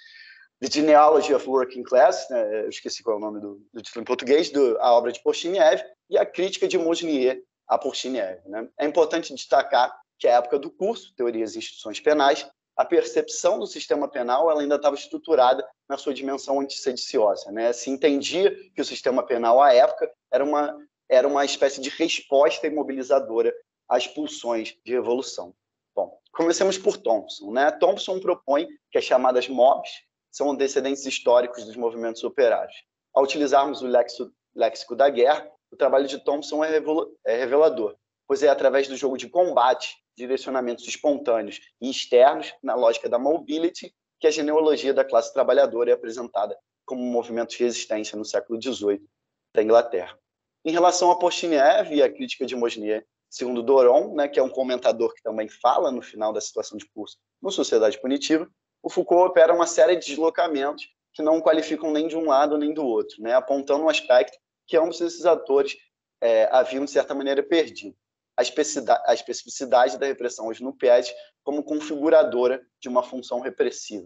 The Genealogy of Working Class, né, eu esqueci qual é o nome do, do título em português, do, a obra de Porchniev, e a crítica de Mosnier a Porchniev. Né. É importante destacar que a época do curso, Teorias e Instituições Penais, a percepção do sistema penal ela ainda estava estruturada na sua dimensão antissediciosa, né? Se entendia que o sistema penal, à época, era uma, era uma espécie de resposta imobilizadora às pulsões de revolução. Bom, comecemos por Thompson. Né? Thompson propõe que as chamadas mobs são antecedentes históricos dos movimentos operários. Ao utilizarmos o léxico, léxico da guerra, o trabalho de Thompson é, é revelador, pois é através do jogo de combate, direcionamentos espontâneos e externos, na lógica da mobility, que a genealogia da classe trabalhadora é apresentada como um movimento de resistência no século dezoito da Inglaterra. Em relação a Porchniev e a crítica de Mosnier, segundo Doron, né, que é um comentador que também fala no final da situação de curso no Sociedade Punitiva, o Foucault opera uma série de deslocamentos que não qualificam nem de um lado nem do outro, né, apontando um aspecto que ambos esses atores é, haviam, de certa maneira, perdido. A especificidade da repressão aos nupiais como configuradora de uma função repressiva.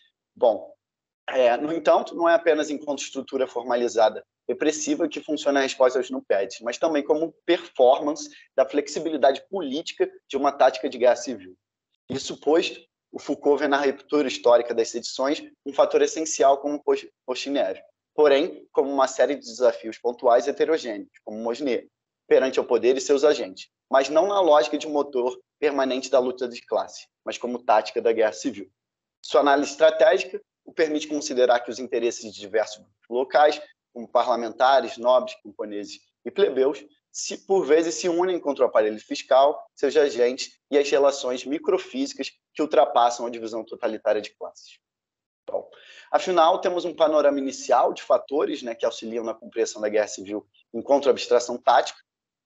Bom, é, no entanto, não é apenas enquanto estrutura formalizada repressiva que funciona a resposta aos nupiais, mas também como performance da flexibilidade política de uma tática de guerra civil. Isso posto, o Foucault vê na ruptura histórica das sedições um fator essencial como Porchniev, porém como uma série de desafios pontuais heterogêneos, como Mosnier, perante o poder e seus agentes, mas não na lógica de motor permanente da luta de classe, mas como tática da guerra civil. Sua análise estratégica o permite considerar que os interesses de diversos locais, como parlamentares, nobres, camponeses e plebeus, se, por vezes se unem contra o aparelho fiscal, seus agentes e as relações microfísicas que ultrapassam a divisão totalitária de classes. Bom, afinal, temos um panorama inicial de fatores, né, que auxiliam na compreensão da guerra civil enquanto abstração tática,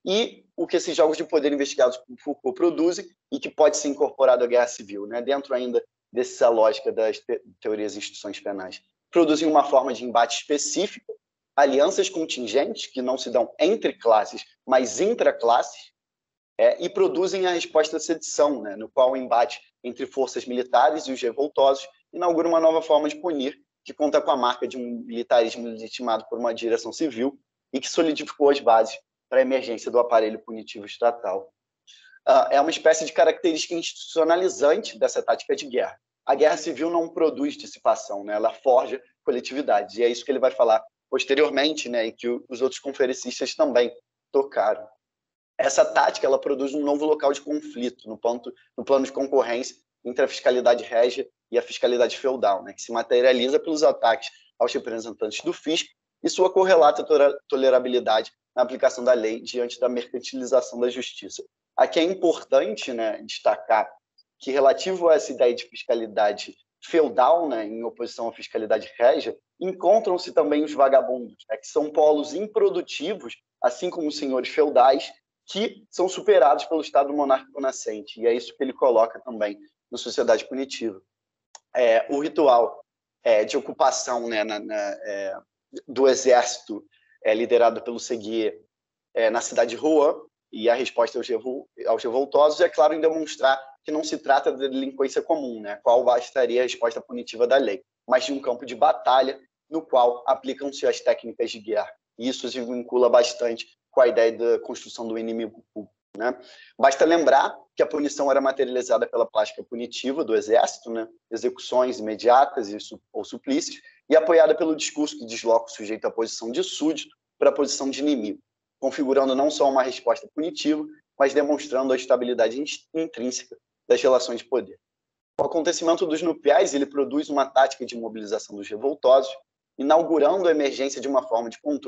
e o que esses jogos de poder investigados por Foucault produzem e que pode ser incorporado à guerra civil, né, dentro ainda dessa lógica das te teorias e instituições penais. Produzem uma forma de embate específico, alianças contingentes que não se dão entre classes, mas intraclasses, é, e produzem a resposta à sedição, né, no qual o embate entre forças militares e os revoltosos inaugura uma nova forma de punir, que conta com a marca de um militarismo legitimado por uma direção civil e que solidificou as bases para a emergência do aparelho punitivo estatal. Uh, é uma espécie de característica institucionalizante dessa tática de guerra. A guerra civil não produz dissipação, né? Ela forja coletividades, e é isso que ele vai falar posteriormente, né? E que o, os outros conferencistas também tocaram. Essa tática ela produz um novo local de conflito no, ponto, no plano de concorrência entre a fiscalidade régia e a fiscalidade feudal, né? Que se materializa pelos ataques aos representantes do fisco e sua correlata tolerabilidade na aplicação da lei diante da mercantilização da justiça. Aqui é importante, né, destacar que, relativo a essa ideia de fiscalidade feudal, né, em oposição à fiscalidade régia, encontram-se também os vagabundos, né, que são polos improdutivos, assim como os senhores feudais, que são superados pelo Estado monárquico nascente. E é isso que ele coloca também na Sociedade Punitiva. É, o ritual é, de ocupação, né, na, na, é, do exército é, liderado pelo Séguier é, na cidade de Rouen, e a resposta aos, revol aos revoltosos é, claro, em demonstrar que não se trata de delinquência comum, né, qual bastaria a resposta punitiva da lei, mas de um campo de batalha no qual aplicam-se as técnicas de guerra. E isso se vincula bastante com a ideia da construção do inimigo público, né? Basta lembrar que a punição era materializada pela prática punitiva do exército, né, execuções imediatas e, ou suplícios, e apoiada pelo discurso que desloca o sujeito à posição de súdito para a posição de inimigo, configurando não só uma resposta punitiva, mas demonstrando a estabilidade intrínseca das relações de poder. O acontecimento dos nupiais ele produz uma tática de mobilização dos revoltosos, inaugurando a emergência de uma forma de controle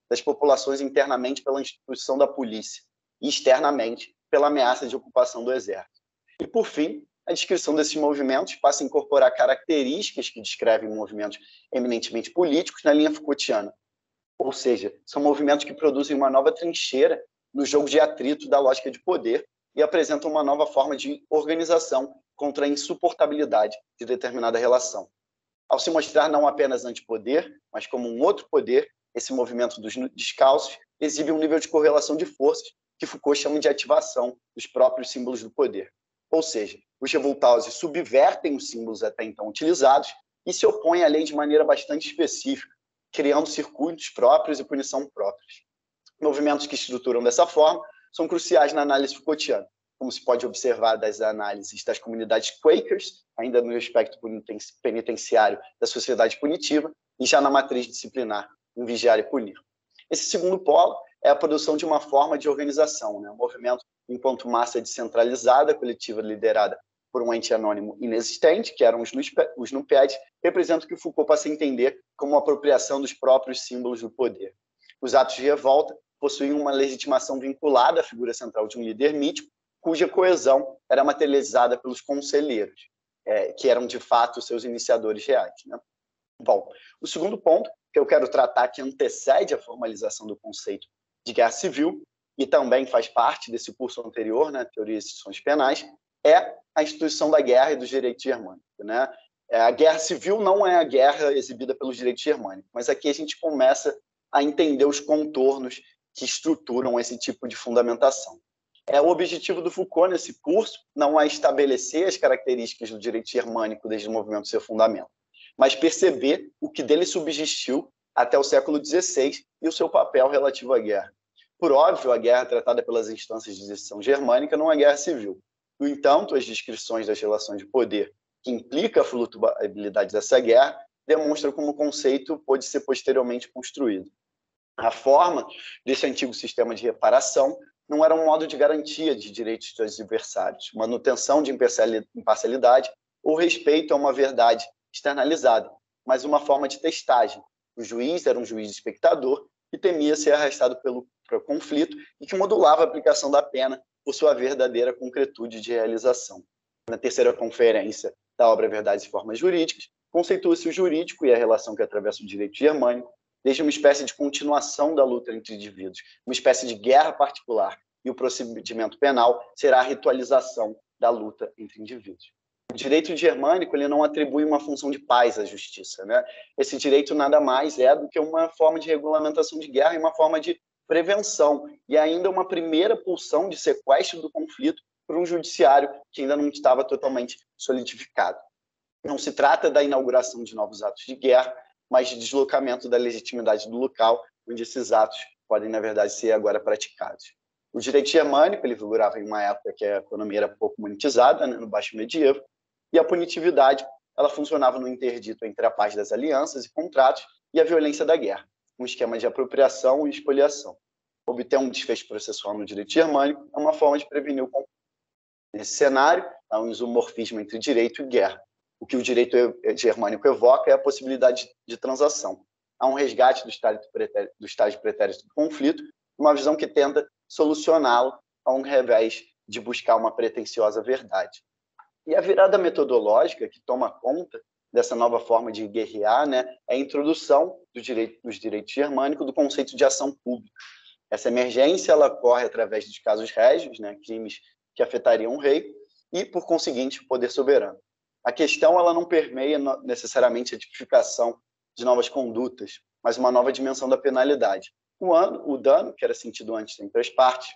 das populações internamente pela instituição da polícia e externamente pela ameaça de ocupação do exército. E, por fim, a descrição desses movimentos passa a incorporar características que descrevem movimentos eminentemente políticos na linha Foucaultiana. Ou seja, são movimentos que produzem uma nova trincheira no jogo de atrito da lógica de poder e apresentam uma nova forma de organização contra a insuportabilidade de determinada relação. Ao se mostrar não apenas antipoder, mas como um outro poder, esse movimento dos descalços exibe um nível de correlação de forças que Foucault chama de ativação dos próprios símbolos do poder. Ou seja, os revoltosos subvertem os símbolos até então utilizados e se opõem à lei de maneira bastante específica, criando circuitos próprios e punição próprios. Movimentos que estruturam dessa forma são cruciais na análise Foucaultiana, como se pode observar das análises das comunidades Quakers, ainda no aspecto penitenciário da sociedade punitiva, e já na matriz disciplinar, em vigiar e punir. Esse segundo polo é a produção de uma forma de organização, né? Um movimento enquanto massa descentralizada, coletiva liderada por um ente anônimo inexistente, que eram os NUPED, representa o que Foucault passa a entender como a apropriação dos próprios símbolos do poder. Os atos de revolta possuíam uma legitimação vinculada à figura central de um líder mítico, cuja coesão era materializada pelos conselheiros, é, que eram, de fato, seus iniciadores reais, né? Bom, o segundo ponto que eu quero tratar, que antecede a formalização do conceito de guerra civil, e também faz parte desse curso anterior, né, Teoria e Instituições Penais, é a instituição da guerra e dos direitos germânicos, né? A guerra civil não é a guerra exibida pelos direitos germânicos, mas aqui a gente começa a entender os contornos que estruturam esse tipo de fundamentação. É, o objetivo do Foucault nesse curso não é estabelecer as características do direito germânico desde o movimento do seu fundamento, mas perceber o que dele subsistiu até o século dezesseis e o seu papel relativo à guerra. Por óbvio, a guerra tratada pelas instâncias de decisão germânica não é guerra civil. No entanto, as descrições das relações de poder que implica a flutuabilidade dessa guerra demonstram como o conceito pode ser posteriormente construído. A forma desse antigo sistema de reparação não era um modo de garantia de direitos dos adversários, manutenção de imparcialidade ou respeito a uma verdade externalizada, mas uma forma de testagem. O juiz era um juiz espectador que temia ser arrastado pelo, pelo conflito e que modulava a aplicação da pena por sua verdadeira concretude de realização. Na terceira conferência da obra Verdades e Formas Jurídicas, conceitua-se o jurídico e a relação que atravessa o direito germânico desde uma espécie de continuação da luta entre indivíduos, uma espécie de guerra particular, e o procedimento penal será a ritualização da luta entre indivíduos. O direito germânico ele não atribui uma função de paz à justiça, né? Esse direito nada mais é do que uma forma de regulamentação de guerra e uma forma de prevenção, e ainda uma primeira pulsão de sequestro do conflito por um judiciário que ainda não estava totalmente solidificado. Não se trata da inauguração de novos atos de guerra, mas de deslocamento da legitimidade do local onde esses atos podem, na verdade, ser agora praticados. O direito germânico ele figurava em uma época que a economia era pouco monetizada, né, no Baixo Medievo, e a punitividade ela funcionava no interdito entre a paz das alianças e contratos e a violência da guerra, um esquema de apropriação e expoliação. Obter um desfecho processual no direito germânico é uma forma de prevenir o conflito. Nesse cenário, há um isomorfismo entre direito e guerra. O que o direito germânico evoca é a possibilidade de transação. Há um resgate do estágio pretérito, do estágio pretérito do conflito, uma visão que tenta solucioná-lo ao invés de buscar uma pretensiosa verdade. E a virada metodológica que toma conta dessa nova forma de guerrear, né, é a introdução do direito, dos direitos germânicos do conceito de ação pública. Essa emergência ela ocorre através dos casos régios, né, crimes que afetariam o rei e, por conseguinte, o poder soberano. A questão ela não permeia necessariamente a tipificação de novas condutas, mas uma nova dimensão da penalidade. O, ano, o dano, que era sentido antes entre as partes,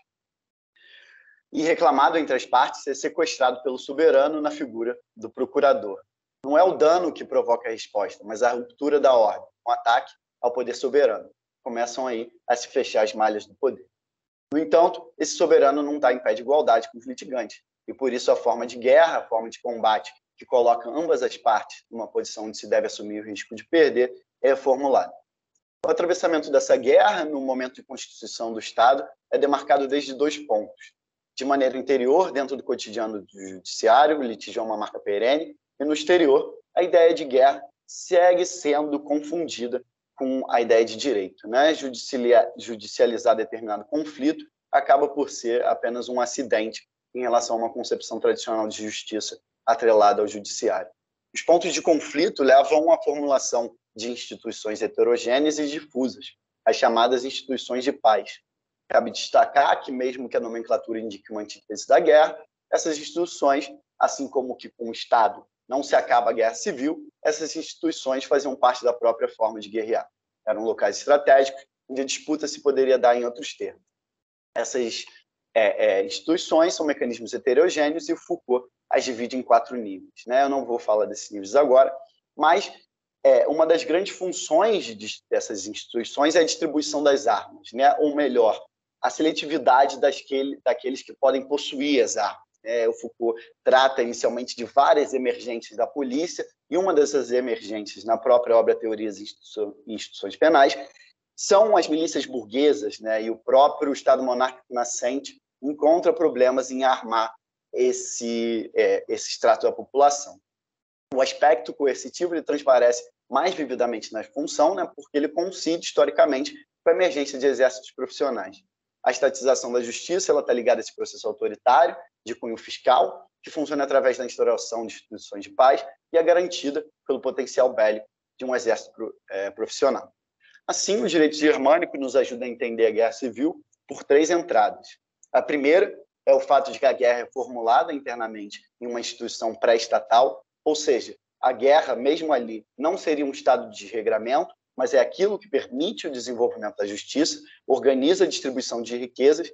e reclamado entre as partes, é sequestrado pelo soberano na figura do procurador. Não é o dano que provoca a resposta, mas a ruptura da ordem, um ataque ao poder soberano. Começam aí a se fechar as malhas do poder. No entanto, esse soberano não está em pé de igualdade com os litigantes, e por isso a forma de guerra, a forma de combate que coloca ambas as partes numa posição onde se deve assumir o risco de perder, é formulada. O atravessamento dessa guerra, no momento de constituição do Estado, é demarcado desde dois pontos. De maneira interior, dentro do cotidiano do judiciário, o litígio é uma marca perene, e no exterior, a ideia de guerra segue sendo confundida com a ideia de direito, né? Judicializar determinado conflito acaba por ser apenas um acidente em relação a uma concepção tradicional de justiça atrelada ao judiciário. Os pontos de conflito levam à formulação de instituições heterogêneas e difusas, as chamadas instituições de paz. Cabe destacar que, mesmo que a nomenclatura indique uma antítese da guerra, essas instituições, assim como que com o Estado não se acaba a guerra civil, essas instituições faziam parte da própria forma de guerrear. Eram locais estratégicos, onde a disputa se poderia dar em outros termos. Essas é, é, instituições são mecanismos heterogêneos e o Foucault as divide em quatro níveis, né? Eu não vou falar desses níveis agora, mas é, uma das grandes funções de, dessas instituições é a distribuição das armas, né? Ou melhor, a seletividade daquele, daqueles que podem possuir as armas. É, o Foucault trata inicialmente de várias emergências da polícia, e uma dessas emergências, na própria obra Teorias e Instituições Penais, são as milícias burguesas, né? E o próprio Estado monárquico nascente encontra problemas em armar esse, é, esse extrato da população. O aspecto coercitivo ele transparece mais vividamente na função, né? Porque ele coincide historicamente com a emergência de exércitos profissionais. A estatização da justiça está ligada a esse processo autoritário de cunho fiscal, que funciona através da instauração de instituições de paz e é garantida pelo potencial bélico de um exército é, profissional. Assim, o direito germânico nos ajuda a entender a guerra civil por três entradas. A primeira é o fato de que a guerra é formulada internamente em uma instituição pré-estatal, ou seja, a guerra, mesmo ali, não seria um estado de desregramento, mas é aquilo que permite o desenvolvimento da justiça, organiza a distribuição de riquezas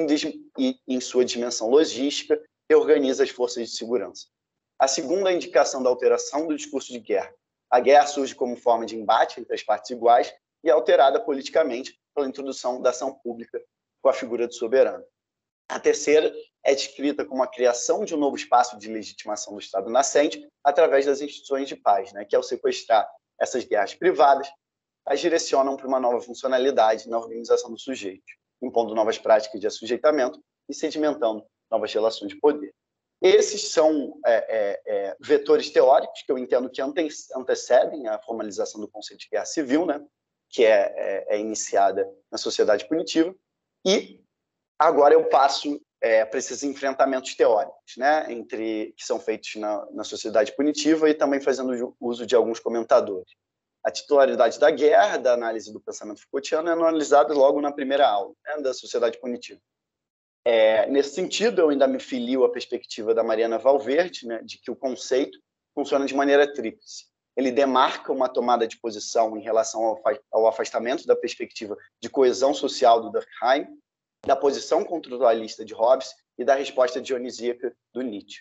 e, em sua dimensão logística, reorganiza as forças de segurança. A segunda indicação da alteração do discurso de guerra. A guerra surge como forma de embate entre as partes iguais e é alterada politicamente pela introdução da ação pública com a figura do soberano. A terceira é descrita como a criação de um novo espaço de legitimação do Estado nascente através das instituições de paz, né, que ao sequestrar essas guerras privadas, as direcionam para uma nova funcionalidade na organização do sujeito, impondo novas práticas de assujeitamento e sedimentando novas relações de poder. Esses são é, é, é, vetores teóricos que eu entendo que ante antecedem a formalização do conceito de guerra civil, né, que é, é, é iniciada na sociedade punitiva, e agora eu passo é, para esses enfrentamentos teóricos, né, entre, que são feitos na, na sociedade punitiva e também fazendo uso de alguns comentadores. A titularidade da guerra, da análise do pensamento Foucaultiano, é analisada logo na primeira aula, né, da sociedade punitiva. É, nesse sentido, eu ainda me filio à perspectiva da Mariana Valverde, né, de que o conceito funciona de maneira tríplice. Ele demarca uma tomada de posição em relação ao afastamento da perspectiva de coesão social do Durkheim, da posição contratualista de Hobbes e da resposta dionisíaca do Nietzsche.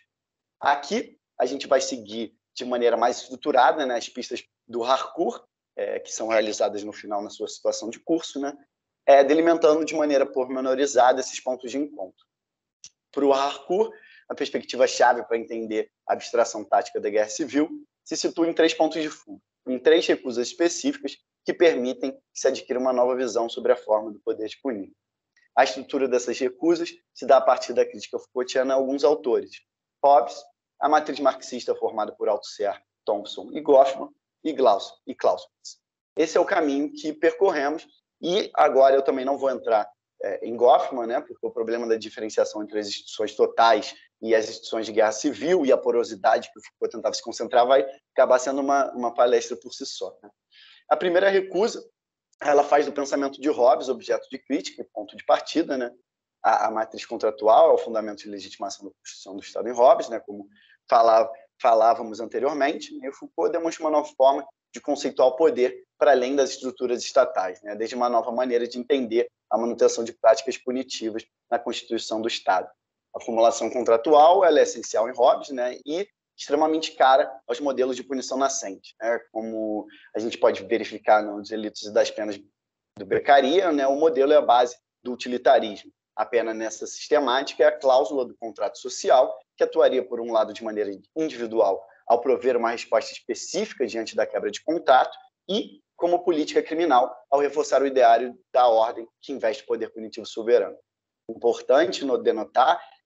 Aqui, a gente vai seguir de maneira mais estruturada, né, as pistas do Harcourt, é, que são realizadas no final na sua situação de curso, né, é, delimitando de maneira pormenorizada esses pontos de encontro. Para o Harcourt, a perspectiva-chave para entender a abstração tática da guerra civil se situa em três pontos de fuga, em três recusas específicas que permitem que se adquira uma nova visão sobre a forma do poder de punir. A estrutura dessas recusas se dá a partir da crítica Foucaultiana a alguns autores: Hobbes, a matriz marxista formada por Althusser, Thompson e Goffman, e Clausewitz. E Clausewitz. Esse é o caminho que percorremos, e agora eu também não vou entrar é, em Goffman, né, porque o problema da diferenciação entre as instituições totais e as instituições de guerra civil e a porosidade que o Foucault tentava se concentrar vai acabar sendo uma, uma palestra por si só, né? A primeira recusa, ela faz do pensamento de Hobbes objeto de crítica e ponto de partida, né? A, a matriz contratual é o fundamento de legitimação da Constituição do Estado em Hobbes, né? Como falava, falávamos anteriormente, e o Foucault demonstra uma nova forma de conceituar o poder para além das estruturas estatais, né? Desde uma nova maneira de entender a manutenção de práticas punitivas na Constituição do Estado. A formulação contratual ela é essencial em Hobbes, né? E extremamente cara aos modelos de punição nascente, né? Como a gente pode verificar nos delitos e das penas do Beccaria, né? O modelo é a base do utilitarismo. A pena nessa sistemática é a cláusula do contrato social, que atuaria, por um lado, de maneira individual, ao prover uma resposta específica diante da quebra de contrato, e como política criminal, ao reforçar o ideário da ordem que investe poder punitivo soberano. Importante denotar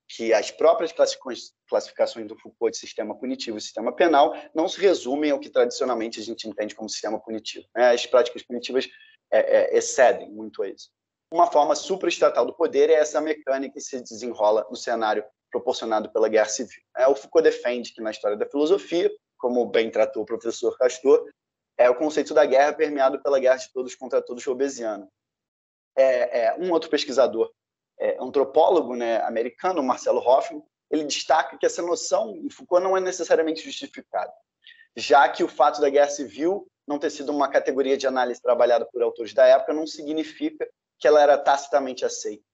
que as próprias classificações do Foucault de sistema punitivo e sistema penal não se resumem ao que tradicionalmente a gente entende como sistema punitivo, né? As práticas punitivas é, é, excedem muito a isso. Uma forma supraestatal do poder é essa mecânica que se desenrola no cenário proporcionado pela guerra civil. É, o Foucault defende que, na história da filosofia, como bem tratou o professor Castor, é o conceito da guerra permeado pela guerra de todos contra todos hobbesiana. É, é, um outro pesquisador, é, antropólogo, né, americano, Marcelo Hoffman, ele destaca que essa noção em Foucault não é necessariamente justificada, já que o fato da guerra civil não ter sido uma categoria de análise trabalhada por autores da época não significa que ela era tacitamente aceita.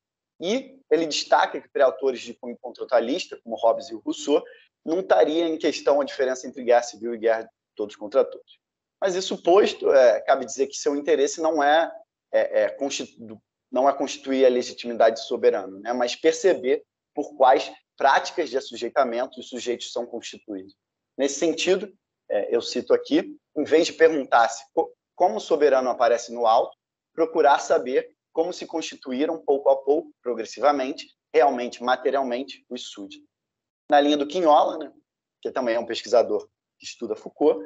E ele destaca que para autores de cunho contratualista, como Hobbes e Rousseau, não estaria em questão a diferença entre guerra civil e guerra de todos contra todos. Mas isso posto, é, cabe dizer que seu interesse não é, é, é, constitu... não é constituir a legitimidade soberana, né? Mas perceber por quais práticas de assujeitamento os sujeitos são constituídos. Nesse sentido, é, eu cito aqui, em vez de perguntar se como o soberano aparece no alto, procurar saber como se constituíram, pouco a pouco, progressivamente, realmente, materialmente, os súditos. Na linha do Quignola, né, que também é um pesquisador que estuda Foucault,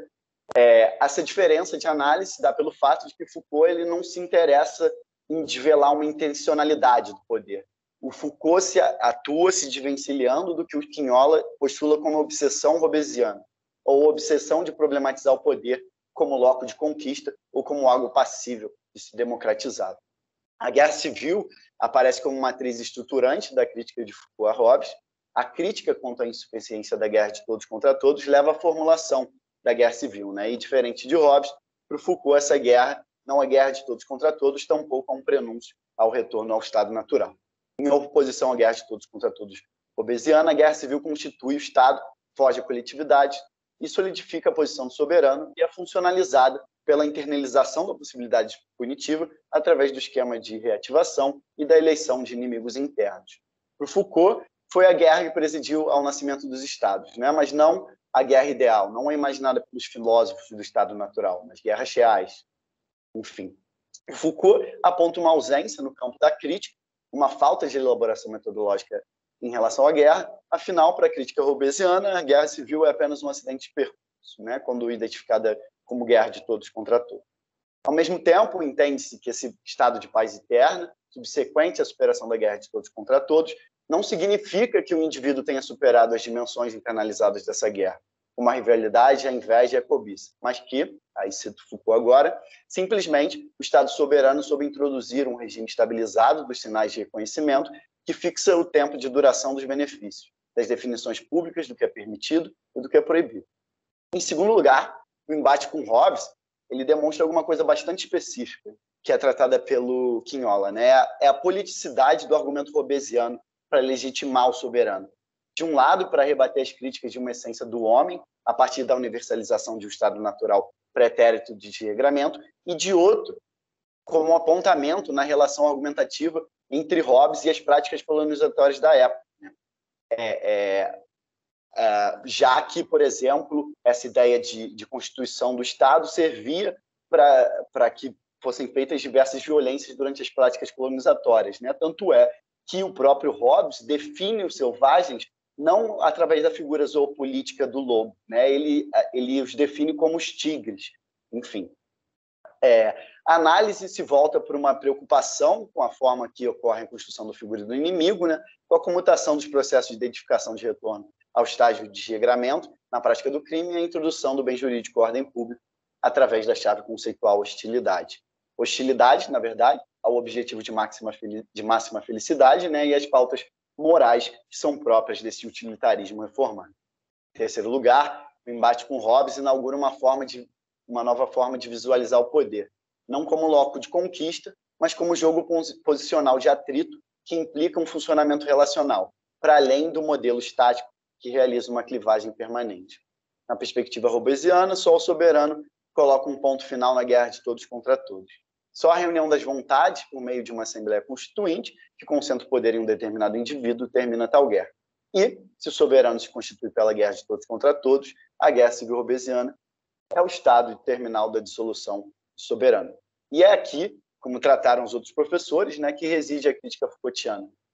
é, essa diferença de análise se dá pelo fato de que Foucault ele não se interessa em desvelar uma intencionalidade do poder. O Foucault se atua se desvencilhando do que o Quignola postula como obsessão hobbesiana, ou obsessão de problematizar o poder como loco de conquista ou como algo passível de se democratizar. A guerra civil aparece como matriz estruturante da crítica de Foucault a Hobbes. A crítica quanto à insuficiência da guerra de todos contra todos leva à formulação da guerra civil, né? E diferente de Hobbes, para o Foucault essa guerra não é guerra de todos contra todos, tampouco é um prenúncio ao retorno ao estado natural. Em oposição à guerra de todos contra todos hobbesiana, a guerra civil constitui o Estado, foge à coletividade e solidifica a posição do soberano e é funcionalizada pela internalização da possibilidade punitiva através do esquema de reativação e da eleição de inimigos internos. Para Foucault, foi a guerra que presidiu ao nascimento dos Estados, né? Mas não a guerra ideal, não é imaginada pelos filósofos do Estado natural, mas guerras reais. Enfim, Foucault aponta uma ausência no campo da crítica, uma falta de elaboração metodológica em relação à guerra. Afinal, para a crítica hobbesiana, a guerra civil é apenas um acidente de percurso, né? Quando identificada como guerra de todos contra todos. Ao mesmo tempo, entende-se que esse estado de paz eterna, subsequente à superação da guerra de todos contra todos, não significa que o indivíduo tenha superado as dimensões internalizadas dessa guerra, como a rivalidade, a inveja e a cobiça, mas que, aí cito Foucault agora, simplesmente o Estado soberano soube introduzir um regime estabilizado dos sinais de reconhecimento que fixa o tempo de duração dos benefícios, das definições públicas do que é permitido e do que é proibido. Em segundo lugar, o embate com Hobbes, ele demonstra alguma coisa bastante específica, que é tratada pelo Quignola, né? É a politicidade do argumento hobbesiano para legitimar o soberano. De um lado, para rebater as críticas de uma essência do homem, a partir da universalização de um estado natural pretérito de desregramento, e de outro, como um apontamento na relação argumentativa entre Hobbes e as práticas colonizatórias da época. É, é, é, já que, por exemplo, essa ideia de, de constituição do Estado servia para que fossem feitas diversas violências durante as práticas colonizatórias, né? Tanto é que o próprio Hobbes define os selvagens não através da figura zoopolítica do lobo, né? Ele, ele os define como os tigres, enfim. É, a análise se volta por uma preocupação com a forma que ocorre a construção da figura do inimigo, né? Com a comutação dos processos de identificação de retorno ao estágio de desregramento na prática do crime e a introdução do bem jurídico à ordem pública através da chave conceitual hostilidade. Hostilidade, na verdade, ao objetivo de máxima, de máxima felicidade, né? E as pautas morais que são próprias desse utilitarismo reformado. Em terceiro lugar, o embate com Hobbes inaugura uma, forma de, uma nova forma de visualizar o poder, não como loco de conquista, mas como jogo posicional de atrito que implica um funcionamento relacional, para além do modelo estático que realiza uma clivagem permanente. Na perspectiva hobbesiana, só o soberano coloca um ponto final na guerra de todos contra todos. Só a reunião das vontades, por meio de uma Assembleia Constituinte, que concentra o poder em um determinado indivíduo, termina tal guerra. E, se o soberano se constitui pela guerra de todos contra todos, a guerra civil hobbesiana é o estado terminal da dissolução do soberano. E é aqui, como trataram os outros professores, né, que reside a crítica Foucaultiana.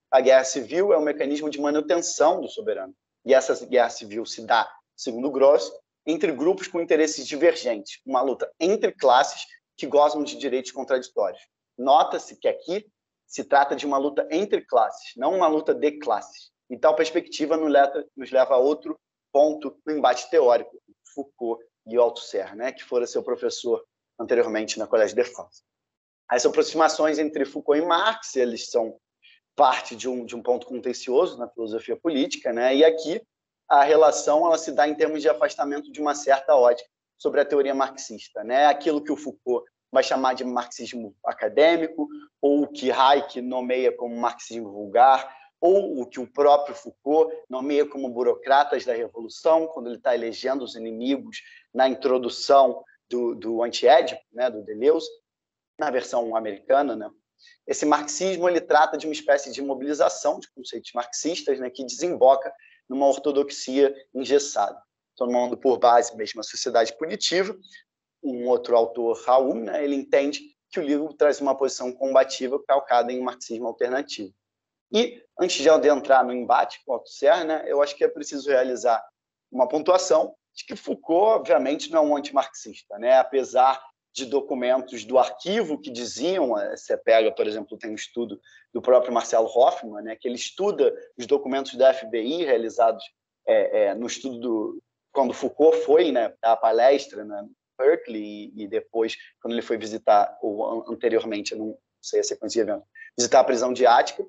a guerra civil é um mecanismo de manutenção do soberano. E essa guerra civil se dá, segundo Gross, entre grupos com interesses divergentes, uma luta entre classes que gozam de direitos contraditórios. Nota-se que aqui se trata de uma luta entre classes, não uma luta de classes. E tal perspectiva nos leva a outro ponto no embate teórico, Foucault e Althusser, né, que fora seu professor anteriormente na Collège de France. As aproximações entre Foucault e Marx, eles são parte de um, de um ponto contencioso na filosofia política, né, e aqui a relação ela se dá em termos de afastamento de uma certa ótica sobre a teoria marxista, né, aquilo que o Foucault vai chamar de marxismo acadêmico, ou o que Hayek nomeia como marxismo vulgar, ou o que o próprio Foucault nomeia como burocratas da revolução, quando ele está elegendo os inimigos na introdução do, do Anti-Édipo, né, do Deleuze, na versão americana. Né? Esse marxismo ele trata de uma espécie de mobilização de conceitos marxistas, né, que desemboca numa ortodoxia engessada, tomando por base mesmo a sociedade punitiva. Um outro autor, Raul, né, ele entende que o livro traz uma posição combativa calcada em um marxismo alternativo. E, antes de eu entrar no embate com o Althusser, né, eu acho que é preciso realizar uma pontuação de que Foucault, obviamente, não é um antimarxista, né? Apesar de documentos do arquivo que diziam, você pega, por exemplo, tem um estudo do próprio Marcelo Hoffman, né, que ele estuda os documentos da F B I realizados é, é, no estudo do, quando Foucault foi, né, dar a palestra na Berkeley e, e depois, quando ele foi visitar, ou anteriormente, eu não sei a sequência de evento, visitar a prisão de Ática.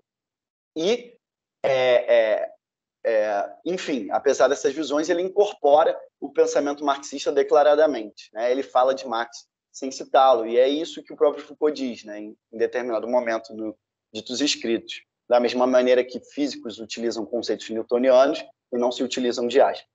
E, é, é, é, enfim, apesar dessas visões, ele incorpora o pensamento marxista declaradamente, né? Ele fala de Marx sem citá-lo, e é isso que o próprio Foucault diz, né, em, em determinado momento no Ditos Escritos. Da mesma maneira que físicos utilizam conceitos newtonianos e não se utilizam de Asper.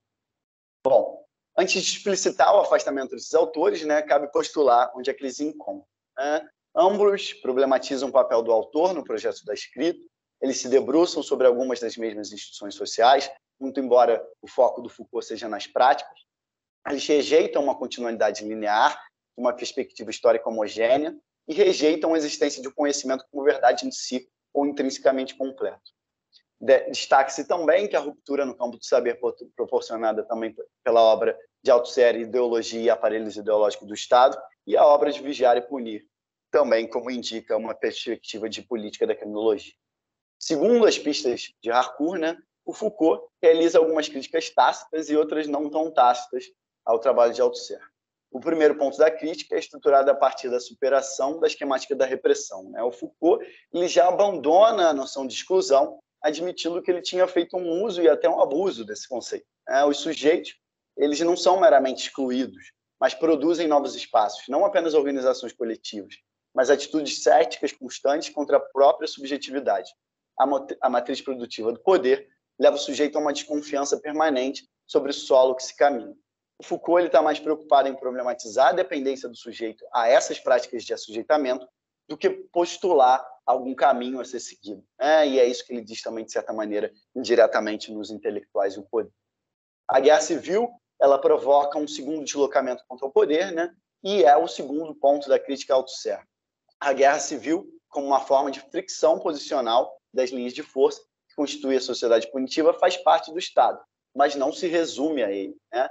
Bom, antes de explicitar o afastamento desses autores, né, cabe postular onde é que eles encontram. Né? Ambos problematizam o papel do autor no projeto da escrita. Eles se debruçam sobre algumas das mesmas instituições sociais, muito embora o foco do Foucault seja nas práticas. Eles rejeitam uma continuidade linear, uma perspectiva histórica homogênea, e rejeitam a existência de um conhecimento como verdade em si ou intrinsecamente completo. Destaque-se também que a ruptura no campo do saber proporcionada também pela obra de Althusser, Ideologia e Aparelhos Ideológicos do Estado, e a obra de Vigiar e Punir, também como indica uma perspectiva de política da criminologia. Segundo as pistas de Harcourt, né, o Foucault realiza algumas críticas tácitas e outras não tão tácitas ao trabalho de Althusser. O primeiro ponto da crítica é estruturado a partir da superação da esquemática da repressão. Né? O Foucault ele já abandona a noção de exclusão, admitindo que ele tinha feito um uso e até um abuso desse conceito. Né? Os sujeitos eles não são meramente excluídos, mas produzem novos espaços, não apenas organizações coletivas, mas atitudes céticas constantes contra a própria subjetividade. A matriz produtiva do poder leva o sujeito a uma desconfiança permanente sobre o solo que se caminha. O Foucault está mais preocupado em problematizar a dependência do sujeito a essas práticas de assujeitamento do que postular algum caminho a ser seguido. É, e é isso que ele diz também, de certa maneira, indiretamente nos intelectuais e o poder. A guerra civil ela provoca um segundo deslocamento contra o poder, né? E é o segundo ponto da crítica a Althusser. A guerra civil como uma forma de fricção posicional das linhas de força que constitui a sociedade punitiva faz parte do Estado, mas não se resume a ele. Né?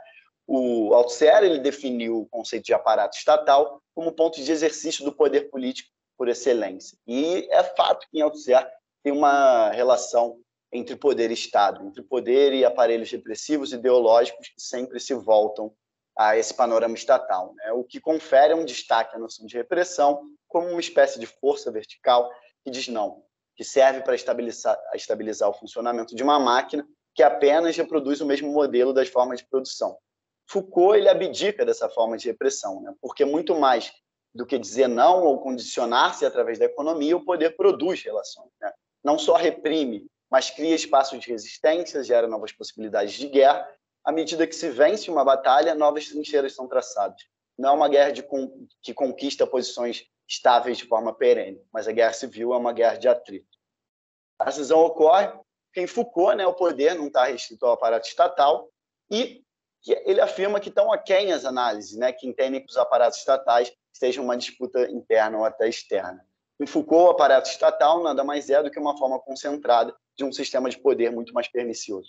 O Althusser ele definiu o conceito de aparato estatal como ponto de exercício do poder político por excelência. E é fato que em Althusser tem uma relação entre poder e Estado, entre poder e aparelhos repressivos ideológicos que sempre se voltam a esse panorama estatal, né? O que confere um destaque à noção de repressão como uma espécie de força vertical que diz não, que serve para estabilizar, estabilizar o funcionamento de uma máquina que apenas reproduz o mesmo modelo das formas de produção. Foucault ele abdica dessa forma de repressão, né? Porque muito mais do que dizer não ou condicionar-se através da economia, o poder produz relações. Né? Não só reprime, mas cria espaços de resistência, gera novas possibilidades de guerra. À medida que se vence uma batalha, novas trincheiras são traçadas. Não é uma guerra de con- que conquista posições estáveis de forma perene, mas a guerra civil é uma guerra de atrito. A cisão ocorre porque em Foucault, né, o poder não está restrito ao aparato estatal e ele afirma que estão aquém as análises, né, que entendem que os aparatos estatais estejam uma disputa interna ou até externa. Em Foucault, o aparato estatal nada mais é do que uma forma concentrada de um sistema de poder muito mais pernicioso.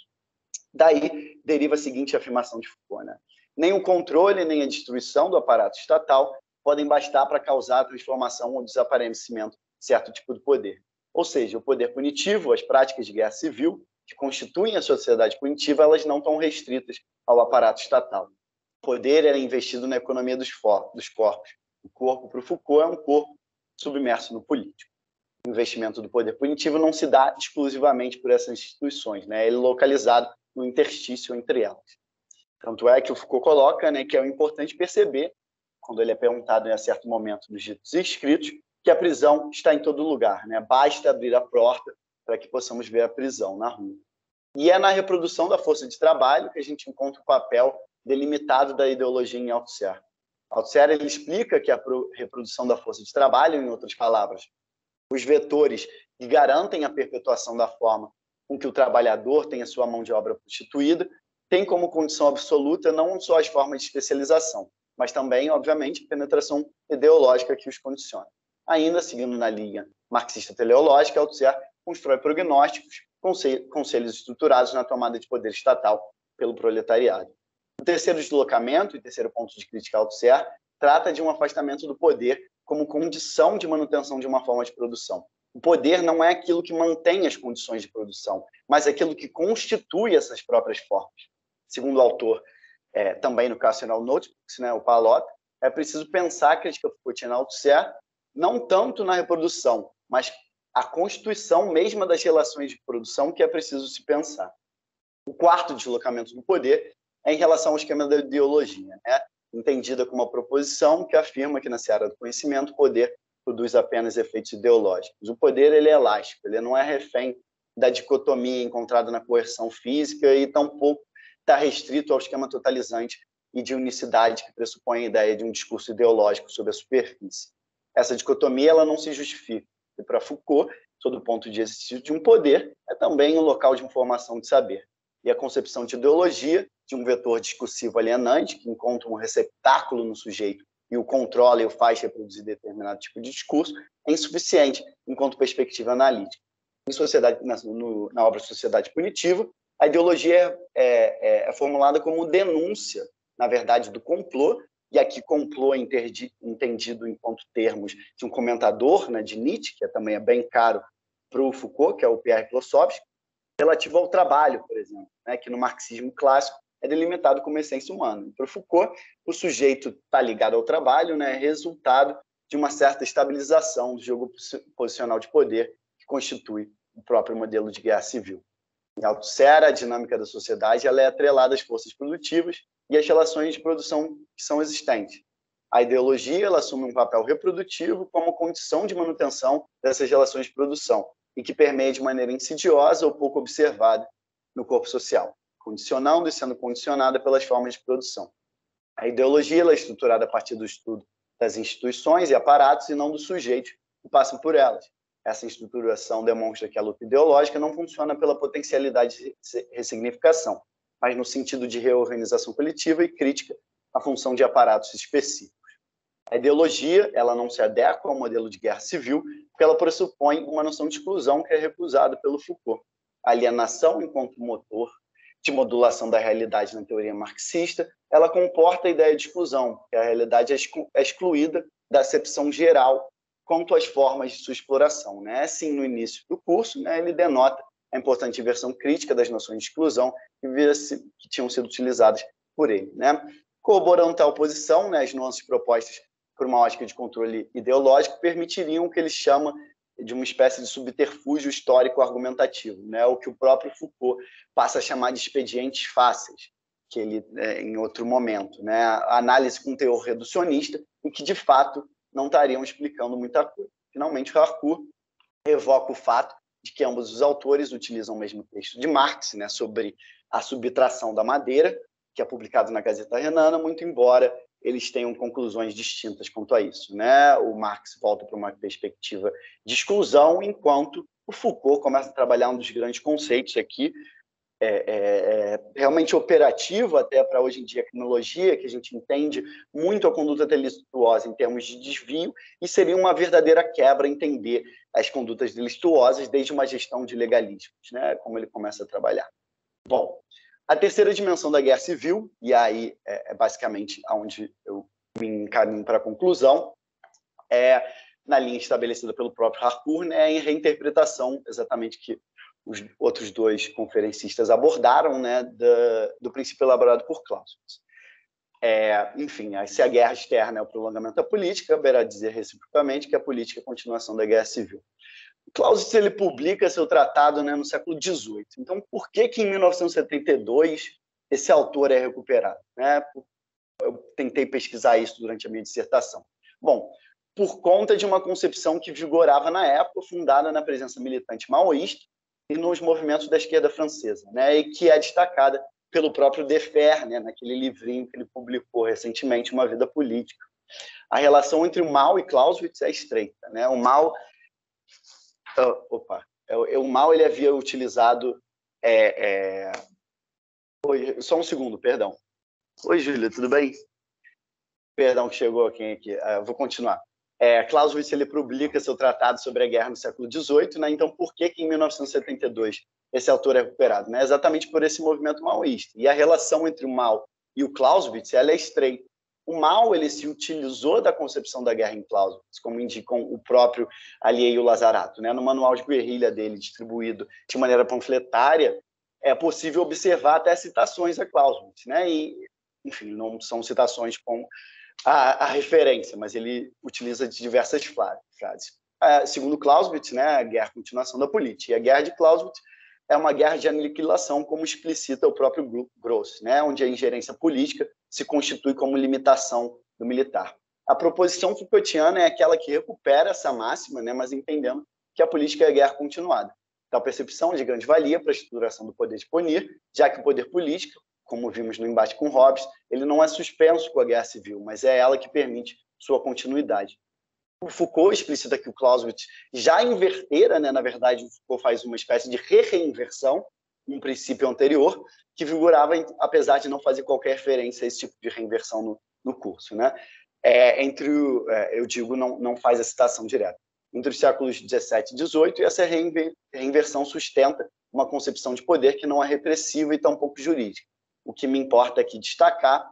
Daí deriva a seguinte afirmação de Foucault, né? Nem o controle, nem a destruição do aparato estatal podem bastar para causar a transformação ou desaparecimento de certo tipo de poder. Ou seja, o poder punitivo, as práticas de guerra civil, que constituem a sociedade punitiva, elas não estão restritas ao aparato estatal. O poder era investido na economia dos, dos corpos. O corpo, para o Foucault, é um corpo submerso no político. O investimento do poder punitivo não se dá exclusivamente por essas instituições, né? Ele é localizado no interstício entre elas. Tanto é que o Foucault coloca, né, que é importante perceber, quando ele é perguntado em certo momento nos ditos e escritos, que a prisão está em todo lugar, né? Basta abrir a porta para que possamos ver a prisão na rua. E é na reprodução da força de trabalho que a gente encontra o papel delimitado da ideologia em Althusser. Althusser ele explica que a reprodução da força de trabalho, em outras palavras, os vetores que garantem a perpetuação da forma com que o trabalhador tem a sua mão de obra prostituída, tem como condição absoluta não só as formas de especialização, mas também, obviamente, a penetração ideológica que os condiciona. Ainda, seguindo na linha marxista-teleológica, Althusser constrói prognósticos, conselhos estruturados na tomada de poder estatal pelo proletariado. O terceiro deslocamento, e terceiro ponto de crítica a Althusser, trata de um afastamento do poder como condição de manutenção de uma forma de produção. O poder não é aquilo que mantém as condições de produção, mas aquilo que constitui essas próprias formas. Segundo o autor, é, também no Carceral Notebooks, né, o Pallotta, é preciso pensar a crítica Foucaultiana a Althusser não tanto na reprodução, mas a constituição mesma das relações de produção que é preciso se pensar. O quarto deslocamento do poder é em relação ao esquema da ideologia, né? Entendida como uma proposição que afirma que na seara do conhecimento o poder produz apenas efeitos ideológicos. O poder ele é elástico, ele não é refém da dicotomia encontrada na coerção física e tampouco está restrito ao esquema totalizante e de unicidade que pressupõe a ideia de um discurso ideológico sobre a superfície. Essa dicotomia ela não se justifica. E para Foucault, todo ponto de exercício de um poder é também um local de informação de saber. E a concepção de ideologia, de um vetor discursivo alienante, que encontra um receptáculo no sujeito e o controla e o faz reproduzir determinado tipo de discurso, é insuficiente enquanto perspectiva analítica. Em sociedade, na, no, na obra Sociedade Punitiva, a ideologia é, é, é formulada como denúncia, na verdade, do complô, e aqui complô é entendido enquanto termos de um comentador, né, de Nietzsche, que também é bem caro para o Foucault, que é o Pierre Klossowski, relativo ao trabalho, por exemplo, né, que no marxismo clássico é delimitado como essência humana. Para o Foucault, o sujeito está ligado ao trabalho, né, é resultado de uma certa estabilização do jogo posicional de poder que constitui o próprio modelo de guerra civil. Em Althusser, a dinâmica da sociedade ela é atrelada às forças produtivas e às relações de produção que são existentes. A ideologia ela assume um papel reprodutivo como condição de manutenção dessas relações de produção e que permeia de maneira insidiosa ou pouco observada no corpo social, condicionando e sendo condicionada pelas formas de produção. A ideologia ela é estruturada a partir do estudo das instituições e aparatos e não dos sujeitos que passam por elas. Essa estruturação demonstra que a luta ideológica não funciona pela potencialidade de ressignificação, mas no sentido de reorganização coletiva e crítica à função de aparatos específicos. A ideologia ela não se adequa ao modelo de guerra civil, porque ela pressupõe uma noção de exclusão que é recusada pelo Foucault. A alienação enquanto motor de modulação da realidade na teoria marxista, ela comporta a ideia de exclusão, que a realidade é excluída da acepção geral quanto às formas de sua exploração, né? Assim, no início do curso, né, ele denota a importante versão crítica das noções de exclusão que, que tinham sido utilizadas por ele, né? Corroborando tal posição, né, as nuances propostas por uma ótica de controle ideológico permitiriam o que ele chama de uma espécie de subterfúgio histórico argumentativo, né, o que o próprio Foucault passa a chamar de expedientes fáceis, que ele, é, em outro momento, né, a análise com teor reducionista, em que, de fato, não estariam explicando muita coisa. Finalmente, o Harcourt evoca o fato de que ambos os autores utilizam o mesmo texto de Marx, né, sobre a subtração da madeira, que é publicado na Gazeta Renana, muito embora eles tenham conclusões distintas quanto a isso, né? O Marx volta para uma perspectiva de exclusão, enquanto o Foucault começa a trabalhar um dos grandes conceitos aqui, é, é, realmente operativo até para hoje em dia a criminologia, que a gente entende muito a conduta delituosa em termos de desvio, e seria uma verdadeira quebra entender as condutas delituosas desde uma gestão de legalismos, né, como ele começa a trabalhar. Bom, a terceira dimensão da guerra civil, e aí é, é basicamente onde eu me encaminho para a conclusão, é na linha estabelecida pelo próprio Harcourt, né, em reinterpretação exatamente que os outros dois conferencistas abordaram, né, do, do princípio elaborado por Clausewitz. É, enfim, se a guerra externa é o prolongamento da política, caberá dizer reciprocamente que a política é a continuação da guerra civil. Clausewitz ele publica seu tratado, né, no século dezoito. Então, por que que em mil novecentos e setenta e dois esse autor é recuperado? Né? Eu tentei pesquisar isso durante a minha dissertação. Bom, por conta de uma concepção que vigorava na época, fundada na presença militante maoísta e nos movimentos da esquerda francesa, né, e que é destacada pelo próprio Defer, né, naquele livrinho que ele publicou recentemente, Uma Vida Política. A relação entre o Mao e Clausewitz é estreita. Né? O Mao, oh, opa, o Mao ele havia utilizado... É, é... Oi, só um segundo, perdão. Oi, Júlia, tudo bem? Perdão que chegou aqui. aqui. Uh, vou continuar. É, Clausewitz ele publica seu tratado sobre a guerra no século dezoito, né? Então, por que que em mil novecentos e setenta e dois esse autor é recuperado? Né? Exatamente por esse movimento maoísta. E a relação entre o Mao e o Clausewitz ela é estreita. O Mao ele se utilizou da concepção da guerra em Clausewitz, como indicam o próprio Allier e o Lazarato. Né? No manual de guerrilha dele, distribuído de maneira panfletária, é possível observar até citações a Clausewitz. Né? E, enfim, não são citações com A, a referência, mas ele utiliza de diversas frases. É, segundo Clausewitz, né, a guerra é a continuação da política. E a guerra de Clausewitz é uma guerra de aniquilação, como explicita o próprio Gross, né, onde a ingerência política se constitui como limitação do militar. A proposição Foucaultiana é aquela que recupera essa máxima, né, mas entendendo que a política é a guerra continuada. Tal percepção de grande valia para a estruturação do poder de punir, já que o poder político, como vimos no embate com Hobbes, ele não é suspenso com a guerra civil, mas é ela que permite sua continuidade. O Foucault explicita que o Clausewitz já invertera, né, na verdade, o Foucault faz uma espécie de re-reinversão, um princípio anterior, que vigorava, apesar de não fazer qualquer referência a esse tipo de reinversão no, no curso. Né? É, entre o, é, eu digo, não, não faz a citação direta. Entre os séculos dezessete e dezoito, e essa reinversão sustenta uma concepção de poder que não é repressiva e tampouco jurídica. O que me importa aqui destacar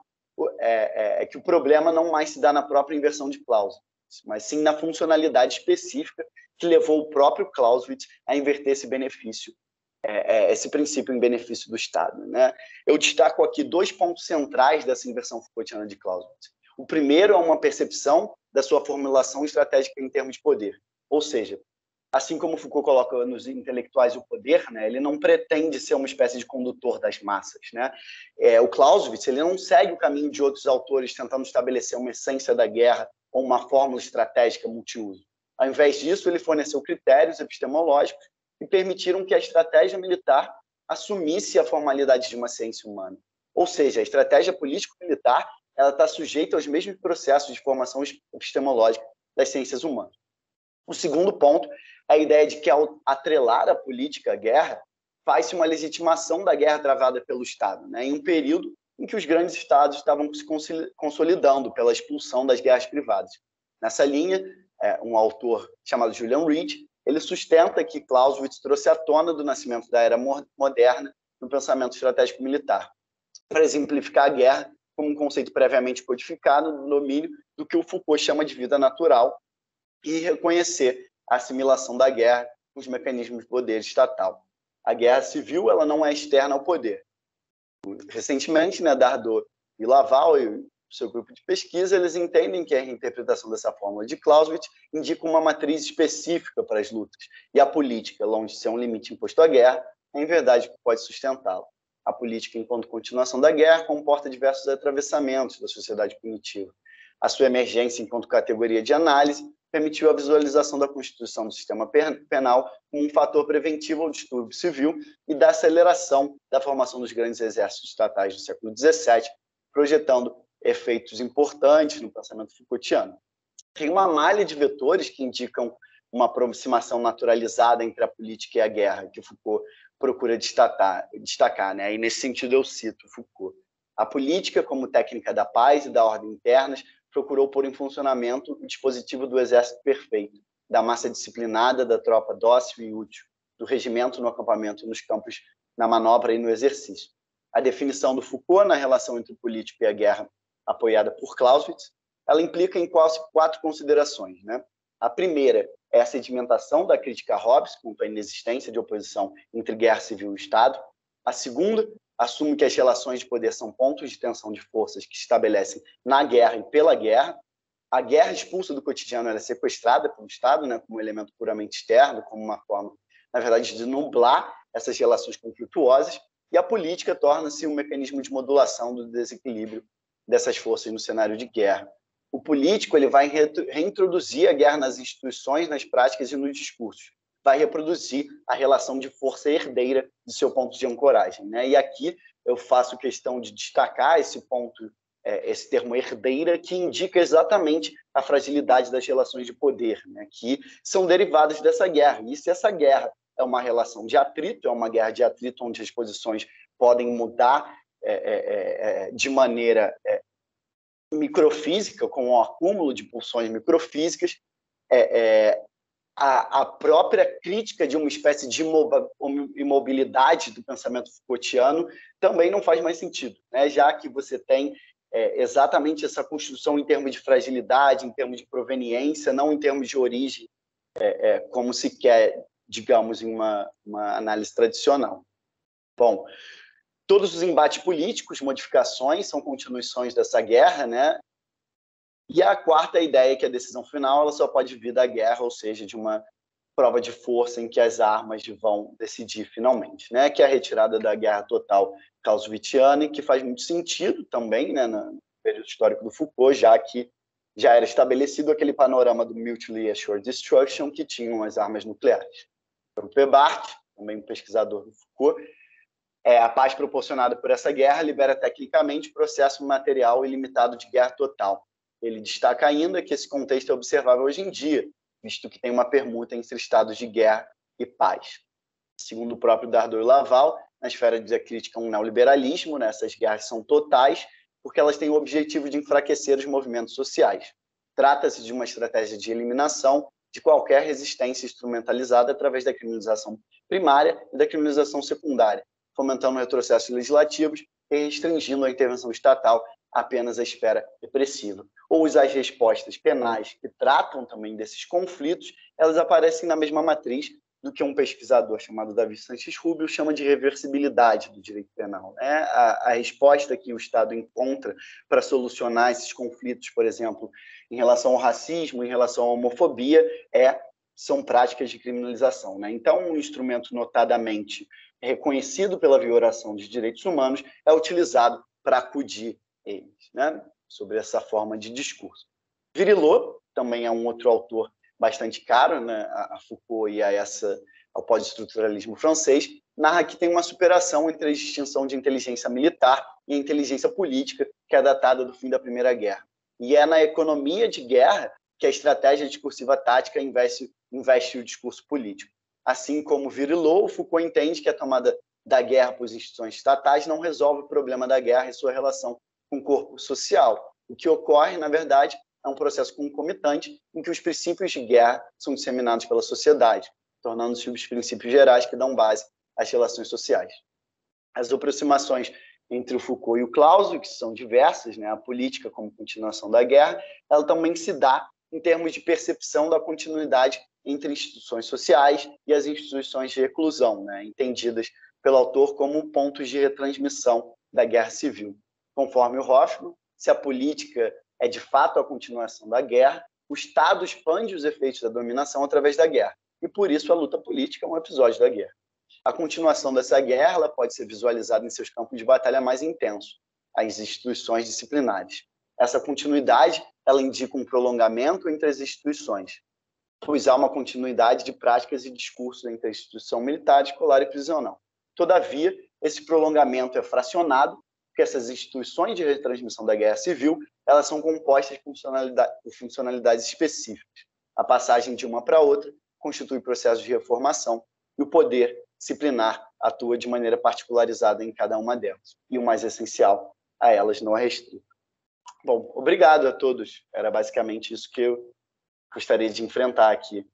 é, é, é que o problema não mais se dá na própria inversão de Clausewitz, mas sim na funcionalidade específica que levou o próprio Clausewitz a inverter esse benefício, é, é, esse princípio em benefício do Estado. Né? Eu destaco aqui dois pontos centrais dessa inversão Foucaultiana de Clausewitz. O primeiro é uma percepção da sua formulação estratégica em termos de poder, ou seja, assim como Foucault coloca nos intelectuais o poder, né, ele não pretende ser uma espécie de condutor das massas. Né? É, o Clausewitz ele não segue o caminho de outros autores tentando estabelecer uma essência da guerra ou uma fórmula estratégica multiuso. Ao invés disso, ele forneceu critérios epistemológicos que permitiram que a estratégia militar assumisse a formalidade de uma ciência humana. Ou seja, a estratégia político-militar ela está sujeita aos mesmos processos de formação epistemológica das ciências humanas. O segundo ponto é a ideia de que, ao atrelar a política à guerra, faz-se uma legitimação da guerra travada pelo Estado, né, em um período em que os grandes Estados estavam se consolidando pela expulsão das guerras privadas. Nessa linha, é, um autor chamado Julian Reed, ele sustenta que Clausewitz trouxe à tona do nascimento da era moderna no pensamento estratégico militar, para exemplificar a guerra como um conceito previamente codificado no domínio do que o Foucault chama de vida natural e reconhecer a assimilação da guerra com os mecanismos de poder estatal. A guerra civil ela não é externa ao poder. Recentemente, né, Dardot e Laval e o seu grupo de pesquisa, eles entendem que a reinterpretação dessa fórmula de Clausewitz indica uma matriz específica para as lutas, e a política, longe de ser um limite imposto à guerra, é em verdade o que pode sustentá-la. A política, enquanto continuação da guerra, comporta diversos atravessamentos da sociedade punitiva. A sua emergência enquanto categoria de análise permitiu a visualização da constituição do sistema penal como um fator preventivo ao distúrbio civil e da aceleração da formação dos grandes exércitos estatais do século dezessete, projetando efeitos importantes no pensamento Foucaultiano. Tem uma malha de vetores que indicam uma aproximação naturalizada entre a política e a guerra, que Foucault procura destacar, destacar, né? E nesse sentido eu cito Foucault. A política, como técnica da paz e da ordem internas, procurou pôr em funcionamento o dispositivo do exército perfeito, da massa disciplinada, da tropa dócil e útil, do regimento no acampamento e nos campos, na manobra e no exercício. A definição do Foucault na relação entre o político e a guerra, apoiada por Clausewitz, ela implica em quatro considerações, né? A primeira é a sedimentação da crítica a Hobbes quanto à inexistência de oposição entre guerra civil e Estado. A segunda assume que as relações de poder são pontos de tensão de forças que se estabelecem na guerra e pela guerra. A guerra expulsa do cotidiano, ela é sequestrada pelo Estado, né, como um elemento puramente externo, como uma forma, na verdade, de nublar essas relações conflituosas, e a política torna-se um mecanismo de modulação do desequilíbrio dessas forças no cenário de guerra. O político ele vai reintroduzir a guerra nas instituições, nas práticas e nos discursos. Vai reproduzir a relação de força herdeira de seu ponto de ancoragem, né? E aqui eu faço questão de destacar esse ponto, é, esse termo herdeira, que indica exatamente a fragilidade das relações de poder, né? Que são derivadas dessa guerra. E se essa guerra é uma relação de atrito, é uma guerra de atrito onde as posições podem mudar é, é, é, de maneira é, microfísica, com o acúmulo de pulsões microfísicas, é, é, a, a própria crítica de uma espécie de imobilidade do pensamento Foucaultiano também não faz mais sentido, né? Já que você tem é, exatamente essa construção em termos de fragilidade, em termos de proveniência, não em termos de origem, é, é, como se quer, digamos, em uma, uma análise tradicional. Bom, todos os embates políticos, modificações, são continuações dessa guerra, né? E a quarta ideia é que a decisão final ela só pode vir da guerra, ou seja, de uma prova de força em que as armas vão decidir finalmente, né? Que é a retirada da guerra total clausewittiana, que faz muito sentido também, né, no período histórico do Foucault, já que já era estabelecido aquele panorama do Mutually Assured Destruction, que tinham as armas nucleares. O Pebart, também um pesquisador do Foucault, é, a paz proporcionada por essa guerra libera tecnicamente o processo material ilimitado de guerra total. Ele destaca ainda que esse contexto é observável hoje em dia, visto que tem uma permuta entre estados de guerra e paz. Segundo o próprio Dardot e Laval, na esfera da crítica a um neoliberalismo, né, essas guerras são totais porque elas têm o objetivo de enfraquecer os movimentos sociais. Trata-se de uma estratégia de eliminação de qualquer resistência instrumentalizada através da criminalização primária e da criminalização secundária, fomentando retrocessos legislativos e restringindo a intervenção estatal apenas à esfera repressiva. Ou as respostas penais que tratam também desses conflitos, elas aparecem na mesma matriz do que um pesquisador chamado Davi Sanches Rubio chama de reversibilidade do direito penal, né? A, a resposta que o Estado encontra para solucionar esses conflitos, por exemplo, em relação ao racismo, em relação à homofobia, é, são práticas de criminalização, né? Então, um instrumento notadamente reconhecido pela violação dos direitos humanos é utilizado para acudir eles, né? Sobre essa forma de discurso. Virilot também é um outro autor bastante caro, né, a Foucault e a essa, ao pós-estruturalismo francês, narra que tem uma superação entre a distinção de inteligência militar e a inteligência política, que é datada do fim da Primeira Guerra. E é na economia de guerra que a estratégia discursiva tática investe, investe o discurso político. Assim como Virilot, Foucault entende que a tomada da guerra por instituições estatais não resolve o problema da guerra e sua relação com o corpo social. O que ocorre, na verdade, é um processo concomitante em que os princípios de guerra são disseminados pela sociedade, tornando-se os princípios gerais que dão base às relações sociais. As aproximações entre o Foucault e o Clausewitz, que são diversas, né, a política como continuação da guerra, ela também se dá em termos de percepção da continuidade entre instituições sociais e as instituições de reclusão, né, entendidas pelo autor como pontos de retransmissão da guerra civil. Conforme o Hoffman, se a política é de fato a continuação da guerra, o Estado expande os efeitos da dominação através da guerra, e por isso a luta política é um episódio da guerra. A continuação dessa guerra ela pode ser visualizada em seus campos de batalha mais intensos, as instituições disciplinares. Essa continuidade ela indica um prolongamento entre as instituições, pois há uma continuidade de práticas e discursos entre a instituição militar, escolar e prisional. Todavia, esse prolongamento é fracionado, porque essas instituições de retransmissão da guerra civil elas são compostas por funcionalidade, por funcionalidades específicas. A passagem de uma para outra constitui processo de reformação e o poder disciplinar atua de maneira particularizada em cada uma delas. E o mais essencial, a elas não é restrito. Bom, obrigado a todos. Era basicamente isso que eu gostaria de enfrentar aqui.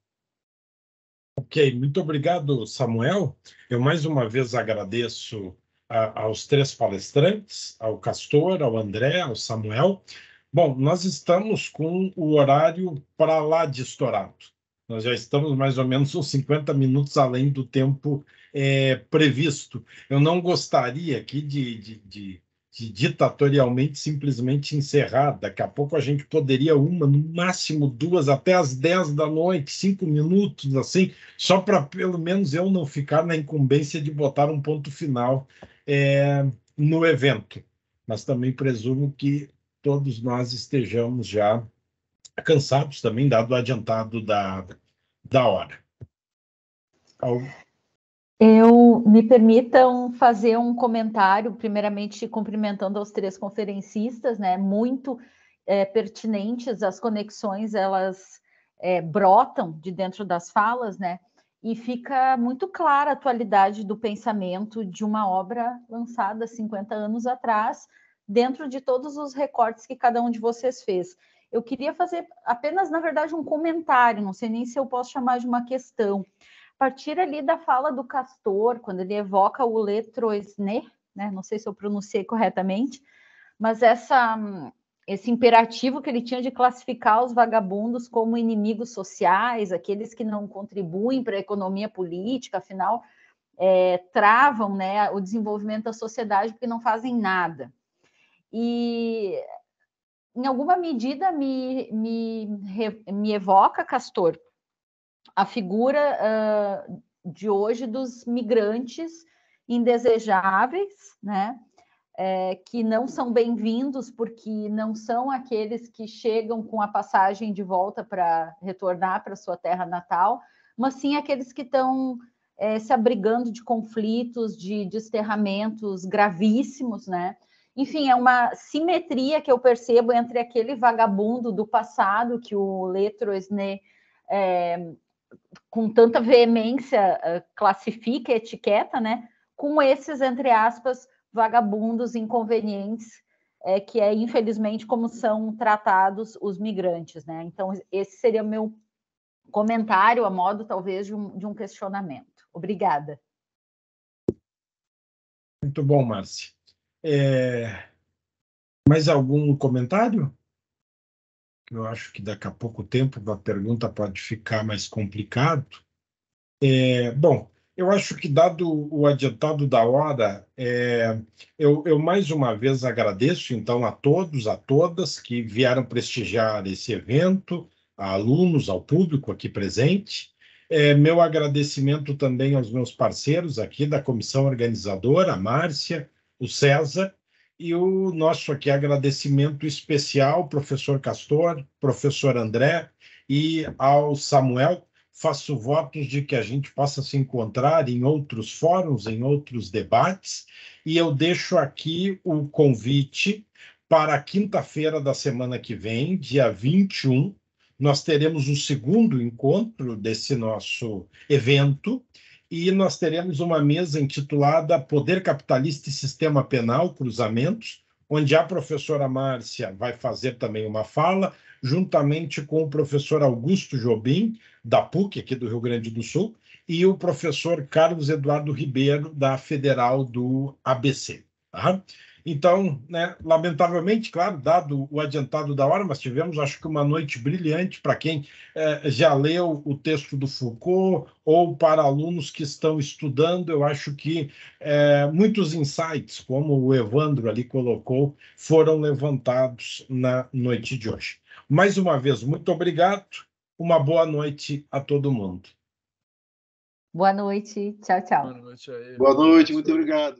Ok, muito obrigado, Samuel. Eu mais uma vez agradeço a, aos três palestrantes, ao Castor, ao André, ao Samuel. Bom, nós estamos com o horário para lá de estourado. Nós já estamos mais ou menos uns cinquenta minutos além do tempo é, previsto. Eu não gostaria aqui de, de, de, de ditatorialmente simplesmente encerrar. Daqui a pouco a gente poderia uma, no máximo duas, até às dez da noite, cinco minutos, assim, só para pelo menos eu não ficar na incumbência de botar um ponto final é, no evento. Mas também presumo que todos nós estejamos já cansados também, dado o adiantado da, da hora. Ao... Eu me permitam fazer um comentário, primeiramente cumprimentando aos três conferencistas, né? Muito é, pertinentes, as conexões elas é, brotam de dentro das falas, né? E fica muito clara a atualidade do pensamento de uma obra lançada cinquenta anos atrás, dentro de todos os recortes que cada um de vocês fez. Eu queria fazer apenas, na verdade, um comentário, não sei nem se eu posso chamar de uma questão. A partir ali da fala do Castor, quando ele evoca o Letroesne, né? Não sei se eu pronunciei corretamente, mas essa, esse imperativo que ele tinha de classificar os vagabundos como inimigos sociais, aqueles que não contribuem para a economia política, afinal, é, travam, né, o desenvolvimento da sociedade porque não fazem nada. E, em alguma medida, me, me, me evoca, Castor, a figura uh, de hoje dos migrantes indesejáveis, né? É, que não são bem-vindos porque não são aqueles que chegam com a passagem de volta para retornar para sua terra natal, mas sim aqueles que estão é, se abrigando de conflitos, de desterramentos gravíssimos, né? Enfim, é uma simetria que eu percebo entre aquele vagabundo do passado que o Letroesne é, com tanta veemência classifica, etiqueta, né? Com esses, entre aspas, vagabundos inconvenientes, é, que é, infelizmente, como são tratados os migrantes, né? Então, esse seria o meu comentário, a modo, talvez, de um, de um questionamento. Obrigada. Muito bom, Márcia. É... Mais algum comentário? Eu acho que daqui a pouco tempo a pergunta pode ficar mais complicado. É... Bom, eu acho que, dado o adiantado da hora, é, eu, eu mais uma vez agradeço, então, a todos, a todas que vieram prestigiar esse evento, a alunos, ao público aqui presente. É, meu agradecimento também aos meus parceiros aqui da comissão organizadora, a Márcia, o César, e o nosso aqui agradecimento especial, professor Castor, professor André, e ao Samuel. Faço votos de que a gente possa se encontrar em outros fóruns, em outros debates, e eu deixo aqui o convite para a quinta-feira da semana que vem, dia vinte e um, nós teremos o segundo encontro desse nosso evento, e nós teremos uma mesa intitulada Poder Capitalista e Sistema Penal, Cruzamentos, onde a professora Márcia vai fazer também uma fala, juntamente com o professor Augusto Jobim, da P U C, aqui do Rio Grande do Sul, e o professor Carlos Eduardo Ribeiro, da Federal do A B C. Tá? Então, né, lamentavelmente, claro, dado o adiantado da hora, mas tivemos, acho que, uma noite brilhante para quem eh, já leu o texto do Foucault, ou para alunos que estão estudando. Eu acho que eh, muitos insights, como o Evandro ali colocou, foram levantados na noite de hoje. Mais uma vez, muito obrigado. Uma boa noite a todo mundo. Boa noite. Tchau, tchau. Boa noite, Boa noite, muito obrigado.